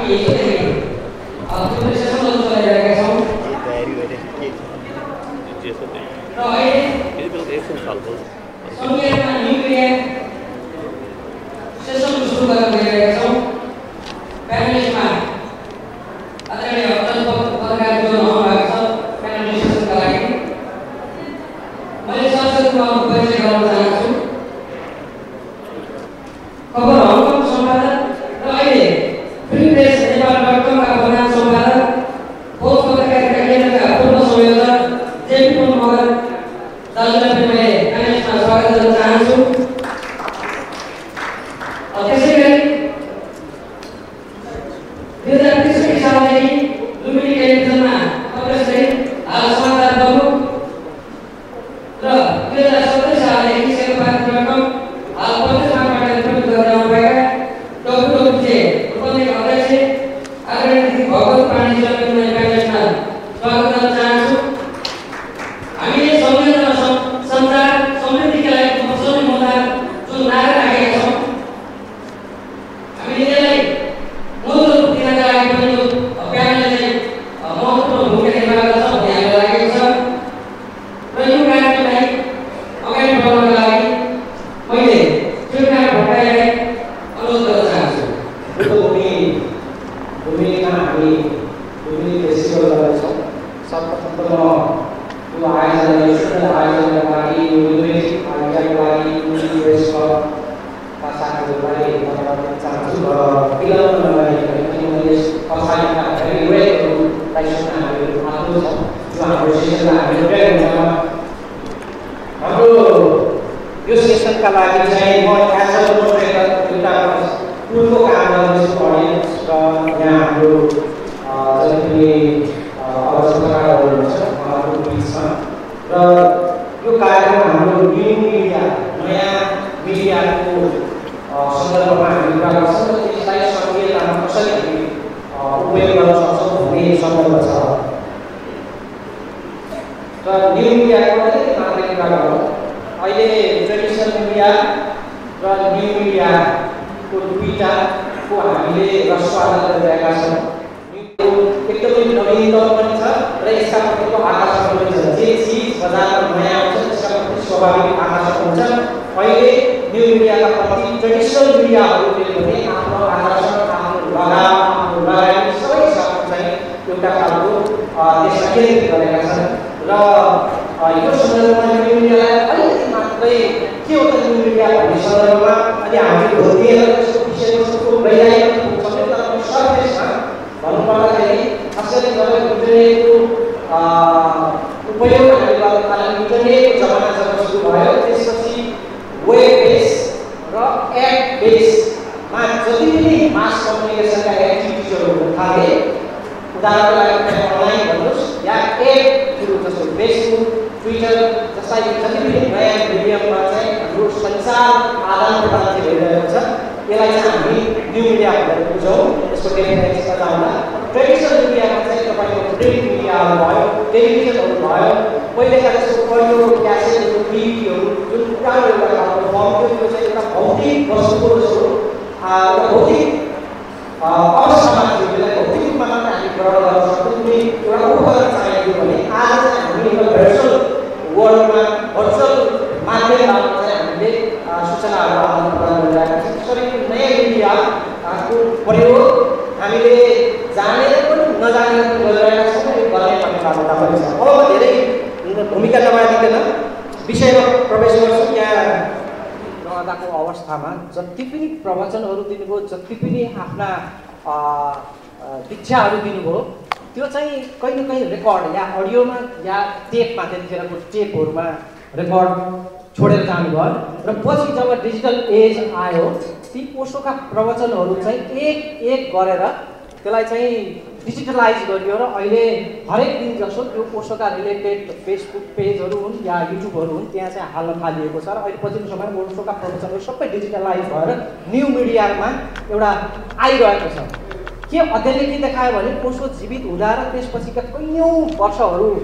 Record छोडेर जानुभयो र पछि जब डिजिटल एज आयो ती ओशोका प्रवचनहरू चाहिँ एक एक गरेर त्यसलाई चाहिँ डिजिटलाइज गरियो र अहिले हरेक दिन जसो त्यो ओशोका रिलेटेड फेसबुक पेजहरू हुन् या युट्युबहरू हुन् त्यहाँ चाहिँ हाल्न थालिएको छ र अहिले पछिल्लो समयमा ओशोका प्रवचनहरू सबै डिजिटलाइज भएर न्यू मिडियामा एउटा आइरहेको छ। के अध्ययनले के देखायो भने ओशो जीवित हुँदा र त्यसपछिका कैयौँ वर्षहरू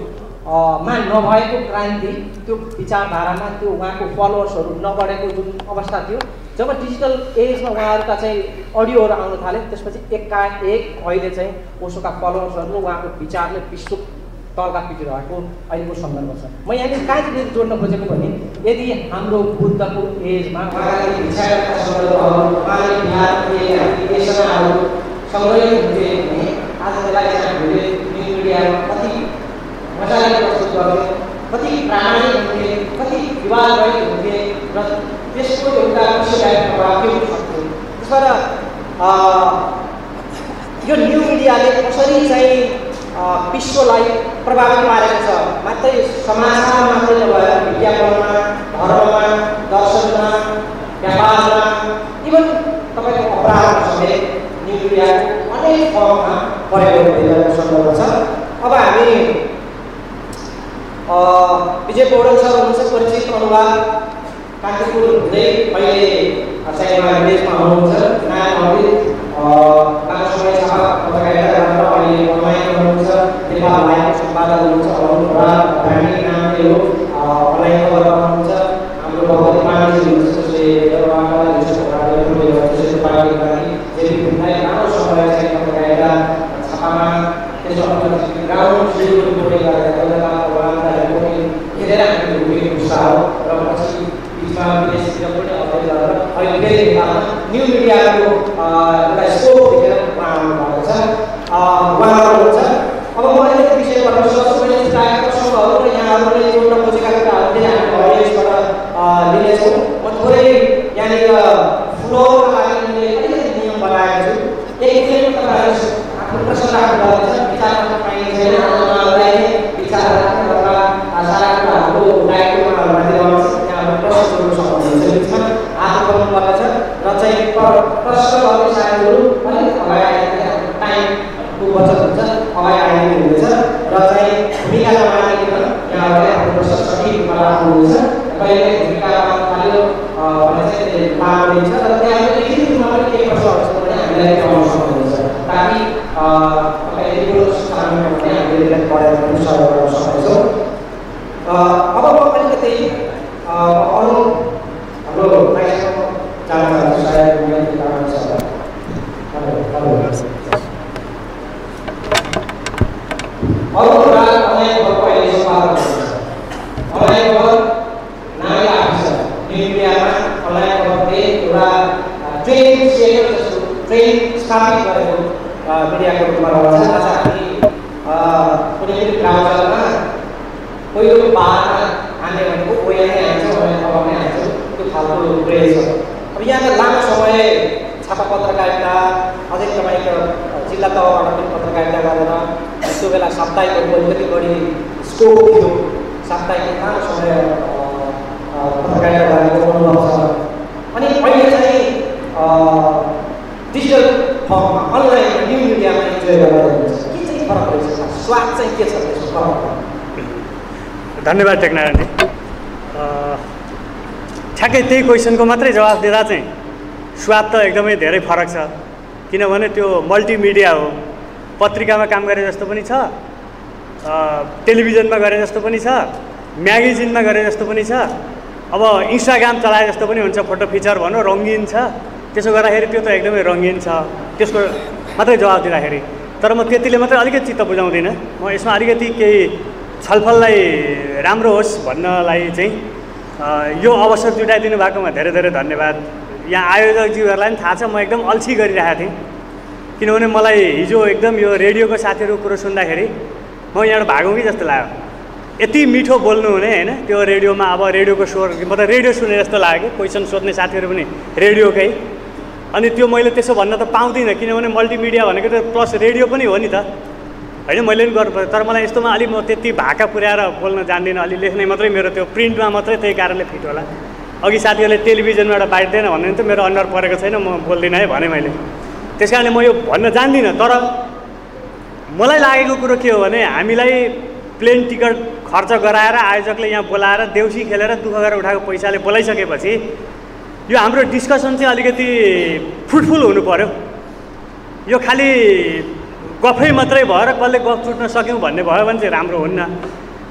मा नभएको क्रान्ति, त्यो विचारधारामा त्यो उहाँको फलोवर्सहरू नबढेको जुन अवस्था थियो, जब डिजिटल एजमा उहाँहरूका चाहिँ अडियोहरू आउन थाले त्यसपछि एकाएक अहिले चाहिँ ओशोका फलोवर्सहरू उहाँको विचारले विश्व तल्का पिटिरहेको अहिलेको सन्दर्भ छ। म यहाँनिर कहाँ जोड्न खोजेको भने यदि हाम्रो बुद्धको एजमा उहाँले भिक्षाका सन्दर्भहरू उहाँले बिहारको एप्लिकेसनहरू सँगै हुन्थे भने आज बेला हामीले न्युज मिडियामा कति मजाले प्रस्तुत गर्थे, कति प्रामाणिक हुन्थे, कति विवादरहित हुन्थे र त्यसको एउटा विषयलाई प्रभाव के हुन सक्थ्यो। त्यसबाट यो न्यु मिडियाले कसरी चाहिँ विश्वलाई प्रभावित पारेको छ, मात्रै समाजमा मात्रै नभएर विज्ञापनमा, धर्ममा, दर्शनमा, व्यापारमा, इभन तपाईँको अपराधमा समेत न्यु मिडियाको अनेक फर्ममा परेको भइरहेको सन्दर्भ छ। अब हामी विजय पौडेल सर हुनुहुन्छ, परिचित अनुवाद, कान्तिपुर हुँदै अहिले चाहिँ उहाँ विदेशमा हुनुहुन्छ, नयाँ अडित लामो समय छापा पत्रकारिता गरेर अहिले अनलाइन गर्नुहुन्छ, नेपाल लाइभको सम्पादक हुनुहुन्छ, ब्रान्डिङ नामले हो, अनलाइन खबर गर्नुहुन्छ। हाम्रो भगवती पाण्डेजी हुनुहुन्छ जसले राम्रो समय चाहिँ पत्रकारिता छापामा त्यसो ग्राउन्ड रिपोर्टिङ गरेर हेरेर हामीले भूमिका पुस्ता हो र पछि बिचमा विदेशतिर पनि अध्ययन गरेर अहिले फेरि नेपालमा न्यु मिडियाको एउटा स्कोप देखेर उहाँ आउनुभएको छ, उहाँ हुनुहुन्छ। अब म अलिकति विषयबाट सबैले छुट्याएका प्रसङ्गहरू र यहाँहरूले जोड्न खोजेका कुराहरू पनि हामी अडियन्सबाट लिनेछौँ। म थोरै यहाँनिर फ्लोरका लागि मैले अलिकति नियम बनाएको छु। एक मिनटमा तपाईँहरू आफ्नो प्रश्न राख्नुपर्छ, विचार गर्न पाइने छैन, उहाँहरूलाई विचार राख्न अथवा सारा कुराहरू दायित्वमा माथि रहन्छ, त्यहाँहरू प्रश्न जोड्न सक्नुहुन्छ, बिचमा हात उठाउनुपर्नेछ र चाहिँ प्रश्न गर्ने साथीहरू अलिकति अगाडि आइदिँदा हाम्रो टाइमको बचत हुन्छ, अगाडि आइदिनु हुनेछ र चाहिँ भूमिका नमानिकन यहाँहरूले आफ्नो प्रश्न सठिक रूपमा राख्नुहुन्छ। कहिले भूमिकामा थाल्यो भने चाहिँ लामो दिन्छ र त्यहाँबाट लिखित रूपमा पनि केही प्रश्नहरू छ भने हामीलाई देखाउन सक्नुहुन्छ, ताकि तपाईँले यो स्थानमा पनि हामीले पढेर पनि सहयोग गर्न सक्नेछौँ। अब म अलिकति अरू हाम्रो माइसम्म जान चाहन्छु, सायद उनीहरूको कारण छ। अरू कुरा अनलाइन खबरको अहिले सम्पादन गर्नुहुन्छ, अनलाइन खबर नामै आएको छ न्यु मिडियामा। अनलाइन खबरले एउटा ट्रेन सेटर जस्तो ट्रेन स्थापित गरेको मिडियाको रूपमा रहन्छ। आज हामी कुनै पनि ब्राउजरमा पहिलो बारमा हान्ने भनेको ओएन नै हान्छ, ओएन खबर नै हान्छ, त्यो खालको क्रेज छ। अब यहाँ लामो समय छापा पत्रकारिता, अझै तपाईँको जिल्ला तहबाट पनि पत्रकारिता गरेर त्यो बेला साप्ताहिकहरूको अलिकति बढी स्कोप थियो, साप्ताहिक लामो समय पत्रकारिता गरेको अनुभव छ। अनि अहिले चाहिँ डिजिटल फर्ममा अनलाइनमा न्यु मिडियामा इन्जोय गरेर हुन्छ, के चाहिँ फरक रहेछ, स्वाद चाहिँ के छ त्यसको फरक? धन्यवाद टेकनारायणजी। ठ्याक्कै त्यही क्वेसनको मात्रै जवाफ दिँदा चाहिँ स्वाद त एकदमै धेरै फरक छ, किनभने त्यो मल्टिमिडिया हो। पत्रिकामा काम गरे जस्तो पनि छ, टेलिभिजनमा गरे जस्तो पनि छ, म्यागजिनमा गरे जस्तो पनि छ, अब इन्स्टाग्राम चलाए जस्तो पनि हुन्छ, फोटो फिचर भनौँ रङ्गीन छ। त्यसो गर्दाखेरि त्यो त एकदमै रङ्गीन छ, त्यसको मात्रै जवाब दिँदाखेरि। तर म त्यतिले मात्रै अलिकति चित्त बुझाउँदिनँ, म यसमा अलिकति केही छलफललाई राम्रो होस् भन्नलाई चाहिँ यो अवसर जुटाइदिनु भएकोमा धेरै धेरै धन्यवाद। यहाँ आयोजकज्यूहरूलाई पनि थाहा छ म एकदम अल्छी गरिरहेको थिएँ, किनभने मलाई हिजो एकदम यो रेडियोको साथीहरूको कुरो सुन्दाखेरि म यहाँबाट भागौँ कि जस्तो लाग्यो। यति मिठो बोल्नु हुने होइन त्यो रेडियोमा, अब रेडियोको स्वर मतलब रेडियो सुने जस्तो लाग्यो कि क्वेसन सोध्ने साथीहरू पनि रेडियोकै। अनि त्यो मैले त्यसो भन्न त पाउँदिनँ, किनभने मल्टिमिडिया भनेको त प्लस रेडियो पनि हो नि त होइन, मैले पनि गर्नुपर्छ। तर मलाई यस्तोमा अलिक म त्यति भाका पुर्याएर बोल्न जान्दिनँ, अलि लेख्ने मात्रै मेरो त्यो प्रिन्टमा मात्रै त्यही कारणले फिट होला। अघि साथीहरूले टेलिभिजनबाट बाँड्दैन भन्ने त मेरो अनुहार परेको छैन, म बोल्दिनँ है भने मैले, त्यस कारणले म यो भन्न जान्दिनँ। तर मलाई लागेको कुरो के हो भने हामीलाई प्लेन टिकट खर्च गराएर आयोजकले यहाँ बोलाएर देउसी खेलेर दुःख गरेर उठाएको पैसाले बोलाइसकेपछि यो हाम्रो डिस्कसन चाहिँ अलिकति फ्रुटफुल हुनु पर्यो। यो खालि गफै मात्रै भएर कसले गफ छुट्न सक्यौँ भन्ने भयो भने चाहिँ राम्रो हुन्न।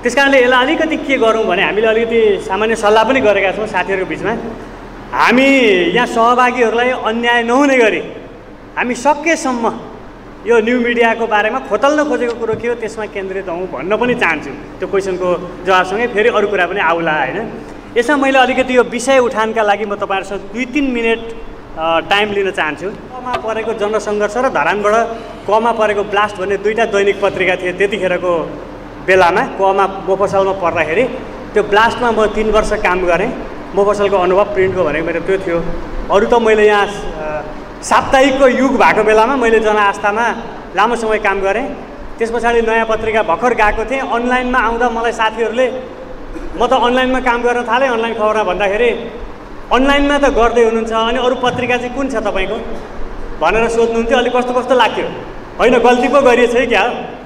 त्यस कारणले यसलाई अलिकति के गरौँ भने हामीले अलिकति सामान्य सल्लाह पनि गरेका छौँ साथीहरूको बिचमा। हामी यहाँ सहभागीहरूलाई अन्याय नहुने गरी हामी सकेसम्म यो न्यू मिडियाको बारेमा खोतल्न खोजेको कुरो के हो त्यसमा केन्द्रित हौँ भन्न पनि चाहन्छु। त्यो क्वेसनको जवाबसँगै फेरि अरू कुरा पनि आउला होइन। यसमा मैले अलिकति यो विषय उठानका लागि म तपाईँहरूसँग 2-3 मिनट टाइम लिन चाहन्छु। कमा परेको जनसङ्घर्ष र धरानबाट कमा परेको ब्लास्ट भन्ने दुईवटा दैनिक पत्रिका थिए त्यतिखेरको बेलामा। कमा मोफसलमा पर्दाखेरि त्यो ब्लास्टमा म 3 वर्ष काम गरेँ। मोफसलको अनुभव प्रिन्टको भनेको मेरो त्यो थियो। अरू त मैले यहाँ साप्ताहिकको युग भएको बेलामा मैले जनआस्थामा लामो समय काम गरेँ। त्यस पछाडि नयाँ पत्रिका भर्खर गएको थिएँ। अनलाइनमा आउँदा मलाई साथीहरूले म त अनलाइनमा काम गर्न थालेँ। अनलाइन खबरमा भन्दाखेरि अनलाइनमा त गर्दै हुनुहुन्छ अनि अरू पत्रिका चाहिँ कुन छ तपाईँको भनेर सोध्नुहुन्थ्यो। अलिक कस्तो कस्तो लाग्थ्यो, होइन गल्ती पो गरिएछ है क्या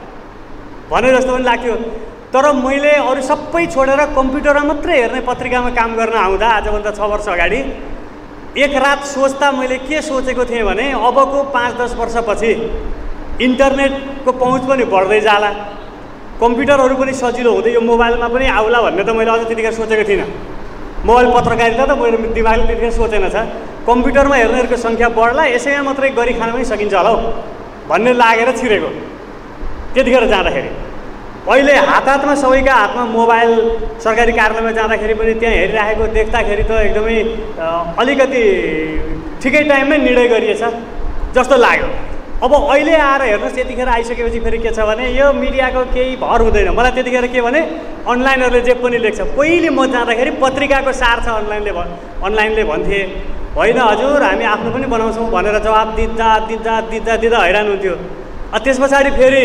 भने जस्तो पनि लाग्थ्यो। तर मैले अरू सबै छोडेर कम्प्युटरमा मात्रै हेर्ने पत्रिकामा काम गर्न आउँदा आजभन्दा 6 वर्ष अगाडि एक रात सोच्दा मैले के सोचेको थिएँ भने अबको 5-10 वर्षपछि इन्टरनेटको पहुँच पनि बढ्दै जाला, कम्प्युटरहरू पनि सजिलो हुँदै यो मोबाइलमा पनि आउला भन्ने त मैले अझ त्यतिखेर सोचेको थिइनँ। मोबाइल पत्रकारिता त मेरो दिमागले त्यतिखेर सोचेन छ। कम्प्युटरमा हेर्नेहरूको सङ्ख्या बढ्ला, यसैमा मात्रै गरी खान पनि सकिन्छ होला हौ भन्ने लागेर छिरेको त्यतिखेर जाँदाखेरि। अहिले हातमा सबैका हातमा मोबाइल, सरकारी कार्यालयमा जाँदाखेरि पनि त्यहाँ हेरिराखेको देख्दाखेरि त एकदमै अलिकति ठिकै टाइममै निर्णय गरिएछ जस्तो लाग्यो। अब अहिले आएर हेर्नुहोस् यतिखेर आइसकेपछि फेरि के छ भने यो मिडियाको केही भर हुँदैन। मलाई त्यतिखेर के भने अनलाइनहरूले जे पनि लेख्छ, पहिले म जाँदाखेरि पत्रिकाको सार छ अनलाइनले भन्थे होइन हजुर हामी आफ्नो पनि बनाउँछौँ भनेर जवाब दिँदा हैरान हुन्थ्यो। त्यस पछाडि फेरि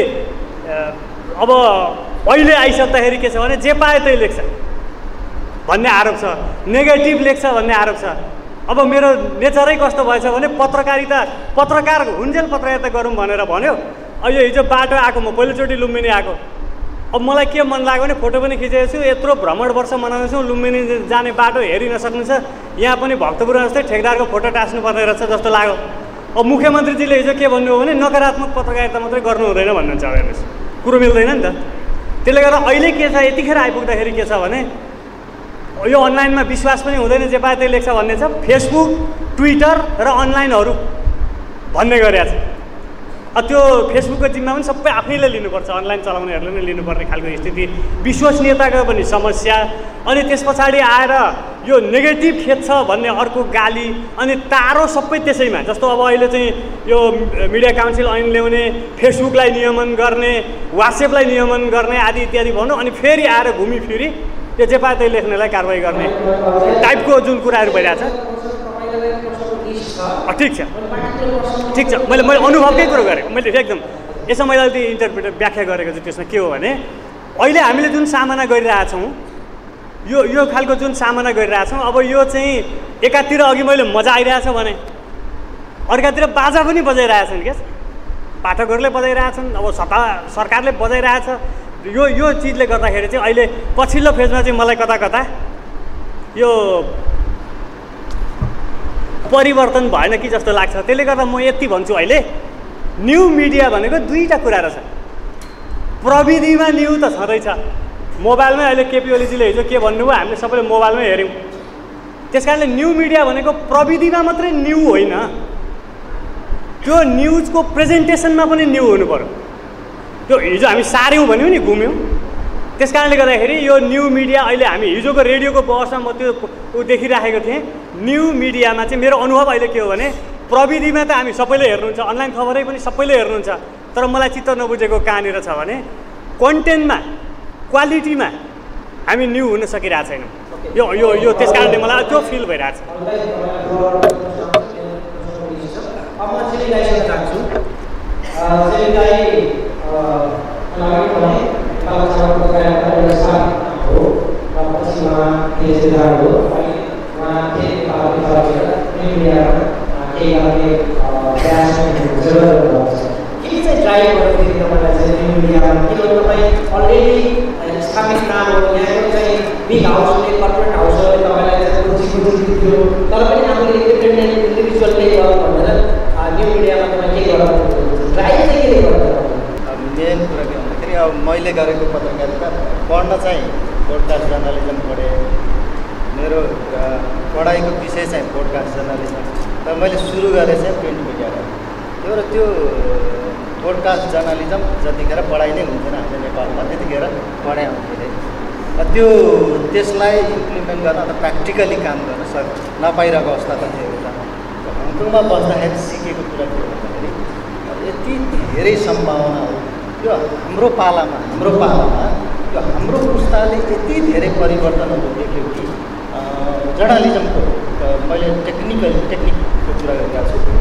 अब अहिले आइसक्दाखेरि के छ भने जे पाए त्यही लेख्छ भन्ने आरोप छ, नेगेटिभ लेख्छ भन्ने आरोप छ। अब मेरो नेचरै कस्तो भएछ भने पत्रकार हुन्जेल पत्रकारिता गरौँ भनेर भन्यो। यो हिजो बाटो आएको, म पहिलोचोटि लुम्बिनी आएको। अब मलाई के मन लाग्यो भने फोटो पनि खिचेको छु, यत्रो भ्रमण वर्ष मनाउँछौँ, लुम्बिनी जाने बाटो हेरिन सक्नुहुन्छ, यहाँ पनि भक्तपुर जस्तै ठेकदारको फोटो टाँस्नुपर्ने रहेछ जस्तो लाग्यो। अब मुख्यमन्त्रीजीले हिजो के भन्नुभयो भने नकारात्मक पत्रकारिता मात्रै गर्नु हुँदैन भन्नुहुन्छ। अब हेर्नुहोस् कुरो मिल्दैन नि त। त्यसले गर्दा अहिले के छ, यतिखेर आइपुग्दाखेरि के छ भने यो अनलाइनमा विश्वास पनि हुँदैन, जे पाए त्यही लेख्छ भन्ने छ। फेसबुक, ट्विटर र अनलाइनहरू भन्ने गरेको छ। त्यो फेसबुकको जिम्मा पनि सबै आफैले लिनुपर्छ, अनलाइन चलाउनेहरूले नै लिनुपर्ने खालको स्थिति, विश्वसनीयताको पनि समस्या। अनि त्यस पछाडि आएर यो नेगेटिभ खेद्छ भन्ने अर्को गाली, अनि तारो सबै त्यसैमा। जस्तो अब अहिले चाहिँ यो मिडिया काउन्सिल ऐन ल्याउने, फेसबुकलाई नियमन गर्ने, वाट्सएपलाई नियमन गर्ने आदि इत्यादि भन्नु, अनि फेरि आएर घुमिफिरी त्यो जे पाए त्यही लेख्नेलाई कारवाही गर्ने टाइपको जुन कुराहरू भइरहेछ। ठिक छ मैले अनुभवकै कुरो गरेँ। मैले एकदम यसमा मैले अलिकति इन्टरप्रिट व्याख्या गरेको छु। त्यसमा के हो भने अहिले हामीले जुन सामना गरिरहेछौँ, यो खालको जुन सामना गरिरहेछौँ, अब यो चाहिँ एकातिर अघि मैले मजा आइरहेछ भने अर्कातिर बाजा पनि बजाइरहेछन् क्या, पाठकहरूले बजाइरहेछन्, अब सरकारले बजाइरहेछ। यो चिजले गर्दाखेरि चाहिँ अहिले पछिल्लो फेजमा चाहिँ मलाई कता यो परिवर्तन भएन कि जस्तो लाग्छ। त्यसले गर्दा म यति भन्छु, अहिले न्यू मिडिया भनेको दुईवटा कुरा रहेछ। प्रविधिमा न्यू त छँदैछ, मोबाइलमै अहिले केपी ओलीजीले हिजो के भन्नुभयो हामीले सबैले मोबाइलमै हेऱ्यौँ। त्यस कारणले न्यू मिडिया भनेको प्रविधिमा मात्रै न्यू होइन, त्यो न्युजको प्रेजेन्टेसनमा पनि न्यू हुनु पर्यो। त्यो हिजो हामी सार्यौँ भन्यौँ नि, घुम्यौँ। त्यस कारणले गर्दाखेरि यो न्यू मिडिया अहिले हामी हिजोको रेडियोको बहसमा म त्यो देखिराखेको थिएँ। न्यू मिडियामा चाहिँ मेरो अनुभव अहिले के हो भने प्रविधिमा त हामी सबैले हेर्नुहुन्छ, अनलाइन खबरै पनि सबैले हेर्नुहुन्छ, तर मलाई चित्त नबुझेको कहाँनिर छ भने कन्टेन्टमा, क्वालिटीमा हामी न्यू हुन सकिरहेको छैनौँ। यो त्यस कारणले मलाई त्यो फिल भइरहेछ। स्थापित नाम हो, यहाँको चाहिँ बिग हाउसले, कर्पोरेट हाउसले तपाईँलाई चाहिँ खुसी दियो, तर पनि आफूले इन्डिपेन्डेन्ट इन्डिभिजुअलले गर्नु भनेर न्यू मिडियामा तपाईँ के गर्नु ड्राइभ चाहिँ के गर्नु? मेन कुरा के भन्दाखेरि मैले गरेको पत्रकारिता पढ्न चाहिँ ब्रोडकास्ट जर्नलिजम पढेँ। मेरो पढाइको विषय चाहिँ ब्रोडकास्ट जर्नलिजम, र मैले सुरु गरेँ चाहिँ प्रिन्ट मिडियाबाट। त्यो र त्यो ब्रोडकास्ट जर्नलिजम जतिखेर पढाइ नै हुन्थेन हाम्रो नेपालमा, त्यतिखेर पढाइ आउँथ्यो। त्यो त्यसलाई इम्प्लिमेन्ट गर्न अथवा प्र्याक्टिकली काम गर्न नपाइरहेको अवस्था त थियो एउटा। हङकङमा बस्दाखेरि सिकेको कुरा के हो भन्दाखेरि यति धेरै सम्भावनाहरू यो हाम्रो पालामा यो हाम्रो पुस्ताले यति धेरै परिवर्तनहरू देख्यो कि जर्नलिजमको मैले टेक्निकको कुरा गरिरहेको छु।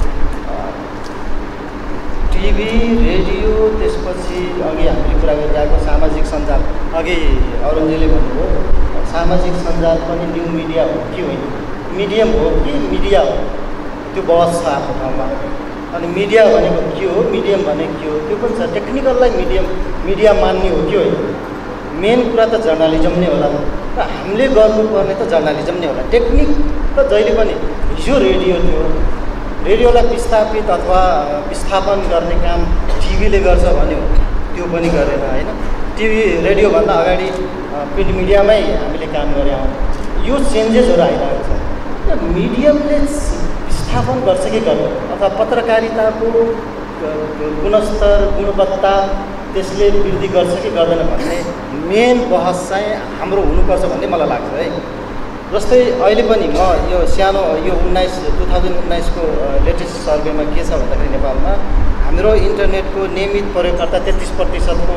टिभी, रेडियो, त्यसपछि अघि हामीले कुरा गरिरहेको सामाजिक सञ्जाल, अघि अरुणजीले भन्नुभयो सामाजिक सञ्जाल पनि न्यू मिडिया हो कि होइन, मिडियम हो कि मिडिया हो, त्यो बहस छ आफ्नो ठाउँमा। अनि मिडिया भनेको के हो, मिडियम भनेको के हो, त्यो पनि छ। टेक्निकललाई मिडिया मान्ने हो कि होइन, मेन कुरा त जर्नलिजम नै होला र हामीले गर्नुपर्ने त जर्नलिजम नै होला। टेक्निक त जहिले पनि हिजो रेडियो थियो, रेडियोलाई विस्थापित अथवा विस्थापन गर्ने काम टिभीले गर्छ भन्यो, त्यो पनि गरेन होइन। टिभी रेडियोभन्दा अगाडि प्रिन्ट मिडियामै हामीले काम गरे हौँ। यो चेन्जेसहरू आइरहेको छ। मिडियमले विस्थापन गर्छ कि गर्दैन, अथवा पत्रकारिताको गुणस्तर गुणवत्ता त्यसले वृद्धि गर्छ कि गर्दैन भन्ने मेन बहस चाहिँ हाम्रो हुनुपर्छ भन्ने मलाई लाग्छ है। जस्तै अहिले पनि म यो सानो यो 2019 को लेटेस्ट सर्वेमा के छ भन्दाखेरि नेपालमा हाम्रो इन्टरनेटको नियमित प्रयोगकर्ता 33% को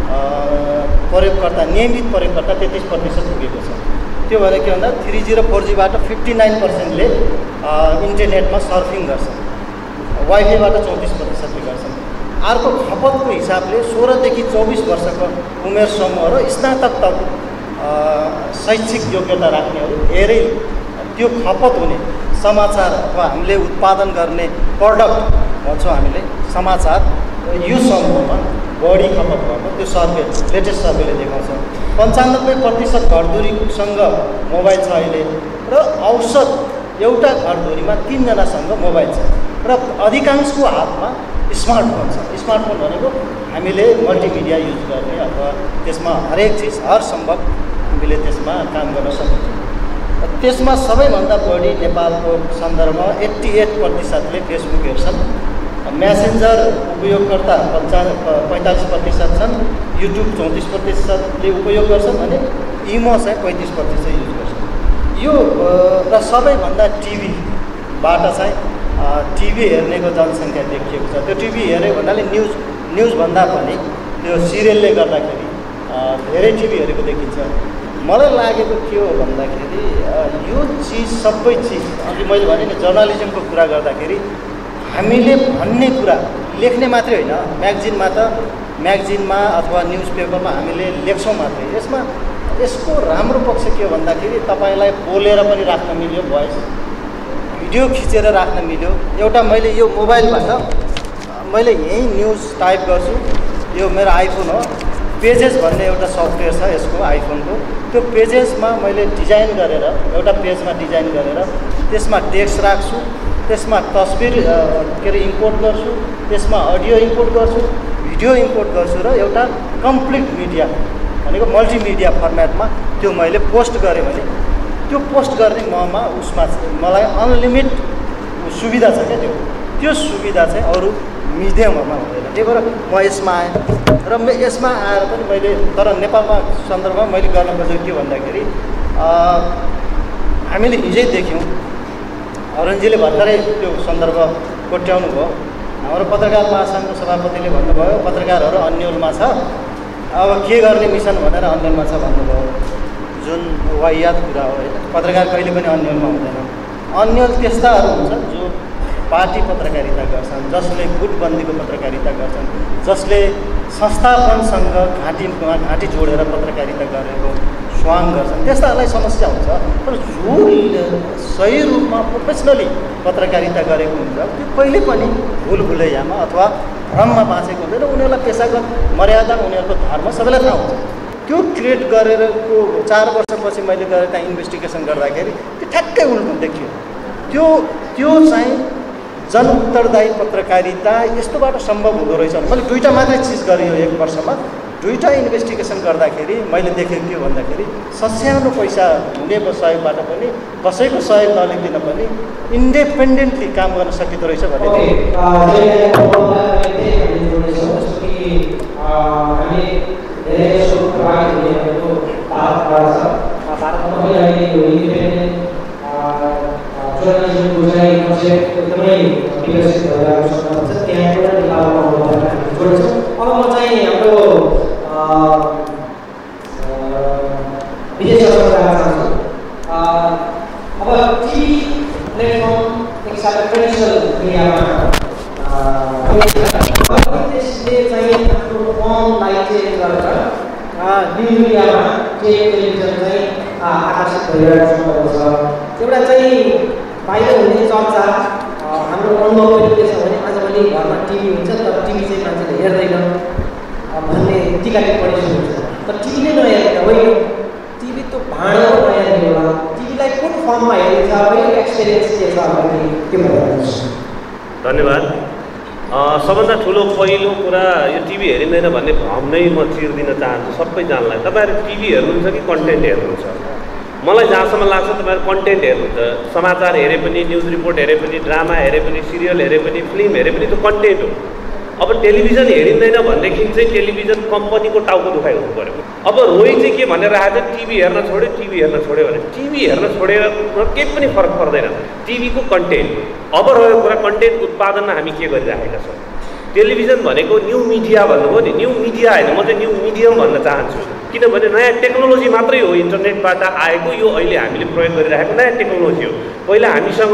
नियमित प्रयोगकर्ता 33% पुगेको छ। त्यो भनेको के भन्दा 3G र 4Gबाट 59%ले इन्टरनेटमा सर्फिङ गर्छ, वाइफाईबाट 34%ले गर्छन्। अर्को खपतको हिसाबले 16 देखि 24 वर्षको उमेर समूह र स्नातक तक शैक्षिक योग्यता राख्नेहरू धेरै त्यो खपत हुने समाचार अथवा हामीले उत्पादन गर्ने प्रडक्ट भन्छौँ हामीले समाचार, यो समूहमा बढी खपत भएको त्यो सर्वे लेटेस्ट सर्वेले देखाउँछ। 95% घरधुरीसँग मोबाइल छ अहिले र औसत एउटा घरधुरीमा 3 जनासँग मोबाइल छ र अधिकांशको हातमा स्मार्टफोन छ। स्मार्टफोन भनेको हामीले मल्टिमिडिया युज गर्ने अथवा त्यसमा हरेक चिज हर सम्भव हामीले त्यसमा काम गर्न सक्छौँ। त्यसमा सबैभन्दा बढी नेपालको सन्दर्भमा 88%ले फेसबुक हेर्छन्, म्यासेन्जर उपयोगकर्ता 45% छन्, युट्युब 34%ले उपयोग गर्छन् भने इमो चाहिँ 35% युज गर्छन्। यो र सबैभन्दा टिभीबाट चाहिँ टिभी हेर्नेको जनसङ्ख्या देखिएको छ। त्यो टिभी हेऱ्यो भन्नाले न्युजभन्दा पनि त्यो सिरियलले गर्दाखेरि धेरै टिभी हेरेको देखिन्छ। मलाई लागेको के हो भन्दाखेरि यो चिज सबै चिज अघि मैले भने नि जर्नलिजमको कुरा गर्दाखेरि हामीले भन्ने कुरा लेख्ने मात्रै होइन, म्यागजिनमा अथवा न्युज पेपरमा हामीले लेख्छौँ मात्रै। यसको राम्रो पक्ष के हो भन्दाखेरि तपाईँलाई बोलेर पनि राख्न मिल्यो, भोइस भिडियो खिचेर राख्न मिल्यो। एउटा मैले यो मोबाइलबाट मैले यहीँ न्युज टाइप गर्छु, यो मेरो आइफोन हो, पेजेस भन्ने एउटा सफ्टवेयर छ यसको आइफोनको। त्यो पेजेसमा मैले डिजाइन गरेर एउटा पेजमा डिजाइन गरेर त्यसमा टेक्स्ट राख्छु, त्यसमा तस्बिर के अरे इम्पोर्ट गर्छु, त्यसमा अडियो इम्पोर्ट गर्छु, भिडियो इम्पोर्ट गर्छु र एउटा कम्प्लिट मिडिया भनेको मल्टिमिडिया फर्मेटमा त्यो मैले पोस्ट गरेँ भने त्यो पोस्ट गर्ने उसमा मलाई अनलिमिट सुविधा छ क्या। त्यो सुविधा चाहिँ अरू मिडियमहरूमा हुँदैन। त्यही भएर म यसमा आएँ र यसमा आएर पनि मैले तर नेपालमा सन्दर्भमा मैले गर्न खोजेको के भन्दाखेरि हामीले हिजै देख्यौँ, अरुणजीले भर्खरै त्यो सन्दर्भ कोट्याउनु भयो। हाम्रो पत्रकार महासङ्घको सभापतिले भन्नुभयो पत्रकारहरू अन्यलमा छ, अब के गर्ने मिसन भनेर अन्यलमा छ भन्नुभयो, जुन वाहियात कुरा हो होइन। पत्रकार कहिले पनि अन्यलमा हुँदैन। अन्यल त्यस्ताहरू हुन्छन् जो पार्टी पत्रकारिता गर्छन्, जसले गुटबन्दीको पत्रकारिता गर्छन्, जसले संस्थापनसँग घाँटी जोडेर पत्रकारिता गरेको स्वाङ गर्छन्, त्यस्ताहरूलाई समस्या हुन्छ। तर जो सही रूपमा प्रोफेसनली पत्रकारिता गरेको हुन्छ त्यो कहिले पनि भुलभुलैयामा अथवा भ्रममा बाँचेको हुँदैन। उनीहरूलाई पेसागत मर्यादा, उनीहरूको धर्म सबैलाई थाहा हुन्छ। त्यो क्रिएट गरेरको 4 वर्षपछि मैले गरेर त्यहाँ इन्भेस्टिगेसन गर्दाखेरि त्यो ठ्याक्कै उल्टो देखियो। त्यो चाहिँ जन उत्तरदायी पत्रकारिता यस्तोबाट सम्भव हुँदो रहेछ। मैले 2टा मात्रै चिज गरेँ यो 1 वर्षमा, दुईटा इन्भेस्टिगेसन गर्दाखेरि मैले देखेको के भन्दाखेरि ससानो पैसा हुने सहयोगबाट पनि कसैको सहयोग नलिँदैन पनि इन्डिपेन्डेन्टली काम गर्न सकिँदो रहेछ भन्ने अब म चाहिँ हाम्रो विदेशमा जान चाहन्छु। अब टिभी प्लेटफर्म एक हिसाबले ट्रेडिसनल मिडियामा त्यसले चाहिँ आफ्नो फर्मलाई चेन्ज गरेर न्यु मिडियामा टेलिभिजन चाहिँ आकर्षित भइरहेको छ। एउटा चाहिँ बाहिर हुने चर्चा हाम्रो अनुभव पनि के छ भने आजभोलि घरमा टिभी हुन्छ तर टिभी चाहिँ मान्छेले हेर्दैन भन्ने टिका टिप्पणी हुन्छ। तर टिभी नै नहेरेर होइन, टिभी त भाँडो नहेर्ने होला, टिभीलाई कुन फर्ममा हेरिन्छ अहिले एक्सपिरियन्स के छ भने के भन्नुहुन्छ? धन्यवाद। सबभन्दा ठुलो पहिलो कुरा यो टिभी हेरिँदैन भन्ने भ्रम नै म चिर्दिन चाहन्छु सबैजनालाई। तपाईँहरू टिभी हेर्नुहुन्छ कि कन्टेन्ट हेर्नुहुन्छ? मलाई जहाँसम्म लाग्छ तपाईँहरू कन्टेन्ट हेर्नुहुन्छ। समाचार हेरे पनि, न्युज रिपोर्ट हेरे पनि, ड्रामा हेरे पनि, सिरियल हेरे पनि, फिल्म हेरे पनि त्यो कन्टेन्ट हो। अब टेलिभिजन हेरिँदैन भनेदेखि चाहिँ टेलिभिजन कम्पनीको टाउको दुखाइ हुनु पऱ्यो। अब रोही चाहिँ के भनेर आएको छ, टिभी हेर्न छोड्यो, टिभी हेर्न छोड्यो भने टिभी हेर्न छोडेर केही पनि फरक पर्दैन। टिभीको कन्टेन्ट अब रह्यो कुरा कन्टेन्ट उत्पादनमा हामी के गरिराखेका छौँ। टेलिभिजन भनेको न्यू मिडिया भन्नुभयो नि, न्यू मिडिया होइन, म चाहिँ न्यू मिडियम भन्न चाहन्छु। किनभने नयाँ टेक्नोलोजी मात्रै हो, इन्टरनेटबाट आएको यो अहिले हामीले प्रयोग गरिरहेको नयाँ टेक्नोलोजी हो। पहिला हामीसँग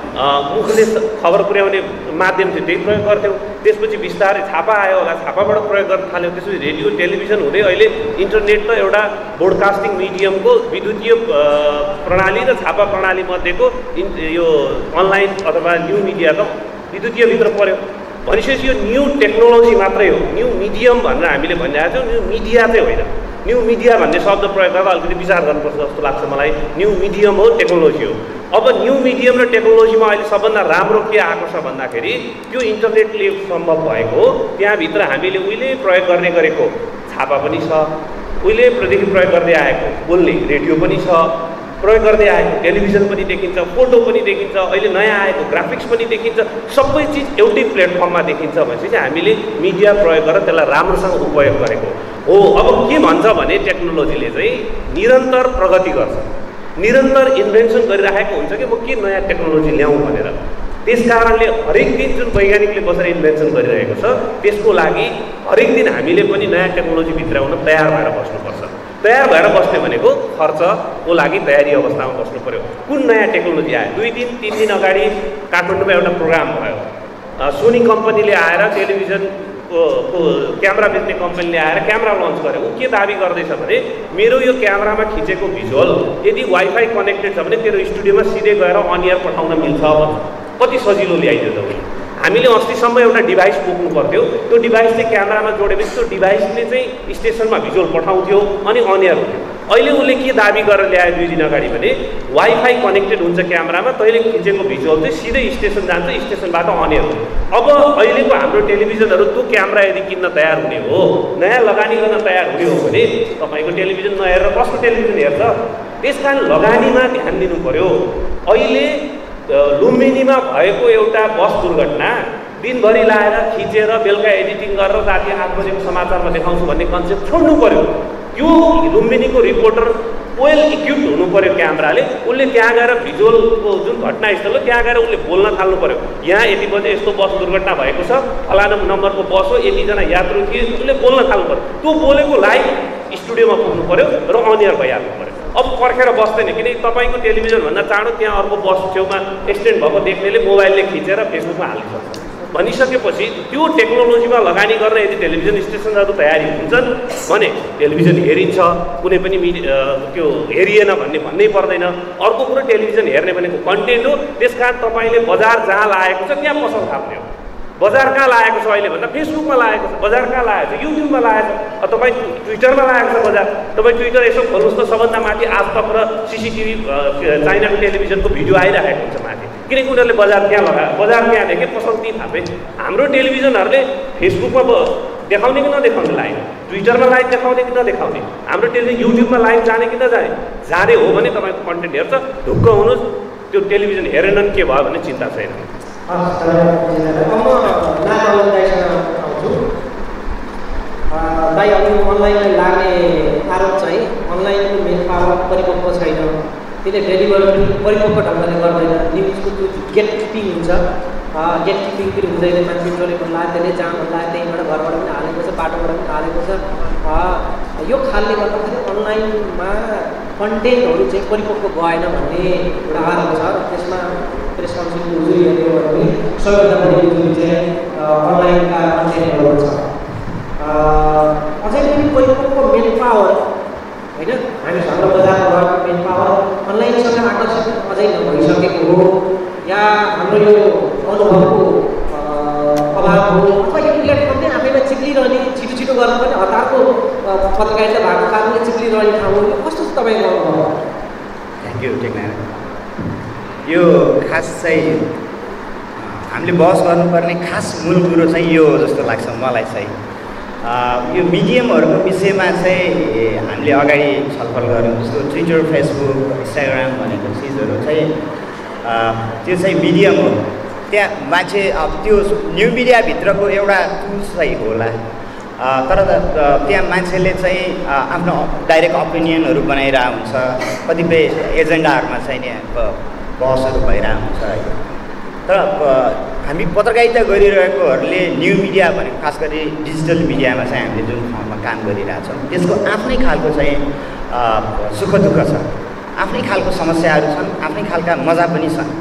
मुखले खबर पुर्याउने माध्यम थियो, त्यही प्रयोग गर्थ्यौँ। त्यसपछि बिस्तारै छापा आयो होला, छापाबाट प्रयोग गर्न थाल्यो। त्यसपछि रेडियो टेलिभिजन हुँदै अहिले इन्टरनेट त एउटा ब्रोडकास्टिङ मिडियमको विद्युतीय प्रणाली र छापा प्रणाली मध्येको यो अनलाइन अथवा न्यू मिडिया त विद्युतीयभित्र पऱ्यो। भनेपछि यो न्यू टेक्नोलोजी मात्रै हो। न्यू मिडियम भनेर हामीले भनिरहेको छौँ, न्यू मिडिया चाहिँ होइन। न्यू मिडिया भन्ने शब्द प्रयोग गर्दा अलिकति विचार गर्नुपर्छ जस्तो लाग्छ मलाई। न्यू मिडियम हो, टेक्नोलोजी हो। अब न्यू मिडियम र टेक्नोलोजीमा अहिले सबभन्दा राम्रो के आएको छ भन्दाखेरि त्यो इन्टरनेटले सम्भव भएको हो। त्यहाँभित्र हामीले उहिले प्रयोग गर्ने गरेको छापा पनि छ, उहिलेदेखि प्रयोग गर्दै आएको बोल्ने रेडियो पनि छ, प्रयोग गर्दै आएको टेलिभिजन पनि देखिन्छ, फोटो पनि देखिन्छ, अहिले नयाँ आएको ग्राफिक्स पनि देखिन्छ। सबै चिज एउटै प्लेटफर्ममा देखिन्छ भनेपछि चाहिँ हामीले मिडिया प्रयोग गरेर त्यसलाई राम्रोसँग उपयोग गरेको हो। अब के भन्छ भने टेक्नोलोजीले चाहिँ निरन्तर प्रगति गर्छ, निरन्तर इन्भेन्सन गरिराखेको हुन्छ कि म के नयाँ टेक्नोलोजी ल्याउँ भनेर। त्यस कारणले हरेक दिन जुन वैज्ञानिकले बसेर इन्भेन्सन गरिरहेको छ त्यसको लागि हरेक दिन हामीले पनि नयाँ टेक्नोलोजी भित्राउन तयार भएर बस्नुपर्छ। तयार भएर बस्ने भनेको खर्चको लागि तयारी अवस्थामा बस्नु पऱ्यो। कुन नयाँ टेक्नोलोजी आयो? 2 दिन 3 दिन अगाडि काठमाडौँमा एउटा प्रोग्राम भयो। सोनी कम्पनीले आएर टेलिभिजनको क्यामेरा बेच्ने कम्पनीले आएर क्यामेरा लन्च गर्यो। ऊ के दाबी गर्दैछ भने मेरो यो क्यामेरामा खिचेको भिजुअल यदि वाइफाई कनेक्टेड छ भने तेरो स्टुडियोमा सिधै गएर अन एयर पठाउन मिल्छ भन्छ। कति सजिलो ल्याइदियो त। हामीले अस्तिसम्म एउटा डिभाइस बोक्नु पर्थ्यो, त्यो डिभाइस चाहिँ क्यामेरामा जोडेपछि त्यो डिभाइसले चाहिँ स्टेसनमा भिजुअल पठाउँथ्यो अनि अन एयर हुन्थ्यो। अहिले उसले के दाबी गरेर ल्यायो 2 दिन अगाडि भने वाइफाई कनेक्टेड हुन्छ क्यामेरामा, तैँले खिचेको भिजुअल चाहिँ सिधै स्टेसन जान्छ, स्टेसनबाट अन एयर हुन्छ। अब अहिलेको हाम्रो टेलिभिजनहरू त्यो क्यामेरा यदि किन्न तयार हुने हो, नयाँ लगानी गर्न तयार हुने हो भने तपाईँको टेलिभिजन नहेरेर कसको टेलिभिजन हेर्छ? त्यस कारण लगानीमा ध्यान दिनु पऱ्यो। अहिले लुम्बिनीमा भएको एउटा बस दुर्घटना दिनभरि लाएर खिचेर बेलुका एडिटिङ गरेर राति 8 बजेको समाचारमा देखाउँछु भन्ने कन्सेप्ट छोड्नु पऱ्यो। यो लुम्बिनीको रिपोर्टर वेल इक्विप्ड हुनु पऱ्यो क्यामेराले। उसले त्यहाँ गएर भिजुअलको जुन घटनास्थल हो त्यहाँ गएर उसले बोल्न थाल्नु पऱ्यो। यहाँ यति बजे यस्तो बस दुर्घटना भएको छ, फलाना नम्बरको बस हो, यतिजना यात्रु थिए, उसले बोल्न थाल्नु पऱ्यो। त्यो बोलेको लाइभ स्टुडियोमा पुग्नु पऱ्यो र अन एयर भइहाल्नु पऱ्यो। अब पर्खेर बस्दैन, किनकि तपाईँको टेलिभिजनभन्दा चाँडो त्यहाँ अर्को बस छेउमा एक्सिडेन्ट भएको देख्नेले मोबाइलले खिचेर फेसबुकमा हालिसक्छ। भनिसकेपछि त्यो टेक्नोलोजीमा लगानी गर्न यदि टेलिभिजन स्टेसनहरू तयारी हुन्छन् भने टेलिभिजन हेरिन्छ, कुनै पनि त्यो हेरिएन भन्नै पर्दैन। अर्को कुरो टेलिभिजन हेर्ने भनेको कन्टेन्ट हो। त्यस कारण तपाईँले बजार जहाँ लागेको छ त्यहाँ पसल थाप्ने हो। बजार कहाँ लागेको छ अहिले भन्दा फेसबुकमा लागेको छ, बजार कहाँ लागेको छ युट्युबमा लागेको छ, तपाईँ ट्विटरमा लागेको छ बजार। तपाईँ ट्विटर यसो खोल्नुहोस् त, सबभन्दा माथि आज तक र सिसिटिभी चाइनाको टेलिभिजनको भिडियो आइरहेको हुन्छ माथि, किनकि उनीहरूले बजार त्यहाँ लगायो, बजार त्यहाँ देखे पसल त्यहीँ थापे। हाम्रो टेलिभिजनहरूले फेसबुकमा देखाउने कि नदेखाउने लाइभ, ट्विटरमा लाइभ देखाउने कि नदेखाउने, हाम्रो युट्युबमा लाइभ जाने कि नजाने, जाने हो भने तपाईँको कन्टेन्ट हेर्छ, ढुक्क हुनुहोस्। त्यो टेलिभिजन हेरेनन् के भयो भने चिन्ता छैन। दाइ अब अनलाइनलाई लाग्ने आरोप चाहिँ अनलाइनको मेन पावर परिपक्व छैन, त्यसले डेलिभर परिपक्व ढङ्गले गर्दैन, न्युजको त्यो गेट किपिङ हुन्छ, गेट किपिङ पनि हुँदैन, मान्छे जसले भन्दा त्यसले जहाँ भन्दा त्यहीँबाट घरबाट पनि हालेको छ, बाटोबाट पनि हालेको छ। यो खालले गर्दाखेरि अनलाइनमा कन्टेन्टहरू चाहिँ परिपक्व भएन भन्ने एउटा आरोप छ र त्यसमा प्रेस काउन्सिलको उजुरीहरूले पनि सबैभन्दा बढी उजुरी चाहिँ अनलाइनका कन्टेन्टहरू छ। अझै पनि परिपक्व मेन पावर होइन, हामी हाम्रो बजारमा भएको मेन पावर अनलाइनसँग आकर्षित अझै नभइसकेको हो, या हाम्रो यो अनुभवको अभाव हो, अथवा यो प्लेटफर्म नै आफैमा चिप्लिरहने, छिटो छिटो गर्न पनि हतारको पत्रकारिता भएको कारणले चिप्लिरहने ठाउँ हो। कस्तो छ तपाईँको अनुभव? Thank you Teknarayan. यो खास चाहिँ हामीले बहस गर्नुपर्ने खास मूल कुरो चाहिँ यो जस्तो लाग्छ मलाई चाहिँ। यो मिडियमहरूको विषयमा चाहिँ हामीले अगाडि छलफल गऱ्यौँ, जस्तो ट्विटर, फेसबुक, इन्स्टाग्राम भनेको चिजहरू चाहिँ त्यो चाहिँ मिडियम हो। त्यहाँ मान्छे अब त्यो न्यु मिडियाभित्रको एउटा टुल्स चाहिँ होला, तर त्यहाँ मान्छेले चाहिँ आफ्नो डाइरेक्ट ओपिनियनहरू बनाइरहेको हुन्छ, कतिपय एजेन्डाहरूमा चाहिँ नि बहसहरू भइरहेको हुन्छ है। तर हामी पत्रकारिता गरिरहेकोहरूले न्यु मिडिया भनेको खास गरी डिजिटल मिडियामा चाहिँ हामीले जुन ठाउँमा काम गरिरहेछौँ त्यसको आफ्नै खालको चाहिँ सुख दुःख छ, आफ्नै खालको समस्याहरू छन्, आफ्नै खालका मजा पनि छन्।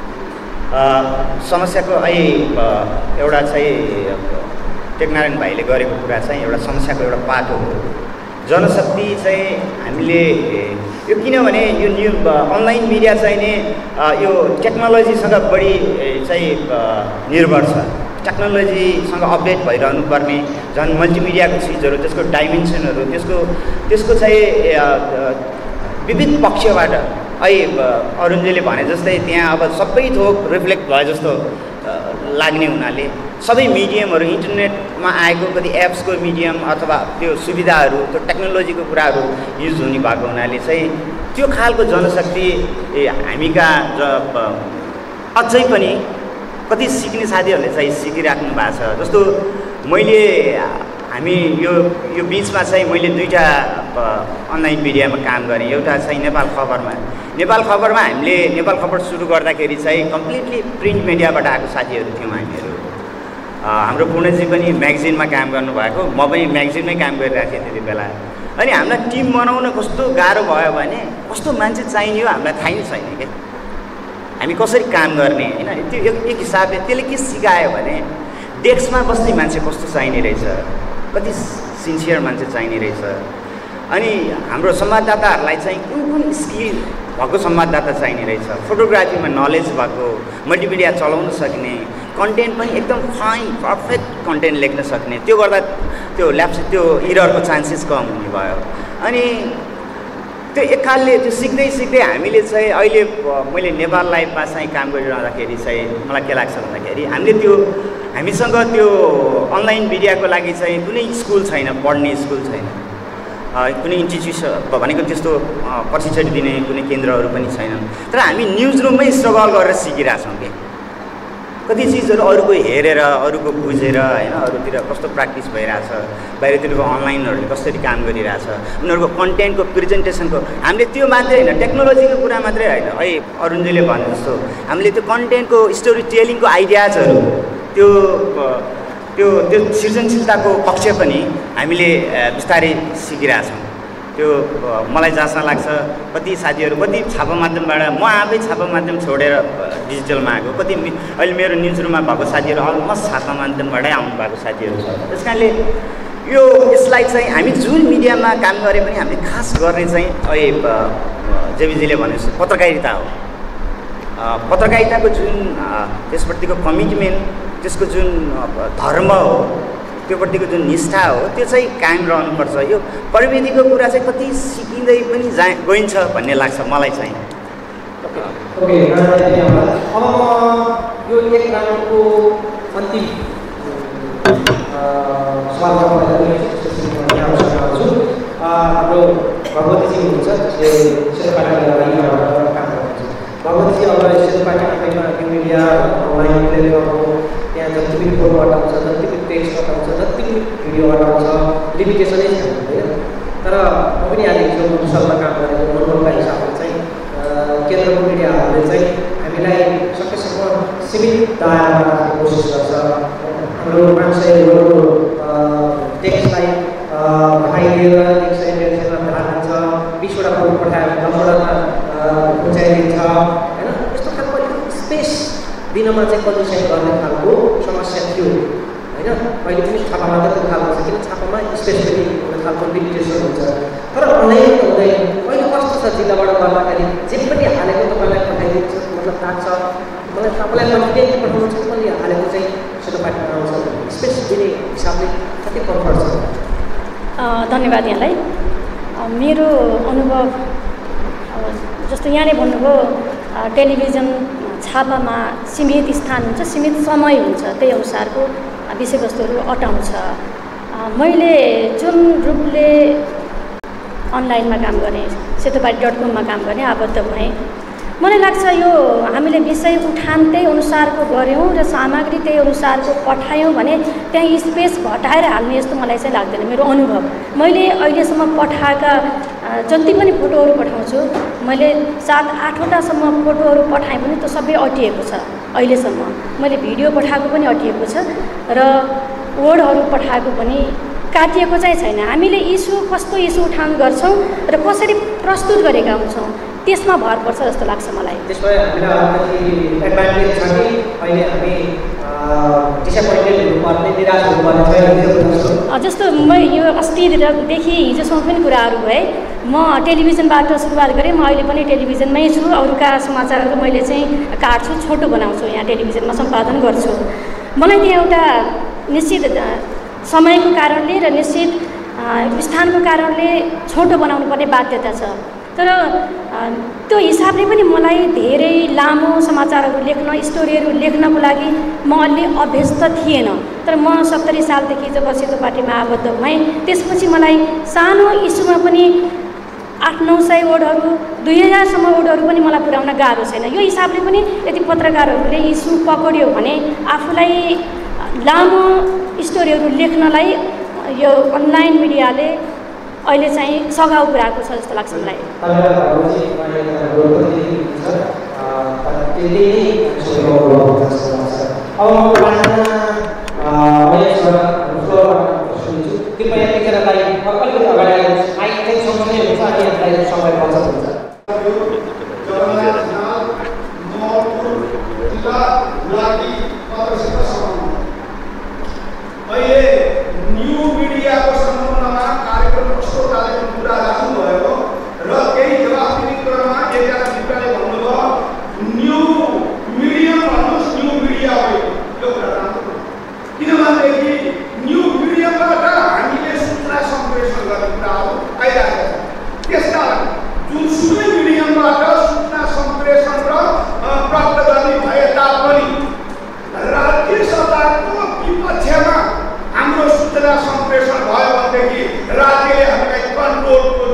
समस्याको अहिले एउटा चाहिँ टेकनारायण भाइले गरेको कुरा चाहिँ एउटा समस्याको एउटा पाटो हो। जनशक्ति चाहिँ हामीले यो किनभने यो न्यु अनलाइन मिडिया चाहिँ नि यो टेक्नोलोजीसँग बढी चाहिँ निर्भर छ, टेक्नोलोजीसँग अपडेट भइरहनु पर्ने, झन् मल्टिमिडियाको चिजहरू, त्यसको डाइमेन्सनहरू, त्यसको चाहिँ विविध पक्षबाट अहिले अरुणजीले भने जस्तै त्यहाँ अब सबै थोक रिफ्लेक्ट भए जस्तो लाग्ने हुनाले सबै मिडियमहरू इन्टरनेटमा आएको कति एप्सको मिडियम अथवा त्यो सुविधाहरू, त्यो टेक्नोलोजीको कुराहरू युज हुने भएको हुनाले चाहिँ त्यो खालको जनशक्ति हामीका अझै पनि कति सिक्ने साथीहरूले चाहिँ सिकिराख्नु भएको छ। जस्तो मैले हामी यो बिचमा चाहिँ मैले दुईवटा अनलाइन मिडियामा काम गरेँ। एउटा चाहिँ नेपाल खबरमा हामीले नेपाल खबर सुरु गर्दाखेरि चाहिँ कम्प्लिटली प्रिन्ट मिडियाबाट आएको साथीहरू थियौँ हामीहरू। हाम्रो पूर्णजी पनि म्यागजिनमा काम गर्नुभएको, म पनि म्यागजिनमै काम गरिरहेको थिएँ त्यति बेला। अनि हामीलाई टिम बनाउन कस्तो गाह्रो भयो भने कस्तो मान्छे चाहिने हो हामीलाई थाहै छैन क्या, हामी कसरी काम गर्ने होइन। त्यो एक हिसाबले त्यसले के सिकायो भने डेस्कमा बस्ने मान्छे कस्तो चाहिने रहेछ, कति सिन्सियर मान्छे चाहिने रहेछ। अनि हाम्रो संवाददाताहरूलाई चाहिँ कुन स्किल भएको संवाददाता चाहिने रहेछ, फोटोग्राफीमा नलेज भएको, मल्टिमिडिया चलाउन सक्ने, कन्टेन्ट पनि एकदम फाइन पर्फेक्ट कन्टेन्ट लेख्न सक्ने। त्यो गर्दा त्यो त्यो इररको चान्सेस कम हुने भयो। अनि त्यो एकखालले त्यो सिक्दै हामीले चाहिँ अहिले मैले नेपाल लाइभमा चाहिँ काम गरिरहँदाखेरि चाहिँ मलाई के लाग्छ भन्दाखेरि हामीसँग त्यो अनलाइन मिडियाको लागि चाहिँ कुनै स्कुल छैन, पढ्ने स्कुल छैन, कुनै इन्स्टिट्युसन भनेको त्यस्तो प्रशिक्षण दिने कुनै केन्द्रहरू पनि छैनन्। तर हामी न्युज रुममै स्ट्रगल गरेर सिकिरहेछौँ कि कति चिजहरू अरूको हेरेर, अरूको बुझेर होइन, अरूतिर कस्तो प्र्याक्टिस भइरहेछ, बाहिरतिरको अनलाइनहरूले कसरी काम गरिरहेछ, उनीहरूको कन्टेन्टको प्रेजेन्टेसनको हामीले त्यो मात्रै होइन, टेक्नोलोजीको कुरा मात्रै होइन। अहिले अरुणजीले भने जस्तो हामीले त्यो कन्टेन्टको स्टोरी टेलिङको आइडियाजहरू, त्यो सृजनशीलताको पक्ष पनि हामीले बिस्तारै सिकिरहेछौँ। त्यो मलाई जहाँसम्म लाग्छ कति साथीहरू कति छापा माध्यमबाट, म आफै छापा माध्यम छोडेर डिजिटलमा आएको, कति अहिले मेरो न्युज रुममा भएको साथीहरू अलमोस्ट छापा माध्यमबाटै आउनु भएको साथीहरू छ। त्यस कारणले यसलाई चाहिँ हामी जुन मिडियामा काम गरे पनि हामीले खास गर्ने चाहिँ अहिले जेबीजीले भने जस्तो पत्रकारिता हो। पत्रकारिताको जुन त्यसप्रतिको कमिटमेन्ट, त्यसको जुन धर्म हो, त्योप्रतिको जुन निष्ठा हो, त्यो चाहिँ कायम रहनुपर्छ। यो प्रविधिको कुरा चाहिँ कति सिकिँदै पनि गइन्छ भन्ने लाग्छ मलाई चाहिँ। ओके, अब यो एक राउन्डको अन्तिम सवालका हाम्रो भगवतीजी हुनुहुन्छ जो शेर्पाटी काम गर्नुहुन्छ। भगवतीजी अब शेर्पाटी आफैमा न्यू मिडिया अनलाइन प्लेटफर्मको त्यहाँ जति पनि फोटो हटाउँछ, जति पनि टेक्स्ट हटाउँछ, जति पनि भिडियो हटाउँछ, लिमिटेसनै छैन होइन। तर म पनि आज हिजो मुसलमा काम गरेको मनोरमका हिसाबले चाहिँ केन्द्रको मिडियाहरूले चाहिँ हामीलाई सकेसम्म सीमित दायरामा राख्ने कोसिस गर्छ। हाम्रो 500 टेक्स्टलाई हटाइदिएर 142 मा हाल्छ, 20 वटा फोटो पठाएर 10 वटामा पहुँचाइदिन्छ होइन। यस्तो खालको स्पेस दिनमा चाहिँ कन्डिसन गर्ने खालको समस्या थियो होइन। अहिले पनि छापामा त त्यो खालको छ, किन छापामा स्पेस पनि हुने खालको लिमिटेसन हुन्छ। तर अनलाइन हुँदैन। अहिले कस्तो छ, जिल्लाबाट गर्दाखेरि जे पनि हालेको तपाईँलाई पठाइदिन्छ, मतलब लाग्छ मलाई तपाईँलाई कन्फिडेन्टली पठाउनु छ, मैले हालेको चाहिँ शेर्पाटीमा आउँछ। स्पेस दिने हिसाबले कति कम्फर्ट छ? धन्यवाद यहाँलाई। मेरो अनुभव जस्तो यहाँले भन्नुभयो टेलिभिजन छापामा सीमित स्थान हुन्छ, सीमित समय हुन्छ, त्यही अनुसारको विषयवस्तुहरू अटाउँछ। मैले जुन रूपले अनलाइनमा काम गरेँ, सेतोपाटी.com मा काम गरेँ, आबद्ध भएँ, मलाई लाग्छ यो हामीले विषय उठान त्यही अनुसारको गऱ्यौँ र सामग्री त्यही अनुसारको पठायौँ भने त्यहाँ स्पेस घटाएर हाल्ने जस्तो मलाई चाहिँ लाग्दैन। मेरो अनुभव, मैले अहिलेसम्म पठाएका जति पनि फोटोहरू पठाउँछु, मैले 7-8 वटासम्म फोटोहरू पठाएँ पनि त्यो सबै अटिएको छ। अहिलेसम्म मैले भिडियो पठाएको पनि अटिएको छ र वर्डहरू पठाएको पनि काटिएको चाहिँ छैन। हामीले इस्यु कस्तो इस्यु उठान गर्छौँ र कसरी प्रस्तुत गरेका हुन्छौँ त्यसमा भर पर्छ जस्तो लाग्छ मलाई। त्यसमा हामीलाई एडभान्टेज छ कि अहिले हामी डिसएपोइन्टेड हुनुपर्ने, निराश हुनुपर्ने छैन। जस्तो म यो अस्तिदेखि हिजोसम्म पनि कुराहरू भए, म टेलिभिजनबाट सुरुवात गरेँ, म अहिले पनि टेलिभिजनमै छु। अरूका समाचारहरू मैले चाहिँ काट्छु, छोटो बनाउँछु, यहाँ टेलिभिजनमा सम्पादन गर्छु। मलाई त्यहाँ एउटा निश्चित समयको कारणले र निश्चित स्थानको कारणले छोटो बनाउनु पर्ने बाध्यता छ। तर त्यो हिसाबले पनि मलाई धेरै लामो समाचारहरू लेख्न, स्टोरीहरू लेख्नको लागि म अलि अभ्यस्त थिएन। तर म 70 सालदेखि जब सेतोपाटीमा आबद्ध भएँ, त्यसपछि मलाई सानो इस्युमा पनि 800-900 वर्डहरू, 2000सम्म वर्डहरू पनि मलाई पुर्याउन गाह्रो छैन। यो हिसाबले पनि यदि पत्रकारहरूले इस्यु पक्रियो भने आफूलाई लामो स्टोरीहरू लेख्नलाई यो अनलाइन मिडियाले अहिले चाहिँ सघाउ पुऱ्याएको छ जस्तो लाग्छ मलाई। न्यू मिडियाको सन्दर्भमा कार्यक्रम कस्तो कार्यक्रम पुरा राख्नुभएको र केही जवाफ दिने क्रममा एकजना मित्रले भन्नुभयो न्यू मिडियम भन्नुहोस्, न्यू मिडिया होइन। यो कुरा राम्रो, किनभनेदेखि न्यू मिडियमबाट हामीले सूचना सम्प्रेषण गर्ने कुराहरू आइरहेका छन्। त्यसकारण जुनसुकै मिडियमबाट सूचना सम्प्रेषण र प्राप्त गर्ने भए तापनि राज्य सत्ताको विपक्षमा हाम्रो सूचना सम्प्रेषण भयो भनेदेखि राज्यले हामीलाई कन्ट्रोलको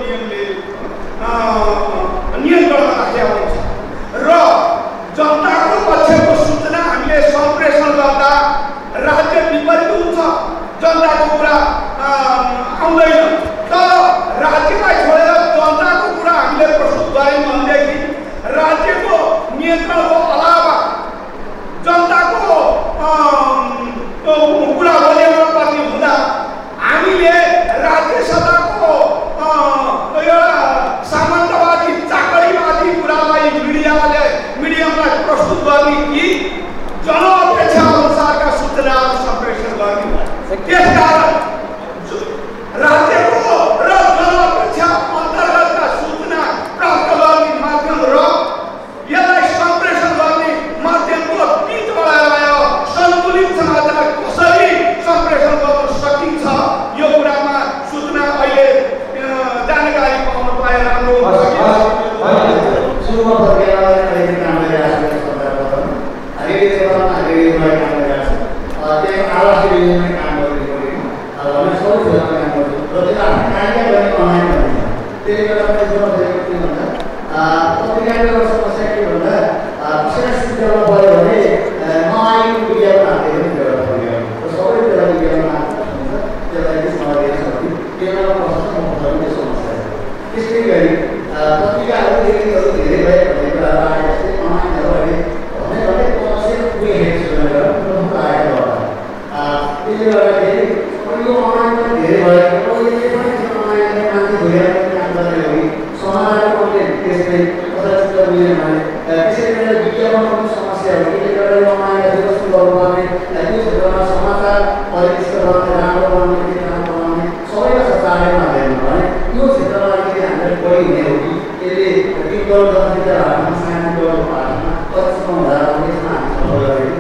नियन्त्रणमा राखेको हुन्छ र जनताको पक्षको सूचना हामीले सम्प्रेषण गर्दा राज्य विपरीत हुन्छ, जनताको कुरा आउँदैन। तर राज्यलाई छोडेर जनताको कुरा हामीले प्रस्तुत गऱ्यौँ भनेदेखि राज्यको नियन्त्रणको अलावा जनताको कुरा बोल्न पर्ने हुँदा भने सबै क्षेत्रमा काम गर्छु र त्यसलाई हामी कार्य गर्ने अनलाइन गर्ने त्यसले गर्दा मैले जोड दिएको के भन्दा पत्रिकाको समस्या के भन्दा कसैलाई सुविधामा पऱ्यो भने नआएको विज्ञापन हाल्दै पनि बेहोरा पुग्यो र सबै बेला विज्ञापन हाल्छ त्यसलाई चाहिँ समाधान सक्ने त्यसमा प्रश्न म त्यो समस्या छ त्यसै गरी पत्रिकाहरू धेरै भए भन्ने कुराहरू आए जस्तै अनलाइनहरू अहिले भने कमर्सियल पुगेको सुनेर प्रमुख आएको होला त्यसले गर्दाखेरि यो अनलाइन पनि धेरै भयो यसले पनि अनलाइनले मान्छे धोएर काम गर्ने हो कि समाजको कन्टेन्ट त्यसले कदाचित मिलेन भने त्यसरी नै विज्ञापनको पनि समस्या हो त्यसले गर्दा यो अनलाइनलाई कस्तो गर्नुपर्ने त्यो क्षेत्रमा समाचार परिष्कृत गर्ने राम्रो बनाउने राम्रो बनाउने सबैलाई सरकारले हाल्दैन भने यो क्षेत्रमा अलिकति हामीलाई बढी हुने हो कि यसले टिकल जनसङ्ख्या हार्टमा सानो टिकलको हार्टमा कतिसम्म हुँदा त्यसमा हामी सफल गरेको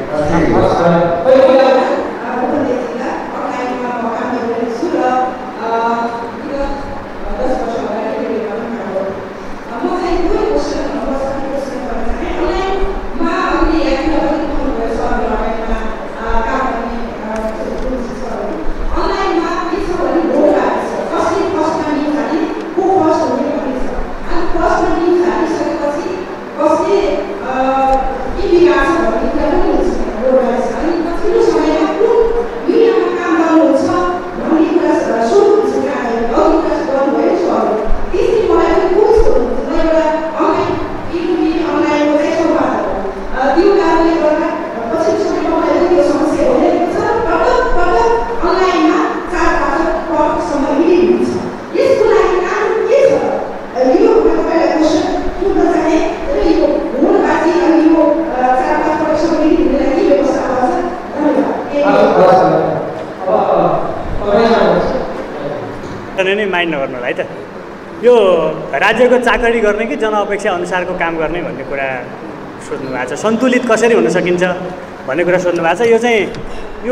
नै माइन्ड नगर्नु होला है त यो राज्यको चाकरी गर्ने कि जनअपेक्षा अनुसारको काम गर्ने भन्ने कुरा सोध्नु भएको छ सन्तुलित कसरी हुन सकिन्छ भन्ने कुरा सोध्नु भएको छ यो चाहिँ यो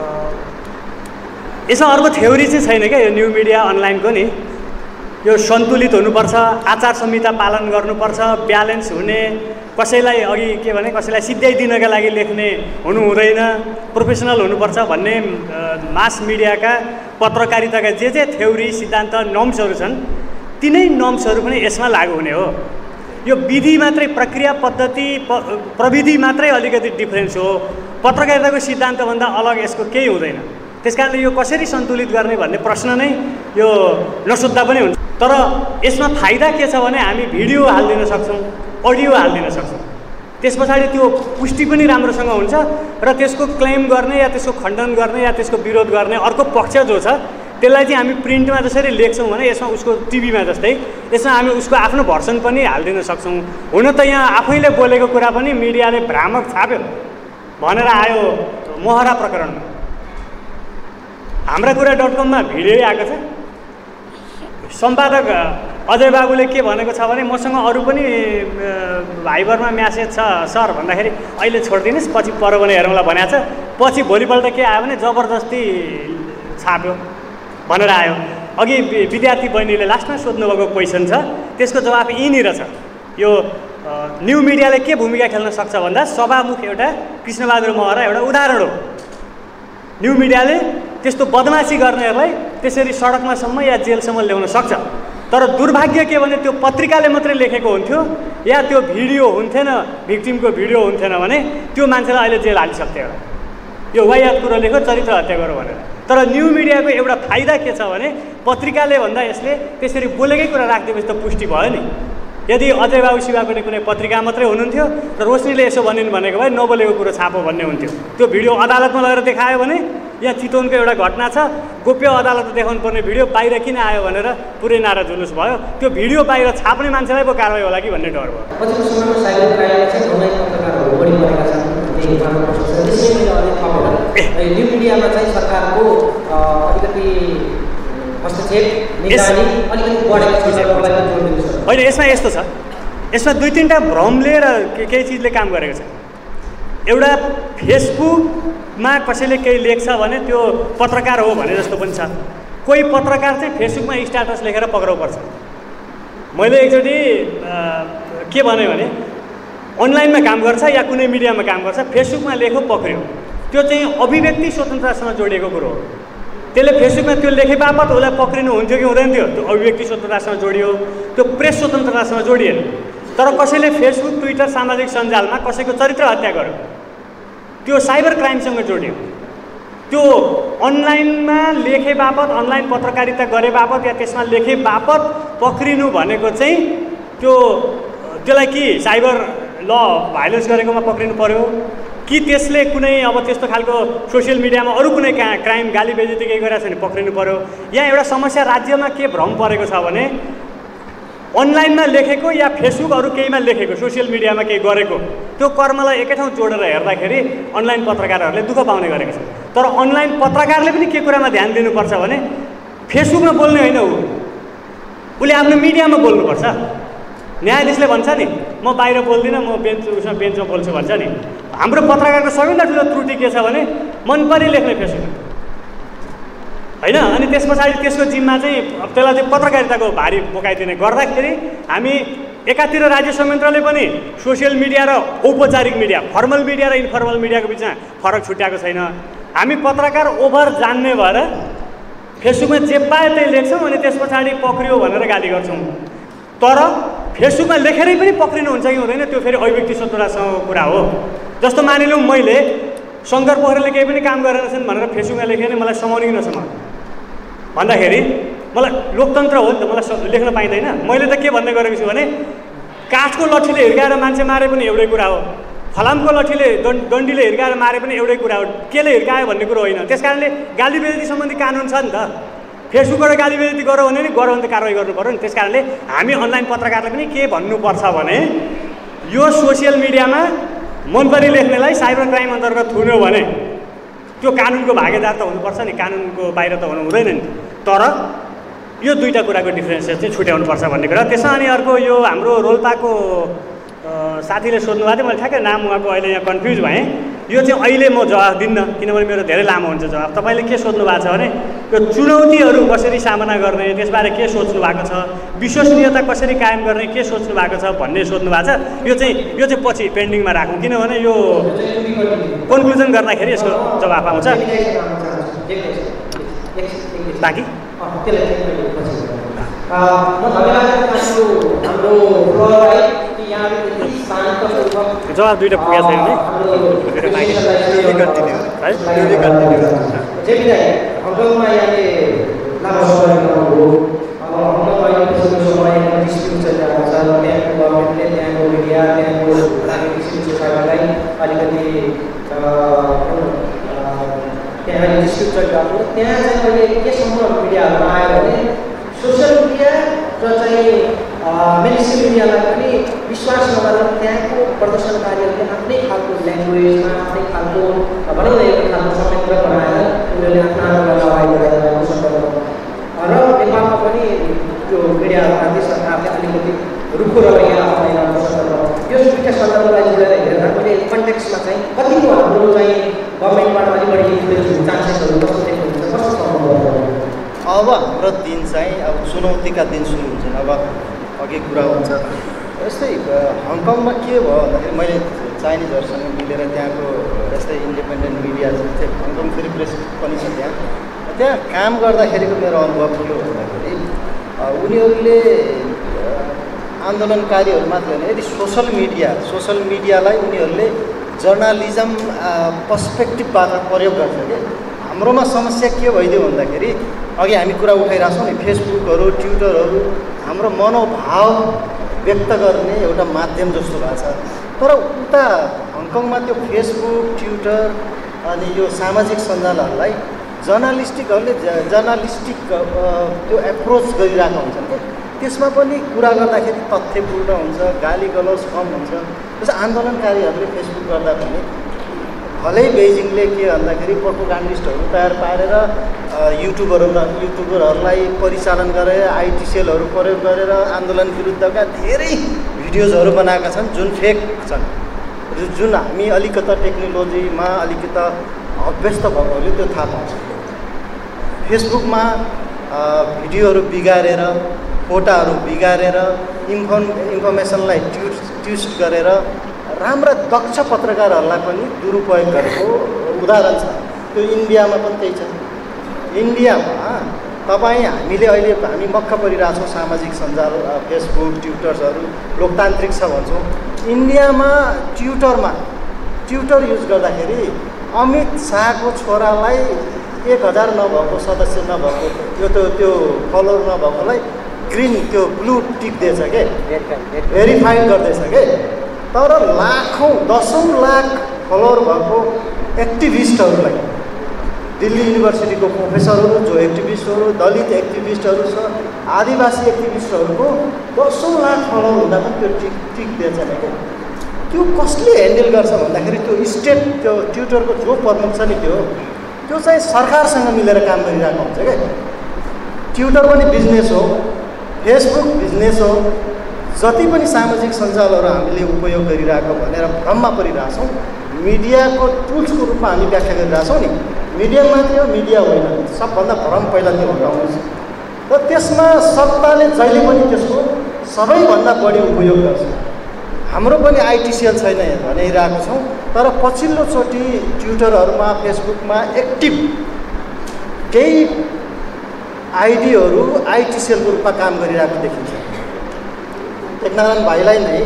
यसमा अर्को थ्योरी चाहिँ छैन क्या यो न्यू मिडिया अनलाइनको नि यो सन्तुलित हुनुपर्छ आचार संहिता पालन गर्नुपर्छ ब्यालेन्स हुने कसैलाई अघि के भने कसैलाई सिध्याइदिनका लागि लेख्ने हुनु हुँदैन प्रोफेसनल हुनुपर्छ भन्ने मास मिडियाका पत्रकारिताका जे थ्योरी सिद्धान्त नर्म्सहरू छन् तिनै नर्म्सहरू पनि यसमा लागू हुने हो यो विधि मात्रै प्रक्रिया पद्धति प्रविधि मात्रै अलिकति डिफरेन्स हो पत्रकारिताको सिद्धान्तभन्दा अलग यसको केही हुँदैन त्यसकारणले यो कसरी सन्तुलित गर्ने भन्ने प्रश्न नै यो नसोध्दा पनि हुन्छ तर यसमा फाइदा के छ भने हामी भिडियो हालिदिन सक्छौँ अडियो हालिदिन सक्छौँ त्यस पछाडि त्यो पुष्टि पनि राम्रोसँग हुन्छ र त्यसको क्लेम गर्ने या त्यसको खण्डन गर्ने या त्यसको विरोध गर्ने अर्को पक्ष जो छ त्यसलाई चाहिँ हामी प्रिन्टमा जसरी लेख्छौँ भने यसमा उसको टिभीमा जस्तै यसमा हामी उसको आफ्नो भर्सन पनि हालिदिन सक्छौँ हुन त यहाँ आफैले बोलेको कुरा पनि मिडियाले भ्रामक छाप्यो भनेर आयो मोहरा प्रकरणमा हाम्रा कुरा .com भिडियो आएको छ सम्पादक अजय बाबुले के भनेको छ भने मसँग अरू पनि भाइबरमा म्यासेज छ सर भन्दाखेरि अहिले छोडिदिनुहोस् पछि पर भने हेरौँला भनेको छ पछि भोलिपल्ट के आयो भने जबरजस्ती छाप्यो भनेर आयो अघि विद्यार्थी बहिनीले लास्टमा सोध्नुभएको क्वेसन छ त्यसको जवाफ यहीँनिर छ यो न्यू मिडियाले के भूमिका खेल्न सक्छ भन्दा सभामुख एउटा कृष्णबहादुर महरा एउटा उदाहरण हो न्यू मिडियाले त्यस्तो बदमासी गर्नेहरूलाई त्यसरी सडकमासम्म या जेलसम्म ल्याउन सक्छ तर दुर्भाग्य के भने त्यो पत्रिकाले मात्रै लेखेको हुन्थ्यो या त्यो भिडियो हुन्थेन भिक्टिमको भिडियो हुन्थेन भने त्यो मान्छेलाई अहिले जेल हालिसक्थ्यो यो वायात कुरो लेख्यो चरित्र हत्या गरौँ भनेर तर न्यू मिडियाको एउटा फाइदा के छ भने पत्रिकाले भन्दा यसले त्यसरी बोलेकै कुरा राखिदिएपछि त पुष्टि भयो नि यदि अजय बाबु शिवाकोले कुनै पत्रिका मात्रै हुनुहुन्थ्यो र रोशनीले यसो भनिन् भनेको भए नबोलेको कुरो छापो भन्ने हुन्थ्यो त्यो भिडियो अदालतमा लगेर देखायो भने यहाँ चितवनको एउटा घटना छ गोप्य अदालतमा देखाउनु पर्ने भिडियो बाहिर किन आयो भनेर पुरै नारा जुलुस भयो त्यो भिडियो बाहिर छाप्ने मान्छेलाई पो कारवाही होला कि भन्ने डर भयो पछिल्लो समयमा साइबर क्राइममा चाहिँ अनलाइन पत्रकारहरू बढी बढेका छन् त्यही मान्नुपर्छ त्यसैले अलिक थपेर न्यू मिडियामा चाहिँ सरकारको अलिकति हस्तक्षेप निगरानी अलिकति बढेको छ होइन यसमा यस्तो छ यसमा दुई तिनवटा भ्रमले र केही चिजले काम गरेको छ एउटा फेसबुकमा कसैले केही लेख्छ भने त्यो पत्रकार हो भने जस्तो पनि छ कोही पत्रकार चाहिँ फेसबुकमा स्ट्याटस लेखेर पक्राउ पर्छ मैले एकचोटि के भने अनलाइनमा काम गर्छ या कुनै मिडियामा काम गर्छ फेसबुकमा लेख्यो पक्रियो त्यो चाहिँ अभिव्यक्ति स्वतन्त्रतासँग जोडिएको कुरो हो त्यसले फेसबुकमा त्यो लेखे बापत उसलाई पक्रिनु हुन्थ्यो कि हुँदैन थियो? त्यो अभिव्यक्ति स्वतन्त्रतासँग जोडियो, त्यो प्रेस स्वतन्त्रतासँग जोडिएन। तर कसैले फेसबुक, ट्विटर, सामाजिक सञ्जालमा कसैको चरित्र हत्या गर्यो, त्यो साइबर क्राइमसँग जोडियो। त्यो अनलाइनमा लेखे बापत, अनलाइन पत्रकारिता गरे बापत या त्यसमा लेखे बापत पक्रिनु भनेको चाहिँ त्यसलाई कि साइबर ल भाइलेन्स गरेकोमा पक्रिनु पर्यो कि त्यसले कुनै अब त्यस्तो खालको सोसियल मिडियामा अरू कुनै क्राइम, गाली बेइज्जती केही गरेको छ भने पक्रिनु पर्यो? यहाँ एउटा समस्या राज्यमा के भ्रम परेको छ भने अनलाइनमा लेखेको या फेसबुक अरू केहीमा लेखेको, सोसियल मिडियामा केही गरेको, त्यो कर्मलाई एकै ठाउँ जोडेर हेर्दाखेरि अनलाइन पत्रकारहरूले दुःख पाउने गरेको छ। तर अनलाइन पत्रकारले पनि के कुरामा ध्यान दिनुपर्छ भने फेसबुकमा बोल्ने होइन, उसले आफ्नो मिडियामा बोल्नुपर्छ। न्यायाधीशले भन्छ नि म बाहिर बोल्दिनँ, म बेन्चमा बोल्छु भन्छ नि। हाम्रो पत्रकारको सबैभन्दा ठुलो त्रुटि के छ भने मनपरी लेख्ने फेसबुक होइन, अनि त्यस पछाडि त्यसको जिम्मा चाहिँ त्यसलाई चाहिँ पत्रकारिताको भारी बोकाइदिने गर्दाखेरि हामी एकातिर राज्य संयन्त्रले पनि सोसियल मिडिया र औपचारिक मिडिया, फर्मल मिडिया र इन्फर्मल मिडियाको बिचमा फरक छुट्याएको छैन। हामी पत्रकार ओभर जान्ने भएर फेसबुकमा जे पाए त्यही लेख्छौँ अनि त्यस पछाडि पक्रियो भनेर गाली गर्छौँ। तर फेसबुकमा लेखेरै पनि पक्रिनुहुन्छ कि हुँदैन त्यो फेरि अभिव्यक्ति स्वतन्त्रतासँगको कुरा हो। जस्तो मानिलिउँ मैले शङ्कर पोखरेलले केही पनि काम गरेनछन् भनेर फेसबुकमा लेखेँ भने मलाई समाउने कि नसमाउने भन्दाखेरि मलाई लोकतन्त्र हो नि त, मलाई लेख्न पाइँदैन। मैले त के भन्ने गरेको छु भने काठको लट्ठीले हिर्काएर मान्छे मारे पनि एउटै कुरा हो, फलामको लट्ठीले डन्डीले हिर्काएर मारे पनि एउटै कुरा हो, केले हिर्कायो भन्ने कुरो होइन। त्यस कारणले गाली बेइज्जती सम्बन्धी कानुन छ नि त। फेसबुकबाट गाली बेइज्जती गऱ्यो भने त कारवाही गर्नु पर्यो नि। त्यस कारणले हामी अनलाइन पत्रकारले पनि के भन्नुपर्छ भने यो सोसियल मिडियामा मनपरी लेख्नेलाई साइबर क्राइम अन्तर्गत थुन्यो भने त्यो कानुनको भागीदार त हुनुपर्छ नि, कानुनको बाहिर त हुनु हुँदैन नि। तर यो दुईवटा कुराको डिफ्रेन्सिएसन चाहिँ छुट्याउनुपर्छ भन्ने कुरा। त्यसमा अनि अर्को यो हाम्रो रोल्पाको साथीले सोध्नु भएको थियो, मैले ठ्याक्कै नाम उहाँको अहिले यहाँ कन्फ्युज भएँ। यो चाहिँ अहिले म जवाफ दिन्न किनभने मेरो धेरै लामो हुन्छ जवाफ। तपाईँले के सोध्नु भएको छ भने यो चुनौतीहरू कसरी सामना गर्ने, त्यसबारे के सोच्नु भएको छ, विश्वसनीयता कसरी कायम गर्ने के सोच्नु भएको छ भन्ने सोध्नु भएको छ। यो चाहिँ पछि पेन्डिङमा राखौँ किनभने यो कन्क्लुजन गर्दाखेरि यसको जवाफ आउँछ। बाँकी जवाब दुईवटा पुगेको छैन नि। हङकङमा यहाँले लामो समय गर्नुभयो, हङकङ अहिलेको समयमा डिस्प्युट चलिरहेको छ। त्यहाँको गभर्मेन्टले, त्यहाँको मिडिया, त्यहाँको राजनीतिक सिभिल सोसाइटीलाई अलिकति त्यहाँ डिस्प्युट चलिरहेको छ। त्यहाँ चाहिँ अहिले केसम्म मिडियाहरूमा आयो भने सोसियल मिडिया र चाहिँ मेनस्ट्रिम मिडियालाई पनि विश्वास नगरेर त्यहाँको प्रदर्शनकारीहरूले आफ्नै खालको ल्याङ्ग्वेजमा, आफ्नै खालको भनौँ न एउटा खालको संयन्त्र बनाएर उनीहरूले आफ्नो लगाइ गरेर र नेपालमा पनि त्यो मिडियाहरूमाथि सरकारले अलिकति रुखो रवैया अप्नाइरहेको सन्दर्भ, यो दुईवटा सन्दर्भलाई जोडेर हेर्दा मैले कन्टेक्स्टमा चाहिँ कतिको हाम्रो चाहिँ गभर्मेन्टबाट अलिक बढी चान्सेसहरू कस्तो देख्नुहुन्छ, कस्तो सम्भव? अब हाम्रो दिन चाहिँ अब चुनौतीका दिन सुरु हुन्छन्। अब अघि कुरा हुन्छ यस्तै हङकङमा के भयो भन्दाखेरि मैले चाइनिजहरूसँग मिलेर त्यहाँको यस्तै इन्डिपेन्डेन्ट मिडिया चाहिँ हङकङ फ्री प्रेस पनि छ त्यहाँ काम गर्दाखेरिको मेरो अनुभव के हो भन्दाखेरि उनीहरूले आन्दोलनकारीहरू मात्र होइन, यदि सोसल मिडियालाई उनीहरूले जर्नलिजम पर्सपेक्टिभबाट प्रयोग गर्छ कि हाम्रोमा समस्या के भइदियो भन्दाखेरि अघि हामी कुरा उठाइरहेको छौँ नि, फेसबुकहरू, ट्विटरहरू हाम्रो मनोभाव व्यक्त गर्ने एउटा माध्यम जस्तो भएको छ। तर उता हङकङमा त्यो फेसबुक, ट्विटर अनि यो सामाजिक सञ्जालहरूलाई जर्नलिस्टिक त्यो एप्रोच गरिरहेका हुन्छन् कि त्यसमा पनि कुरा गर्दाखेरि तथ्यपूर्ण हुन्छ, गाली गलौज कम हुन्छ। त्यसो आन्दोलनकारीहरूले फेसबुक गर्दा पनि भलै बेजिङले के भन्दाखेरि प्रोपोगान्डिस्टहरू तयार पारेर युट्युबरहरूलाई परिचालन गरेर आइटी सेलहरू प्रयोग गरेर आन्दोलन विरुद्धका धेरै भिडियोजहरू बनाएका छन् जुन फेक छन्, जुन हामी अलिकता टेक्नोलोजीमा अलिकता अभ्यस्त भएकोले त्यो थाहा पाउँछ। फेसबुकमा भिडियोहरू बिगारेर, फोटाहरू बिगारेर, इन्फर्मेसनलाई ट्विस्ट गरेर राम्रा दक्ष पत्रकारहरूलाई पनि दुरुपयोग गरेको उदाहरण छ। त्यो इन्डियामा पनि त्यही छ। इन्डियामा तपाईँ हामीले अहिले हामी मक्ख परिरहेछौँ सामाजिक सञ्जाल फेसबुक ट्विटर्सहरू लोकतान्त्रिक छ भन्छौँ। इन्डियामा ट्विटर युज गर्दाखेरि अमित शाहको छोरालाई 1000 नभएको सदस्य नभएको त्यो फलोवर नभएकोलाई ग्रिन त्यो ब्लू टिक दिएछ के भेरिफाइड गर्दैछ के। तर लाखौँ 10औं लाख फलोवर भएको एक्टिभिस्टहरूलाई दिल्ली युनिभर्सिटीको प्रोफेसरहरू जो एक्टिभिस्टहरू दलित एक्टिभिस्टहरू छ आदिवासी एक्टिभिस्टहरूको 10औं लाख फलोवर हुँदा पनि त्यो टिक दिएछ नि क्या। त्यो कसले ह्यान्डल गर्छ भन्दाखेरि त्यो स्टेट त्यो ट्विटरको जो प्रमुख छ नि त्यो चाहिँ सरकारसँग मिलेर काम गरिरहेको हुन्छ क्या। ट्विटर पनि बिजनेस हो, फेसबुक बिजनेस हो, जति पनि सामाजिक सञ्जालहरू हामीले उपयोग गरिरहेको भनेर भ्रममा परिरहेछौँ। मिडियाको टुल्सको रूपमा हामी व्याख्या गरिरहेछौँ नि, मिडियम मात्रै हो मिडिया होइन। सबभन्दा भ्रम पहिला त्यो हटाउनुहोस् र त्यसमा सत्ताले जहिले पनि त्यसको सबैभन्दा बढी उपयोग गर्छ। हाम्रो पनि आइटी सेल छैन भनिरहेको छौँ, तर पछिल्लोचोटि ट्विटरहरूमा फेसबुकमा एक्टिभ केही आइडीहरू आइटी सेलको रूपमा काम गरिरहेको देखिन्छ। टेकनारायण भाइलाई नै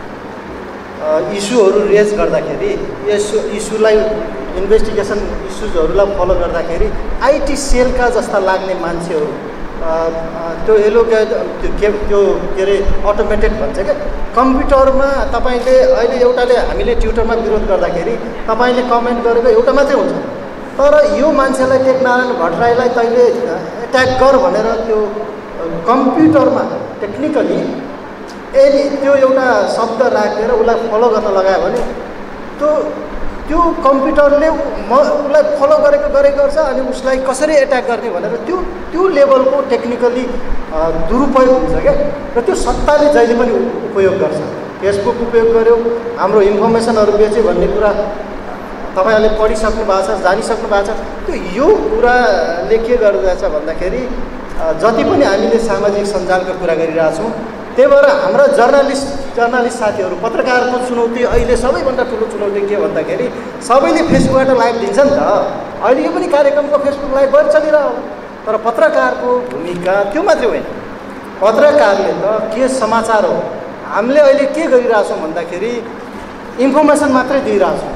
इस्युहरू रेज गर्दाखेरि इस्युलाई इन्भेस्टिगेसन इस्युजहरूलाई फलो गर्दाखेरि आइटी सेलका जस्ता लाग्ने मान्छेहरू त्यो त्यो के अरे अटोमेटेड भन्छ क्या। कम्प्युटरमा तपाईँले अहिले एउटाले हामीले ट्विटरमा विरोध गर्दाखेरि तपाईँले कमेन्ट गरेको एउटा मात्रै हुन्छ, तर यो मान्छेलाई टेकनारायण भट्टराईलाई तैँले एट्याक गर भनेर त्यो कम्प्युटरमा टेक्निकली त्यो एउटा शब्द राखेर उसलाई फलो गर्न लगायो भने त्यो कम्प्युटरले उसलाई फलो गरेको गर्छ अनि उसलाई कसरी एट्याक गर्ने भनेर त्यो लेभलको टेक्निकली दुरुपयोग हुन्छ क्या। र त्यो सत्ताले जहिले पनि उपयोग गर्छ। फेसबुक उपयोग गर्यो, हाम्रो इन्फर्मेसनहरू बेच्यो भन्ने कुरा तपाईँहरूले पढिसक्नु भएको छ, जानिसक्नु भएको छ। त्यो यो कुराले के गर्दछ भन्दाखेरि जति पनि हामीले सामाजिक सञ्जालको कुरा गरिरहेछौँ त्यही भएर हाम्रा जर्नलिस्ट साथीहरू पत्रकारको चुनौती अहिले सबैभन्दा ठुलो चुनौती के भन्दाखेरि सबैले फेसबुकबाट लाइभ दिन्छ नि त। अहिले यो पनि कार्यक्रमको फेसबुक लाइभबाट चलिरह्यो, तर पत्रकारको भूमिका त्यो मात्रै होइन। पत्रकारले त के समाचार हो, हामीले अहिले के गरिरहेछौँ भन्दाखेरि इन्फर्मेसन मात्रै दिइरहेछौँ,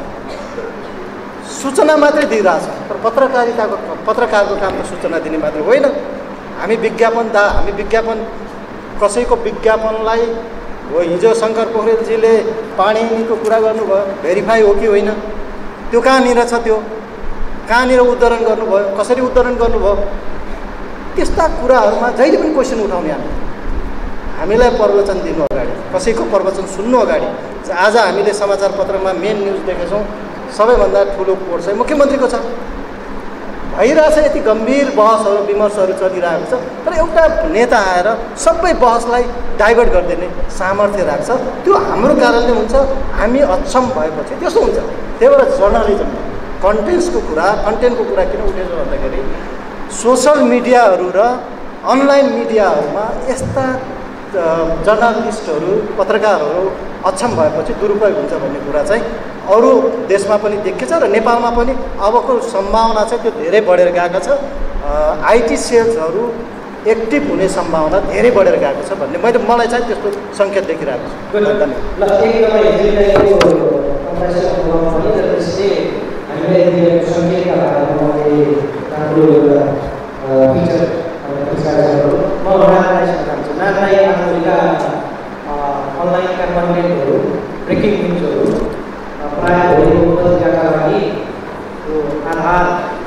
सूचना मात्रै दिइरहेछौँ। तर पत्रकारको काम त सूचना दिने मात्रै होइन। हामी विज्ञापन कसैको विज्ञापनलाई हो हिजो शङ्कर पोखरेलजीले पाणिनीको कुरा गर्नुभयो, भेरिफाई हो कि होइन, त्यो कहाँनिर छ, त्यो कहाँनिर उद्धरण गर्नुभयो, कसरी उद्धरण गर्नुभयो, त्यस्ता कुराहरूमा जहिले पनि क्वेसन उठाउने हामीलाई प्रवचन दिनु अगाडि, कसैको प्रवचन सुन्नु अगाडि। आज हामीले समाचार पत्रमा मेन न्युज देखेछौँ, सबैभन्दा ठुलो कोड चाहिँ मुख्यमन्त्रीको छ। भइरहेछ यति गम्भीर बहसहरू विमर्शहरू चलिरहेको छ, तर एउटा नेता आएर सबै बहसलाई डाइभर्ट गरिदिने सामर्थ्य राख्छ। त्यो हाम्रो कारणले हुन्छ, हामी अक्षम भएपछि त्यस्तो हुन्छ। त्यही भएर जर्नलिजम कन्टेन्टको कुरा किन उठेछ भन्दाखेरि सोसल मिडियाहरू र अनलाइन मिडियाहरूमा यस्ता जर्नलिस्टहरू पत्रकारहरू अक्षम भएपछि दुरुपयोग हुन्छ भन्ने कुरा चाहिँ अरू देशमा पनि देखिन्छ र नेपालमा पनि अबको सम्भावना चाहिँ त्यो धेरै बढेर गएको छ। आइटी सेल्सहरू एक्टिभ हुने सम्भावना धेरै बढेर गएको छ भन्ने मलाई चाहिँ त्यस्तो सङ्केत देखिरहेको छु। अनलाइनका कन्टेन्टहरू ब्रेकिङ न्युजहरू प्रायः भोलिको पत्रिकाका लागि त्यो आधार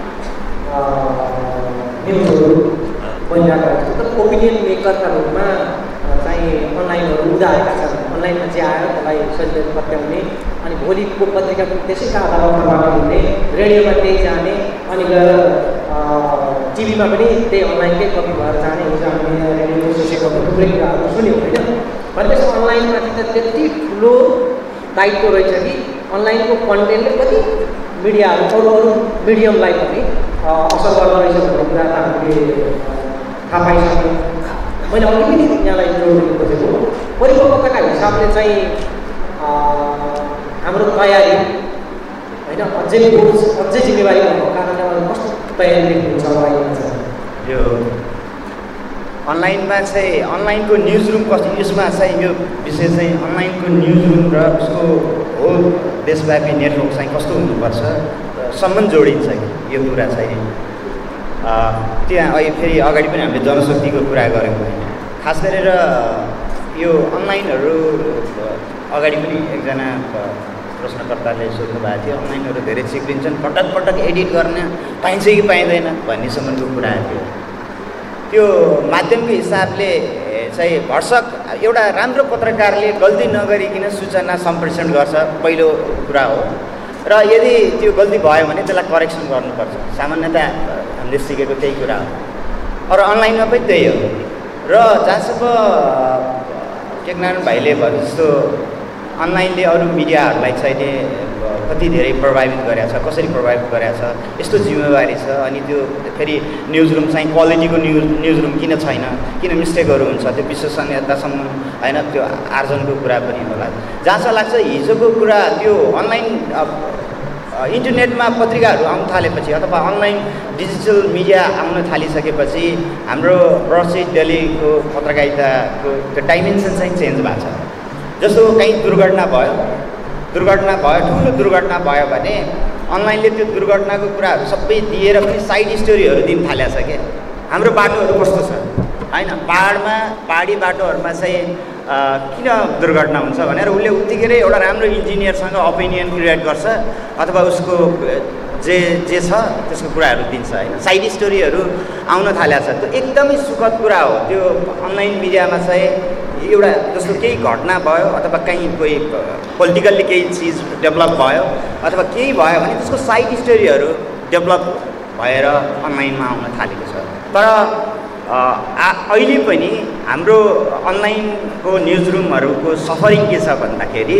न्युजहरू बनिरहेका हुन्छ। तर ओपिनियन मेकरका रूपमा चाहिँ अनलाइनहरू उदाएका छन्। अनलाइनमा जे आयो त्यसलाई सजिलै पत्याउने अनि भोलिको पत्रिका पनि त्यसैका आधारमा हुने, रेडियोमा त्यही जाने अनि गएर टिभीमा पनि त्यही अनलाइनकै कपी भएर जाने। हिजो हामीले रेडियो सोसेको थुप्रै कुराहरू सुन्यौँ होइन। भनेपछि अनलाइनमाथि त त्यति ठुलो दायित्व रहेछ कि अनलाइनको कन्टेन्टले कति मिडियाहरू अरू मिडियमलाई पनि असर गर्दो रहेछ भन्ने कुरा त हामीले थाहा पाइसक्यौँ। मैले अघि पनि यहाँलाई जोड्नु खोजेको परिपक्वताका हिसाबले चाहिँ हाम्रो तयारी होइन अझै जिम्मेवारी भएको कारणले कस्तो तयारी हुन्छ यो अनलाइनमा चाहिँ अनलाइनको न्युज रुम कस्तो यसमा चाहिँ यो विषय चाहिँ अनलाइनको न्युज रुम र उसको होल देशव्यापी नेटवर्क चाहिँ कस्तो हुनुपर्छ सम्बन्ध जोडिन्छ कि यो कुरा चाहिँ त्यहाँ अहिले फेरि अगाडि पनि हामीले जनशक्तिको कुरा गऱ्यौँ होइन। खास गरेर यो अनलाइनहरू अगाडि पनि एकजना प्रश्नकर्ताले सोध्नु भएको थियो अनलाइनहरू धेरै चिप्लिन्छन् पटक पटक एडिट गर्न पाइन्छ कि पाइँदैन भन्नेसम्मको कुरा थियो। त्यो माध्यमको हिसाबले चाहिँ भर्सक एउटा राम्रो पत्रकारले गल्ती नगरिकन सूचना सम्प्रेषण गर्छ पहिलो कुरा हो र यदि त्यो गल्ती भयो भने त्यसलाई करेक्सन गर्नुपर्छ सामान्यतया हामीले सिकेको त्यही कुरा हो। अरू अनलाइनमा पनि त्यही हो र जहाँसम्म टेकनारायण भाइले भने जस्तो अनलाइनले अरू मिडियाहरूलाई चाहिँ कति धेरै प्रभावित गरेको छ कसरी प्रभावित गरेको छ यस्तो जिम्मेवारी छ। अनि त्यो फेरि न्युज रुम चाहिँ क्वालिटीको न्युज रुम किन छैन किन मिस्टेकहरू हुन्छ त्यो विश्वसनीयतासम्म होइन त्यो आर्जनको कुरा पनि होला। जहाँसम्म लाग्छ हिजोको कुरा त्यो अनलाइन इन्टरनेटमा पत्रिकाहरू आउन थालेपछि अथवा अनलाइन डिजिटल मिडिया आउन थालिसकेपछि हाम्रो ब्रडसिट डेलीको पत्रकारिताको त्यो डाइमेन्सन चाहिँ चेन्ज भएको छ। जस्तो कहीँ दुर्घटना भयो ठुलो दुर्घटना भयो भने अनलाइनले त्यो दुर्घटनाको कुराहरू सबै दिएर पनि साइड स्टोरीहरू दिन थालेको छ क्या। हाम्रो बाटोहरू कस्तो छ होइन पहाडी बाटोहरूमा चाहिँ किन दुर्घटना हुन्छ भनेर उसले उत्तिकै एउटा राम्रो इन्जिनियरसँग ओपिनियन क्रिएट गर्छ अथवा उसको जे छ त्यसको कुराहरू दिन्छ होइन। साइड स्टोरीहरू आउन थालेको छ त्यो एकदमै सुखद कुरा हो। त्यो अनलाइन मिडियामा चाहिँ एउटा जस्तो केही घटना भयो अथवा कहीँ कोही पोलिटिकल्ली केही चिज डेभलप भयो अथवा केही भयो भने त्यसको साइड स्टोरीहरू डेभलप भएर अनलाइनमा आउन थालेको छ। तर अहिले पनि हाम्रो अनलाइनको न्युज रुमहरूको सफरिङ के छ भन्दाखेरि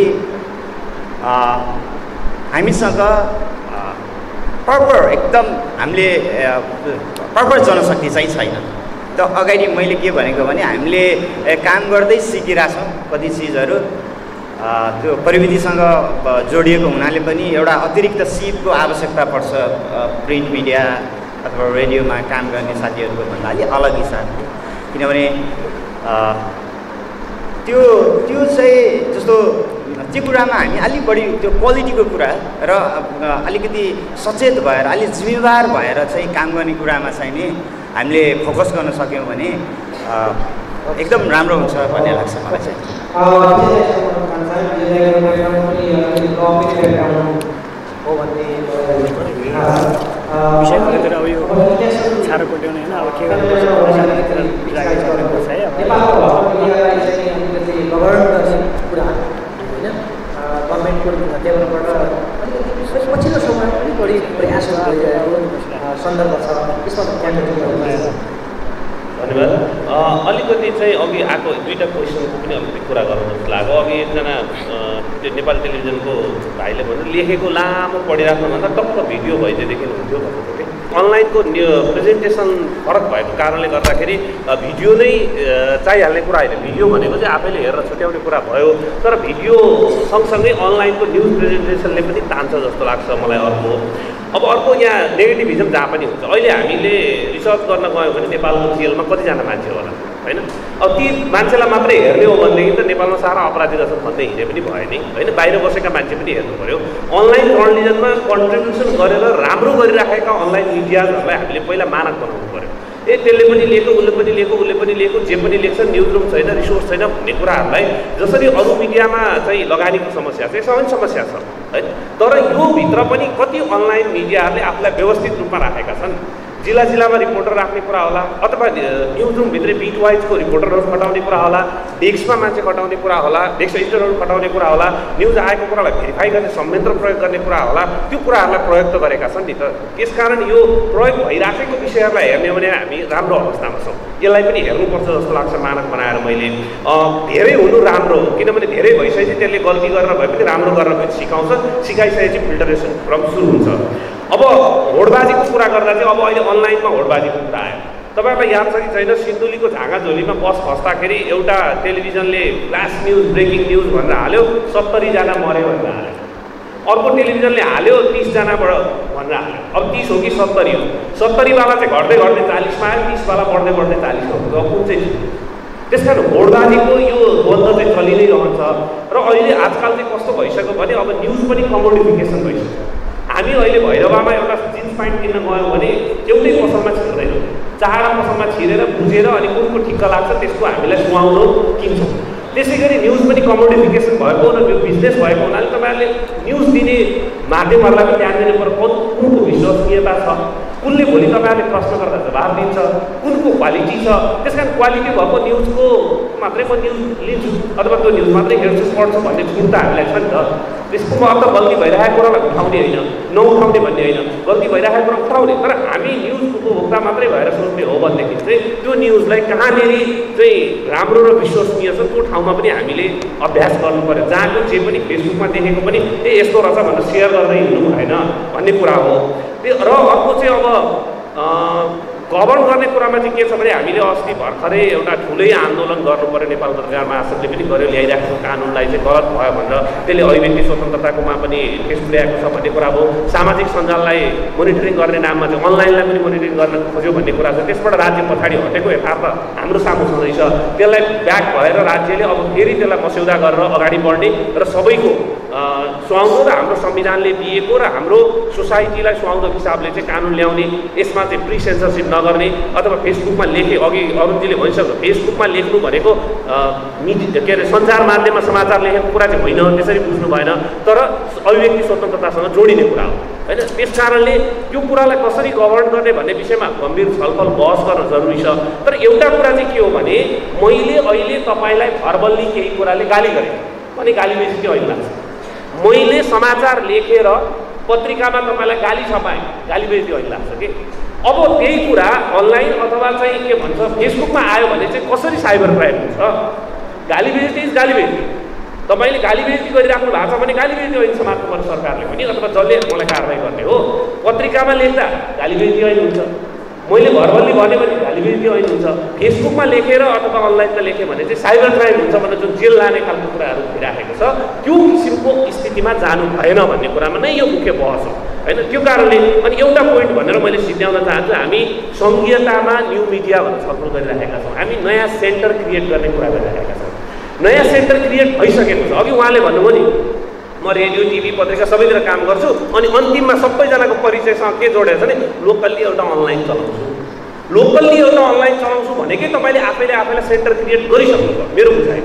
हामीसँग प्रपर एकदम हामीले प्रपर जनशक्ति चाहिँ छैन। त अगाडि मैले के भनेको भने हामीले काम गर्दै सिकिरहेछौँ कति चिजहरू त्यो प्रविधिसँग जोडिएको हुनाले पनि एउटा अतिरिक्त सिपको आवश्यकता पर्छ प्रिन्ट मिडिया अथवा रेडियोमा काम गर्ने साथीहरूको भन्दा अलि अलग हिसाबले। किनभने त्यो चाहिँ जस्तो त्यो कुरामा हामी अलिक बढी त्यो क्वालिटीको कुरा र अलिकति सचेत भएर अलिक जिम्मेवार भएर चाहिँ काम गर्ने कुरामा चाहिँ नि हामीले फोकस गर्न सक्यौँ भने एकदम राम्रो हुन्छ भन्ने लाग्छ मलाई चाहिँ। विषयतिर अब यो छारो कोट्याउने होइन अब के गर्नुपर्छ गभर्मेन्टको लेभलबाट अलिकति पछिल्लो समयमा अलिक बढी प्रयासहरू गरिरहेको सन्दर्भ छ यसमा धन्यवाद। अलिकति चाहिँ अघि आएको दुईवटा क्वेसनको पनि अलिकति कुरा गरौँ जस्तो लाग्यो। अघि एकजना त्यो नेपाल टेलिभिजनको भाइले भन्नु लेखेको लामो पढिराख्नुभन्दा टक्क भिडियो भइदिएदेखि हुन्थ्यो भन्नुभयो कि अनलाइनको प्रेजेन्टेसन फरक भएको कारणले गर्दाखेरि भिडियो नै चाहिहाल्ने कुरा होइन। भिडियो भनेको चाहिँ आफैले हेरेर छुट्याउने कुरा भयो तर भिडियो सँगसँगै अनलाइनको न्युज प्रेजेन्टेसनले पनि तान्छ जस्तो लाग्छ मलाई। अर्को यहाँ नेगेटिभिजम जहाँ पनि हुन्छ। अहिले हामीले रिसर्च गर्न गयौँ भने नेपालको जेलमा कतिजना मान्छे होला होइन। अब ती मान्छेलाई मात्रै हेर्ने हो भनेदेखि त नेपालमा सारा अपराधी रहेछन् भन्दै हिँडे पनि भयो नि होइन। बाहिर बसेका मान्छे पनि हेर्नु पऱ्यो। अनलाइन जर्नलिजममा कन्ट्रिब्युसन गरेर राम्रो गरिराखेका अनलाइन मिडियाहरूलाई हामीले पहिला मानक बनाउनु पऱ्यो। त्यसले पनि लिएको उसले पनि लिएको जे पनि लेख्छ न्युज रुम छैन रिसोर्स छैन भन्ने कुराहरूलाई जसरी अरू मिडियामा चाहिँ लगानीको समस्या छ यसमा पनि समस्या छ है। तर यो भित्र पनि कति अनलाइन मिडियाहरूले आफूलाई व्यवस्थित रूपमा राखेका छन्। जिल्लामा रिपोर्टर राख्ने कुरा होला अथवा न्युज रुमभित्रै बिट वाइजको रिपोर्टरहरू खटाउने कुरा होला डेस्कमा मान्छे खटाउने कुरा होला डेस्क एडिटरहरू खटाउने कुरा होला न्युज आएको कुरालाई भेरिफाई गर्ने संयन्त्र प्रयोग गर्ने कुरा होला त्यो कुराहरूलाई प्रयोग त गरेका छन् नि त। त्यसकारण यो प्रयोग भइराखेको विषयहरूलाई हेर्ने हो भने हामी राम्रो अवस्थामा छौँ। यसलाई पनि हेर्नुपर्छ जस्तो लाग्छ मानक बनाएर मैले। धेरै हुनु राम्रो किनभने धेरै भइसकेपछि त्यसले गल्ती गरेर भए पनि राम्रो गरेर पनि सिकाउँछ। सिकाइसकेपछि फिल्टरेसन क्रम सुरु हुन्छ। अब होडबाजीको कुरा गर्दा चाहिँ अब अहिले अनलाइनमा होडबाजीको कुरा आयो। तपाईँहरूलाई याद छ कि छैन सिन्धुलीको झाँगाझोलीमा बस खस्दाखेरि एउटा टेलिभिजनले फ्ल्यास न्युज ब्रेकिङ न्युज भनेर हाल्यो 70 जना मऱ्यो भनेर हाल्यो अर्को टेलिभिजनले हाल्यो 30 जनाबाट भनेर हाल्यो, अब 30 हो कि 70 हो, 70वाला चाहिँ घट्दै घट्दै 40मा आयो, 30वाला बढ्दै बढ्दै 40 हो, अब कुन चाहिँ? त्यस कारण भोटबाजीको यो द्वन्द्व चाहिँ चलि नै रहन्छ। र अहिले आजकल चाहिँ कस्तो भइसक्यो भने अब न्युज पनि कमोडिफिकेसन भइसक्यो। हामी अहिले भैरवामा एउटा जिन्स प्यान्ट किन्न गयौँ भने एउटै पसलमा छिर्दैनौँ, 4वटा पसलमा छिरेर बुझेर अनि कुनको ठिक्क लाग्छ त्यसको हामीलाई सुहाउँदो किन्छौँ। त्यसै गरी न्युज पनि कमोडिफिकेसन भएको र यो बिजनेस भएको हुनाले तपाईँहरूले न्युज दिने माध्यमहरूलाई पनि ध्यान दिनु पर्यो, कुनको विश्वसनीयता छ, कुनले भोलि तपाईँहरूले प्रश्न गर्दा जवाब दिन्छ, कुनको क्वालिटी छ। त्यस कारण क्वालिटी भएको न्युजको मात्रै म न्युज लिन्छु अथवा त्यो न्युज मात्रै हेर्छु पढ्छु भन्ने छुट त हामीलाई छ नि त। त्यसको मतलब गल्ती भइरहेको कुरालाई उठाउने होइन, नउठाउने भन्ने होइन, गल्ती भइरहेको कुरा उठाउने। तर हामी न्युज उपभोक्ता मात्रै भएर सोच्ने हो भनेदेखि चाहिँ त्यो न्युजलाई कहाँनिर चाहिँ राम्रो र विश्वसनीय छ त्यो ठाउँमा पनि हामीले अभ्यास गर्नु पऱ्यो। जहाँको जे पनि फेसबुकमा देखेको पनि यस्तो रहेछ भनेर सेयर गर्दै हिँड्नु भएन भन्ने कुरा हो। र अर्को चाहिँ अब गभर्न गर्ने कुरामा चाहिँ के छ भने हामीले अस्ति भर्खरै एउटा ठुलै आन्दोलन गर्नु पऱ्यो, नेपाल पत्रकार महासंघले पनि गर्यो, ल्याइरहेको कानुनलाई चाहिँ गलत भयो भनेर त्यसले अभिव्यक्ति स्वतन्त्रताकोमा पनि ठेस पुर्याएको छ भन्ने कुरा हो। सामाजिक सञ्जाललाई मोनिटरिङ गर्ने नाममा चाहिँ अनलाइनलाई पनि मोनिटरिङ गर्न खोज्यो भन्ने कुरा छ। त्यसबाट राज्य पछाडि हटेको यथार्थ हाम्रो सामु छँदैछ। त्यसलाई ब्याक भएर राज्यले अब फेरि त्यसलाई मस्यौदा गरेर अगाडि बढ्ने र सबैको सुहाउँदो र हाम्रो संविधानले दिएको र हाम्रो सोसाइटीलाई सुहाउँदो हिसाबले चाहिँ कानुन ल्याउने, यसमा चाहिँ प्री सेन्सरसिप नगर्ने अथवा फेसबुकमा लेखे, अघि अरुणजीले भनिसक्यो फेसबुकमा लेख्नु भनेको के अरे सञ्चार माध्यममा समाचार लेखेको कुरा चाहिँ होइन, त्यसरी बुझ्नु भएन, तर अभिव्यक्ति स्वतन्त्रतासँग जोडिने कुरा हो होइन। त्यस कारणले त्यो कुरालाई कसरी गभर्न गर्ने भन्ने विषयमा गम्भीर छलफल बहस गर्न जरुरी छ। तर एउटा कुरा चाहिँ के हो भने मैले अहिले तपाईँलाई भर्बल्ली केही कुराले गाली गरेँ भने गाली बेइज्जती होइन लाग्छ। मैले समाचार लेखेर पत्रिकामा तपाईँलाई गाली छपाएँ गाली बेइज्जती होइन लाग्छ कि। अब त्यही कुरा अनलाइन अथवा चाहिँ के भन्छ फेसबुकमा आयो भने चाहिँ कसरी साइबर क्राइम हुन्छ? गाली बेइज्जती इज गाली बेइज्जती। तपाईँले गाली बेइज्जती गरिराख्नु भएको छ भने गाली बेइज्जती होइन समाप्त गर्नु सरकारले पनि अथवा जसले मलाई कारवाही गर्ने हो। पत्रिकामा लेख्दा गाली बेइज्जती होइन हुन्छ, मैले भर्बल्ली भने भने गाली बेइज्जती होइन हुन्छ। फेसबुकमा लेखेर अथवा अनलाइनमा लेखेँ भने चाहिँ साइबर क्राइम हुन्छ भनेर जुन जेल लाने खालको कुराहरू भइराखेको छ त्यो किसिमको स्थितिमा जानु भएन भन्ने कुरामा नै यो मुख्य बहस हो होइन। त्यो कारणले अनि एउटा पोइन्ट भनेर मैले सिद्ध्याउन चाहन्छु, हामी सङ्घीयतामा न्यू मिडिया भनेर छलफल गरिरहेका छौँ, हामी नयाँ सेन्टर क्रिएट गर्ने कुरा गरिरहेका छौँ। नयाँ सेन्टर क्रिएट भइसकेको छ। अघि उहाँले भन्नुभयो नि म रेडियो टिभी पत्रिका सबैतिर काम गर्छु अनि अन्तिममा सबैजनाको परिचयसँग के जोडेको छ भने लोकल्ली एउटा अनलाइन चलाउँछु। लोकल्ली एउटा अनलाइन चलाउँछु भनेकै तपाईँले आफैलाई सेन्टर क्रिएट गरिसक्नुभयो। मेरो बुझाइ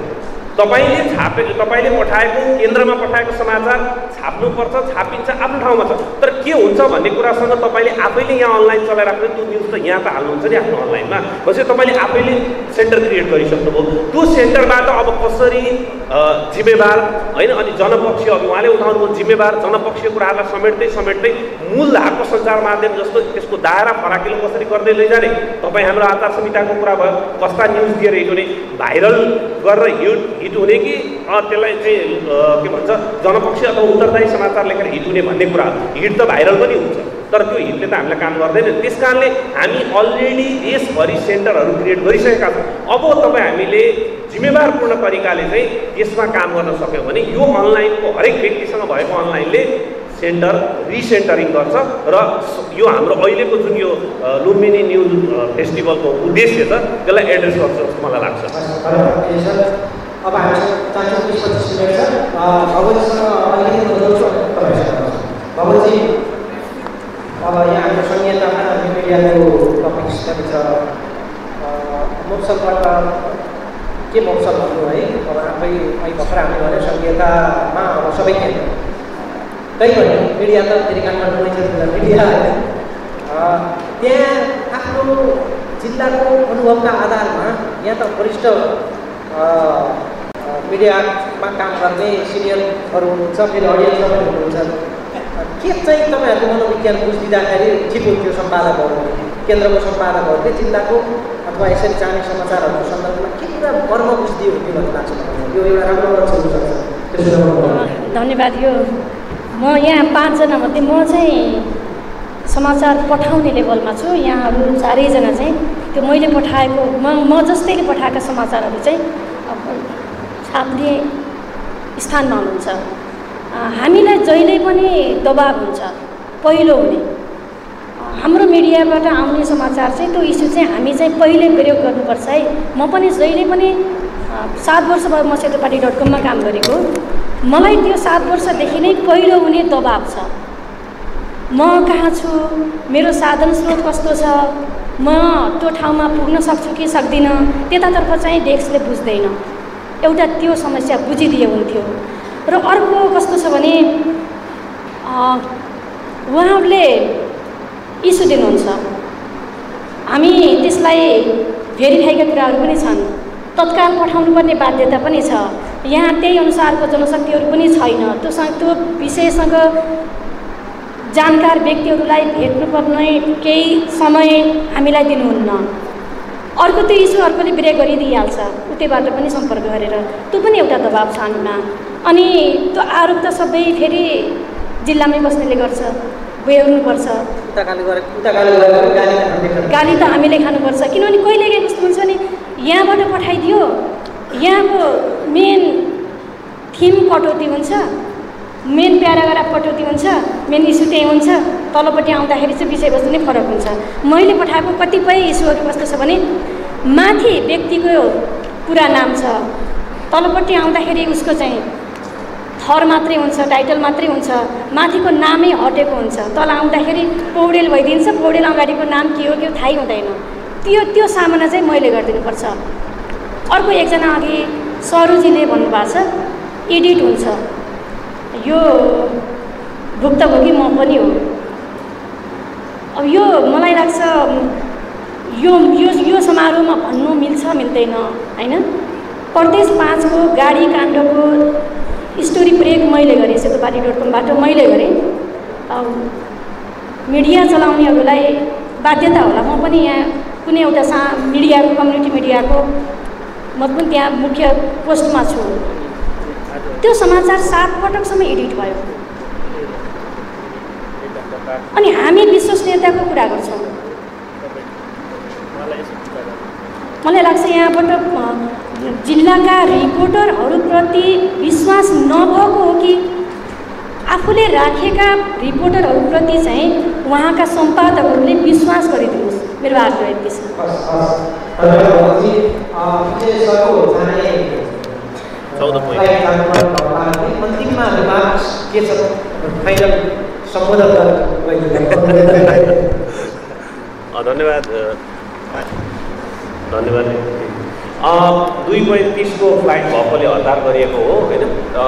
तपाईँले पठाएको केन्द्रमा पठाएको समाचार छाप्नुपर्छ, छापिन्छ, आफ्नो ठाउँमा छ। तर के हुन्छ भन्ने कुरासँग तपाईँले आफैले यहाँ अनलाइन चलाइराख्नु, त्यो न्युज त यहाँ त हाल्नुहुन्छ नि आफ्नो अनलाइनमा। भनेपछि तपाईँले आफैले सेन्टर क्रिएट गरिसक्नुभयो। त्यो सेन्टरबाट अब कसरी जिम्मेवार होइन अनि जनपक्षीय, अघि उहाँले उठाउनुभयो जिम्मेवार जनपक्षीय कुराहरूलाई समेट्दै मूल धारको सञ्चार माध्यम जस्तो त्यसको दायरा फराकिलो कसरी गर्दै लैजाने। तपाईँ हाम्रो आचार संहिताको कुरा भयो, कस्ता न्युज दिएर हिट हुने, भाइरल गरेर हिट हुने कि त्यसलाई चाहिँ के भन्छ जनपक्षीय अथवा उत्तरदायी समाचार लेखेर हिट हुने भन्ने कुरा। हिट त भाइरल पनि हुन्छ तर त्यो हिटले त हामीलाई काम गर्दैन। त्यस कारणले हामी अलरेडी देशभरि सेन्टरहरू क्रिएट गरिसकेका छौँ। अब तपाईँ हामीले जिम्मेवारपूर्ण तरिकाले चाहिँ यसमा काम गर्न सक्यौँ भने यो अनलाइनको हरेक व्यक्तिसँग भएको अनलाइनले सेन्टर रिसेन्टरिङ गर्छ र यो हाम्रो अहिलेको जुन यो लुम्बिनी न्युज फेस्टिभलको उद्देश्य छ त्यसलाई एड्रेस गर्छ जस्तो मलाई लाग्छ। अब हामीसँग 40-25 मिनट छ। भगवतीसँग अलिकति अनुरोध छ भगवती, अब यहाँ हाम्रो संहितामा मिडियाको टपिक्स पनि छ। मोक्सलबाट के मोक्सल भन्नु है, अब आफै भर्खर हामीले भन्यो संहितामा अब सबै केन्द्र त्यही भने मिडिया त फेरि काठमाडौँ नै मिडिया त्यहाँ आफ्नो जिल्लाको अनुभवका आधारमा यहाँ त वरिष्ठ मिडियामा काम गर्ने सिनियरहरू हुनुहुन्छ, फेरि अडियन्समा पनि हुनुहुन्छ। के चाहिँ तपाईँहरूको मनोविज्ञान बुझिदिँदाखेरि ठिक हुन्थ्यो? सम्पादकहरूले, केन्द्रको सम्पादकहरूले जिल्लाको अथवा यसरी जाने समाचारहरूको सन्दर्भमा के कुरा कर्म बुझिदियो हुन्थ्यो भन्ने लाग्छ तपाईँलाई? यो एउटा राम्रो लक्ष्य हुनसक्छ। धन्यवाद। यो म यहाँ 5 जना मध्ये म चाहिँ समाचार पठाउने लेभलमा छु। यहाँहरू 4 जना चाहिँ त्यो मैले पठाएको म जस्तैले पठाएका समाचारहरू चाहिँ छाप्ने स्थानमा हुनुहुन्छ। हामीलाई जहिले पनि दबाब हुन्छ पहिलो हुने। हाम्रो मिडियाबाट आउने समाचार चाहिँ त्यो इस्यु चाहिँ हामी चाहिँ पहिले प्रयोग गर्नुपर्छ है। म पनि जहिले पनि 7 वर्ष भयो म सेतोपाटी.com-मा काम गरेको। मलाई त्यो 7 वर्षदेखि नै पहिलो हुने दबाब छ। म कहाँ छु, मेरो साधन स्रोत कस्तो छ, म त्यो ठाउँमा पुग्न सक्छु कि सक्दिनँ, त्यतातर्फ चाहिँ डेस्कले बुझ्दैन। एउटा त्यो समस्या बुझिदिए हुन्थ्यो। र अर्को कस्तो छ भने उहाँहरूले इस्यु दिनुहुन्छ, हामी त्यसलाई भेरिफाईका कुराहरू पनि छन्, तत्काल पठाउनु पर्ने बाध्यता पनि छ। यहाँ त्यही अनुसारको जनशक्तिहरू पनि छैन। त्यो विषयसँग जानकार व्यक्तिहरूलाई भेट्नुपर्ने केही समय हामीलाई दिनुहुन्न। अर्को त्यो इस्यु अर्कोले ब्रेक गरिदिइहाल्छ, उतैबाट पनि सम्पर्क गरेर। त्यो पनि एउटा दबाब छ हामीमा। अनि त्यो आरोप त सबै फेरि जिल्लामै बस्नेले गर्छ, बेहोर्नुपर्छ। गाली त हामीले खानुपर्छ। किनभने कहिले के कस्तो हुन्छ भने यहाँबाट पठाइदियो, यहाँको मेन थिम कटौती हुन्छ, मेन प्याराग्राफ कटौती हुन्छ, मेन इस्यु त्यही हुन्छ, तलपट्टि आउँदाखेरि चाहिँ विषयवस्तु नै फरक हुन्छ। मैले पठाएको कतिपय इस्युहरू कस्तो छ भने माथि व्यक्तिको पुरा नाम छ, तलपट्टि आउँदाखेरि उसको चाहिँ थर मात्रै हुन्छ, टाइटल मात्रै हुन्छ, माथिको नामै हटेको हुन्छ। तल आउँदाखेरि पौडेल भइदिन्छ, पौडेल अगाडिको नाम के हो के थाहै हुँदैन। त्यो सामना चाहिँ मैले गरिदिनुपर्छ। अर्को एकजना अघि सरुजीले भन्नुभएको छ एडिट हुन्छ, यो भुक्तभोगी म पनि हो। अब यो मलाई लाग्छ यो समारोहमा भन्नु मिल्छ मिल्दैन हैन। प्रदेश 5 को गाडी काण्डको स्टोरी ब्रेक मैले गरेँ, सेतोपाटी.com-बाट मैले गरेँ। मिडिया चलाउनेहरूलाई बाध्यता होला, म पनि यहाँ कुनै एउटा मिडियाको कम्युनिटी मिडियाको म पनि त्यहाँ मुख्य पोस्टमा छु। त्यो समाचार 7 पटकसम्म एडिट भयो। अनि हामी विश्वसनीयताको कुरा गर्छौँ। मलाई लाग्छ यहाँबाट जिल्लाका रिपोर्टरहरूप्रति विश्वास नभएको हो कि आफूले राखेका रिपोर्टरहरूप्रति चाहिँ उहाँका सम्पादकहरूले विश्वास गरिदिनुहोस्। मेरो आग्रह यति छ। धन्यवाद। 2:35 को फ्लाइट भएकोले हतार गरिएको हो होइन।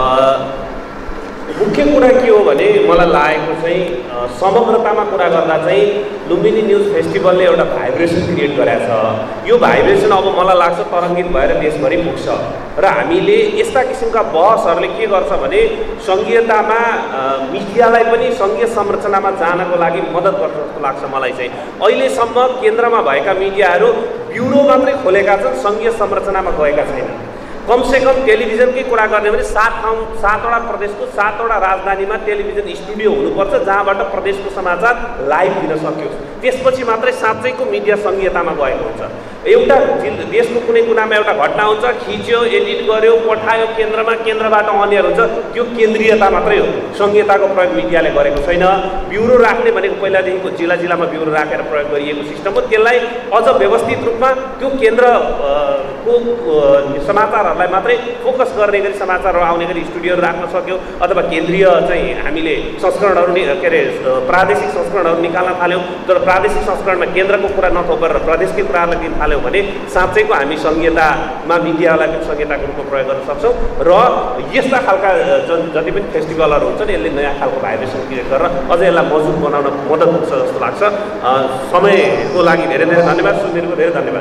मुख्य कुरा के हो भने मलाई लागेको चाहिँ समग्रतामा कुरा गर्दा चाहिँ लुम्बिनी न्युज फेस्टिभलले एउटा भाइब्रेसन क्रिएट गरेको छ। यो भाइब्रेसन अब मलाई लाग्छ तरङ्गित भएर देशभरि पुग्छ र हामीले यस्ता किसिमका बहसहरूले के गर्छ भने सङ्घीयतामा मिडियालाई पनि सङ्घीय संरचनामा जानको लागि मद्दत गर्छ जस्तो लाग्छ मलाई चाहिँ। अहिलेसम्म केन्द्रमा भएका मिडियाहरू ब्युरो मात्रै खोलेका छन्, सङ्घीय संरचनामा गएका छैनन्। कमसेकम टेलिभिजनकै कुरा गर्ने भने 7वटा प्रदेशको 7वटा राजधानीमा टेलिभिजन स्टुडियो हुनुपर्छ जहाँबाट प्रदेशको समाचार लाइभ दिन सकियोस्। त्यसपछि मात्रै साँच्चैको मिडिया सङ्घीयतामा गएको हुन्छ। एउटा देशको कुनै कुनामा एउटा घटना हुन्छ, खिच्यो, एडिट गर्यो, पठायो केन्द्रमा, केन्द्रबाट अनियर हुन्छ, त्यो केन्द्रीयता मात्रै हो। सङ्घीयताको प्रयोग मिडियाले गरेको छैन। ब्युरो राख्ने भनेको पहिलादेखिको जिल्लामा ब्युरो राखेर प्रयोग गरिएको सिस्टम हो। त्यसलाई अझ व्यवस्थित रूपमा त्यो केन्द्रको समाचारहरूलाई मात्रै फोकस गर्ने गरी समाचारहरू आउने गरी स्टुडियोहरू राख्न सक्यो अथवा केन्द्रीय चाहिँ हामीले संस्करणहरू के अरे प्रादेशिक संस्करणहरू निकाल्न थाल्यौँ। तर प्रादेशिक संस्करणमा केन्द्रको कुरा नथोपेर प्रदेशकै कुराहरूलाई दिन थाल्यौँ भने साँच्चैको हामी सङ्घीयतामा मिडियालाई पनि सङ्घीयताको रूपमा प्रयोग गर्न सक्छौँ। र यस्ता खालका जति पनि फेस्टिभलहरू हुन्छन् यसले नयाँ खालको भाइब्रेसन क्रिएट गरेर अझ यसलाई मजबुत बनाउन मद्दत पुग्छ जस्तो लाग्छ। समयको लागि धेरै धेरै धन्यवाद। सुनिदिनुको धेरै धन्यवाद।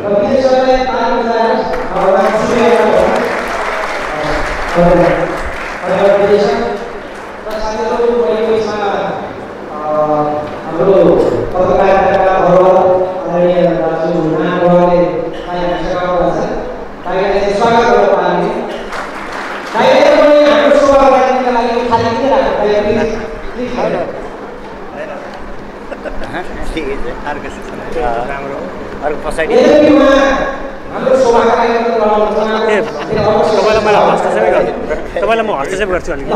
तपाईँलाई मैले हस्ताक्षरै गर्छु। तपाईँलाई म हस्तक्षेप गर्छु अलिकति।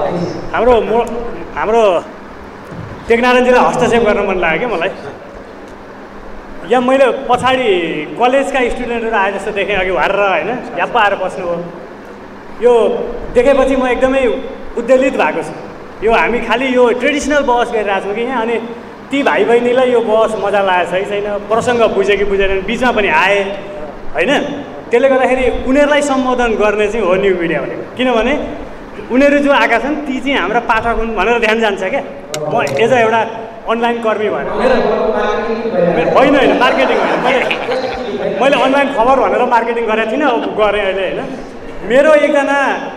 हाम्रो टेक्नोलोजीलाई हस्तक्षेप गर्न मन लाग्यो क्या मलाई। यहाँ मैले पछाडि कलेजका स्टुडेन्टहरू आए जस्तो देखेँ अघि भएर होइन, याप्प आएर बस्नुभयो। यो देखेपछि म एकदमै उद्वेलित भएको छु। यो हामी खालि यो ट्रेडिसनल बहस गरिरहेको छौँ कि यहाँ, अनि ती भाइ बहिनीलाई यो बहस मजा लागेको छ कि छैन, प्रसङ्ग बुझ्यो कि बुझेन, बिचमा पनि आए होइन। त्यसले गर्दाखेरि उनीहरूलाई सम्बोधन गर्ने चाहिँ हो न्यु मिडिया भनेको। किनभने उनीहरू जो आएका छन् ती चाहिँ हाम्रा पाठक हुन् भनेर ध्यान जान्छ क्या। म एज अ एउटा अनलाइन कर्मी भएर होइन मार्केटिङ होइन, मैले अनलाइन खबर भनेर मार्केटिङ गरेको थिइनँ, अब गरेँ अहिले होइन। मेरो एकजना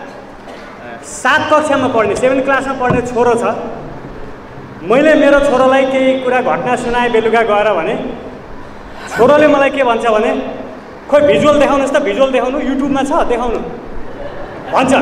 7 कक्षामा पढ्ने 7 क्लासमा पढ्ने छोरो छ। मैले मेरो छोरोलाई केही कुरा घटना सुनाएँ बेलुका गएर भने छोरोले मलाई के भन्छ भने खोइ भिजुअल देखाउनुहोस् त, भिजुअल देखाउनु, युट्युबमा छ देखाउनु भन्छ।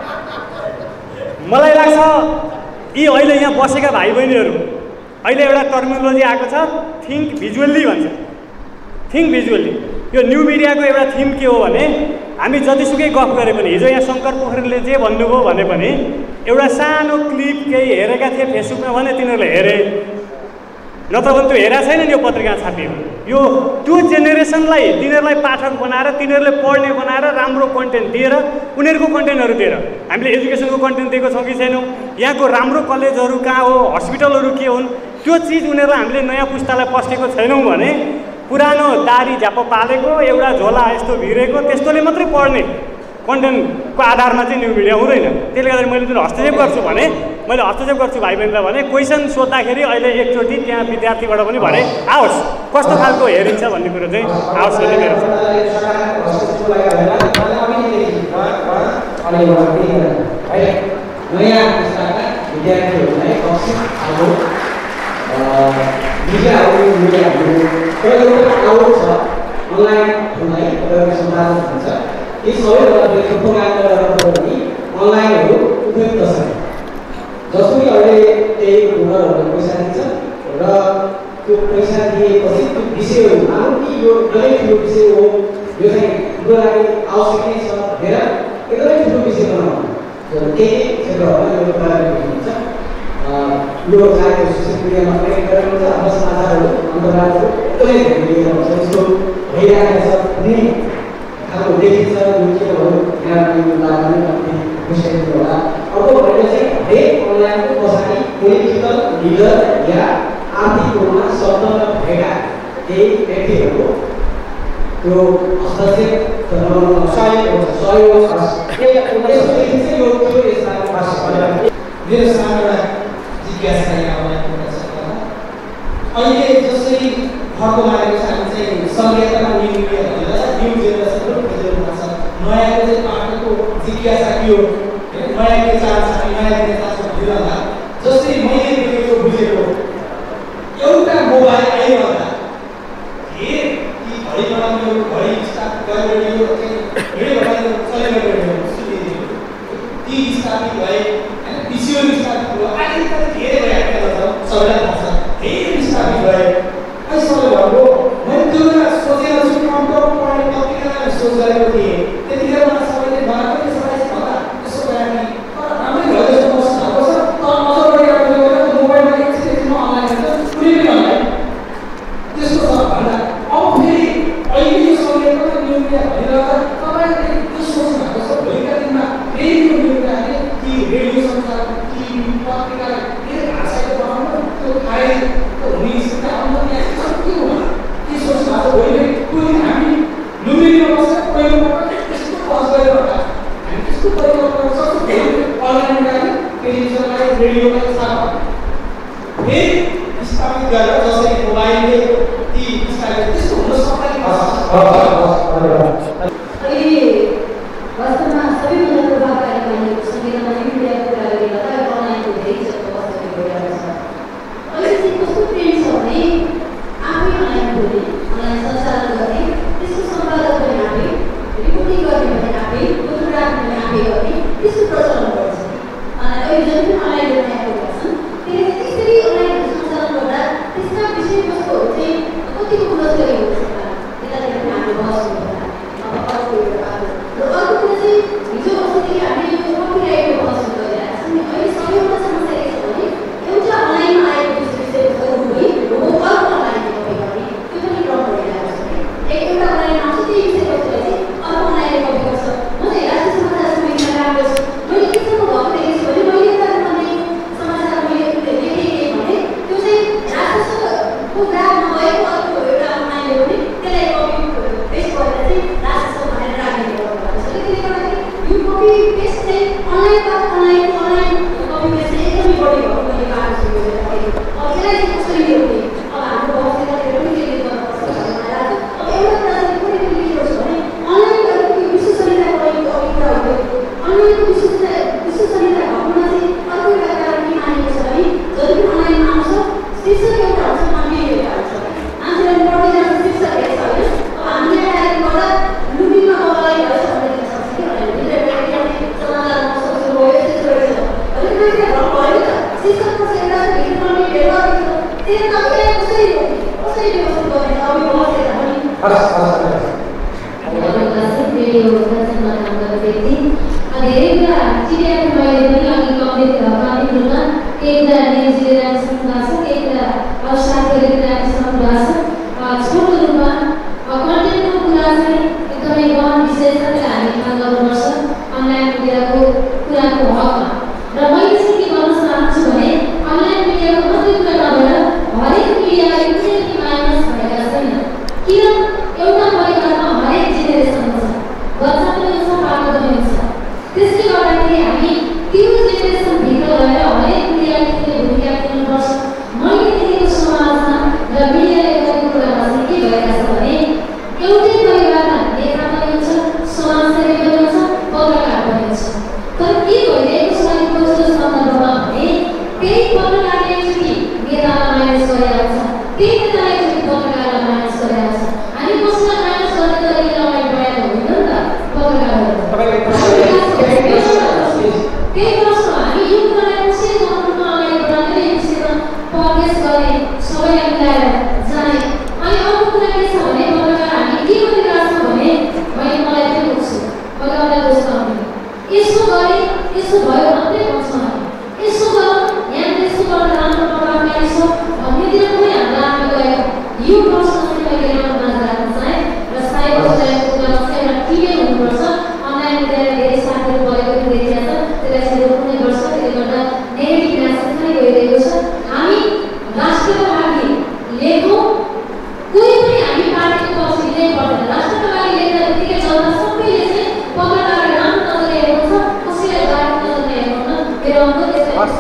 मलाई लाग्छ यी अहिले यहाँ बसेका भाइ बहिनीहरू अहिले एउटा टर्मिनोलोजी आएको छ, थिङ्क भिजुअल्ली भन्छ। थिङ्क भिजुअल्ली यो न्यु मिडियाको एउटा थिम के हो भने हामी जतिसुकै गफ गरे पनि, हिजो यहाँ शङ्कर पोखरेलले जे भन्नुभयो भने पनि एउटा सानो क्लिप केही हेरेका थिए फेसबुकमा भने तिनीहरूले हेरे, नत्र भने त्यो हेरेको छैन नि यो पत्रिका छापिएको। यो त्यो जेनेरेसनलाई तिनीहरूलाई पाठक बनाएर, तिनीहरूले पढ्ने बनाएर, राम्रो कन्टेन्ट दिएर, उनीहरूको कन्टेन्टहरू दिएर हामीले एजुकेसनको कन्टेन्ट दिएको छौँ कि छैनौँ, यहाँको राम्रो कलेजहरू कहाँ हो, हस्पिटलहरू के हुन्, त्यो चिज उनीहरूलाई हामीले नयाँ पुस्तालाई पस्टेको छैनौँ भने पुरानो दारी झ्याप पालेको एउटा झोला यस्तो भिरेको त्यस्तोले मात्रै पढ्ने कन्टेन्टको आधारमा चाहिँ न्यु मिडिया हुँदैन। त्यसले गर्दा मैले जुन हस्तक्षेप गर्छु भने मैले हस्तक्षेप गर्छु भाइ बहिनीलाई भने क्वेसन सोद्धाखेरि अहिले एकचोटि त्यहाँ विद्यार्थीबाट पनि भने आओस् कस्तो खालको हेरिन्छ भन्ने कुरो चाहिँ आओस् भन्ने मेरो छ। यी सबैभन्दा व्यक्तिको काम गरेर पनि अनलाइनहरू उपयुक्त छन्। जसो कि अहिले त्यही डोनरहरूले पैसा दिन्छ र त्यो पैसा दिएपछि त्यो विषयहरू मानौँ कि यो एकदमै ठुलो विषय हो, यो चाहिँ हाम्रो लागि आवश्यक नै छ भनेर एकदमै ठुलो विषय बनाउनु केही क्षेत्रहरूमा यो प्रारम्भिक हुन्छ। यो चाहे सोसियल मिडियामा पनि गरेर हुन्छ, हाम्रो समाचारहरू अन्तर्राष्ट्रिय एकदमै धेरै हुन्छ, जस्तो भइरहेको छ कुनै खालको देखिन्छ यो के हो यहाँ लाग्ने कति विषय होला। अर्को भनेको चाहिँ हरेक अनलाइनको पछाडि पोलिटिकल लिडर या आर्थिक रूपमा स्वतन्त्र भएका केही व्यक्तिहरूको त्यो हस्तक्षेप सहयोग छ। मेरो सानो एउटा जिज्ञासा यहाँ अहिले जसरी घरको मारेको छ हामी चाहिँ संहितामा न्यु मिडिया भनेर न्यु जेनेरेसनको प्रेजेन्टमा छ। नयाँको चाहिँ पाठकको जिज्ञासा के हो, नयाँ के चाहन्छ, नयाँ के चाहन्छ भनिरहँदा जसरी मैले देखेको बुझेको एउटा मोबाइल आइरहँदा घडी बनाउने घडी स्टार्ट गरेर यो घडी बनाउने चलिरहेको ती स्थापित भए होइन, पिसिओ स्थापित भयो, अहिले त धेरै भइहाल्यो सबैलाई थाहा छ, धेरै स्थापित भए। सबले भन्नु मैले त्यो बेला सोचेर छु कम्प्युटर पढ्ने पत्रिकालाई सोच गरेको थिएँ, त्यतिखेर मलाई सबैले बनाएको सबैले भन्दा यसो गराएँ तर राम्रै भयो जस्तो महसुस भएको छ। तर अझ बढी राम्रो गरेर मोबाइलमा एकछिनमा अनलाइन हुन्छ कुनै पनि अनलाइन त्यस्तो छ भन्दा अब फेरि अहिले यो समयमा न्यु मिडिया भनिरहेको तपाईँले त्यो सोच्नु भएको छ भोलिका दिनमा फेरि यो न्यु मिडियाले ती रेडियो सञ्चार टिभी पत्रिकालाई धेरै भाषाको बनाउनु त्यो फाइल हुने स्थिति आउनु हामी लुम्बिनीमा बसेर पहिलोपल्ट त्यस्तो बस गरेर होला हामी त्यस्तो परिवर्तन सक्छौँ। अनलाइनलाई टेलिभिजनलाई रेडियोलाई साथ फेरि स्थापित गरेर जसरी मोबाइलले ती स्थापित त्यस्तो हुन सक्दैन। अहिले वास्तवमा सबैभन्दा प्रभावकारी मानिएको संहितामा न्यु मिडियाको कुरा गरिँदा अनलाइनको धेरै क्षेत्र बसेर गइरहेको छ। अहिले चाहिँ कस्तो ट्रेन्ड छ भने आफै अनलाइन खोल्ने, अनलाइन सञ्चालन गर्ने, त्यसको सम्पादक पनि आफै, रिपोर्टिङ गर्ने भने आफै, फोटोग्राफ पनि आफै गर्ने, त्यस्तो प्रचलन गर्छ। अहिले जति पनि अनलाइनले बनाएका छन् त्यसले त्यसरी अनलाइन सञ्चालन गर्दा त्यसका विषयवस्तुहरू चाहिँ कतिको गुणस्तरीय हुन सक्ला, यतातिर पनि हाम्रो बहस हुन्छ। अब अर्को एउटा बाटो र अर्को कुरा चाहिँ हिजो अस्तिदेखि हामीले यो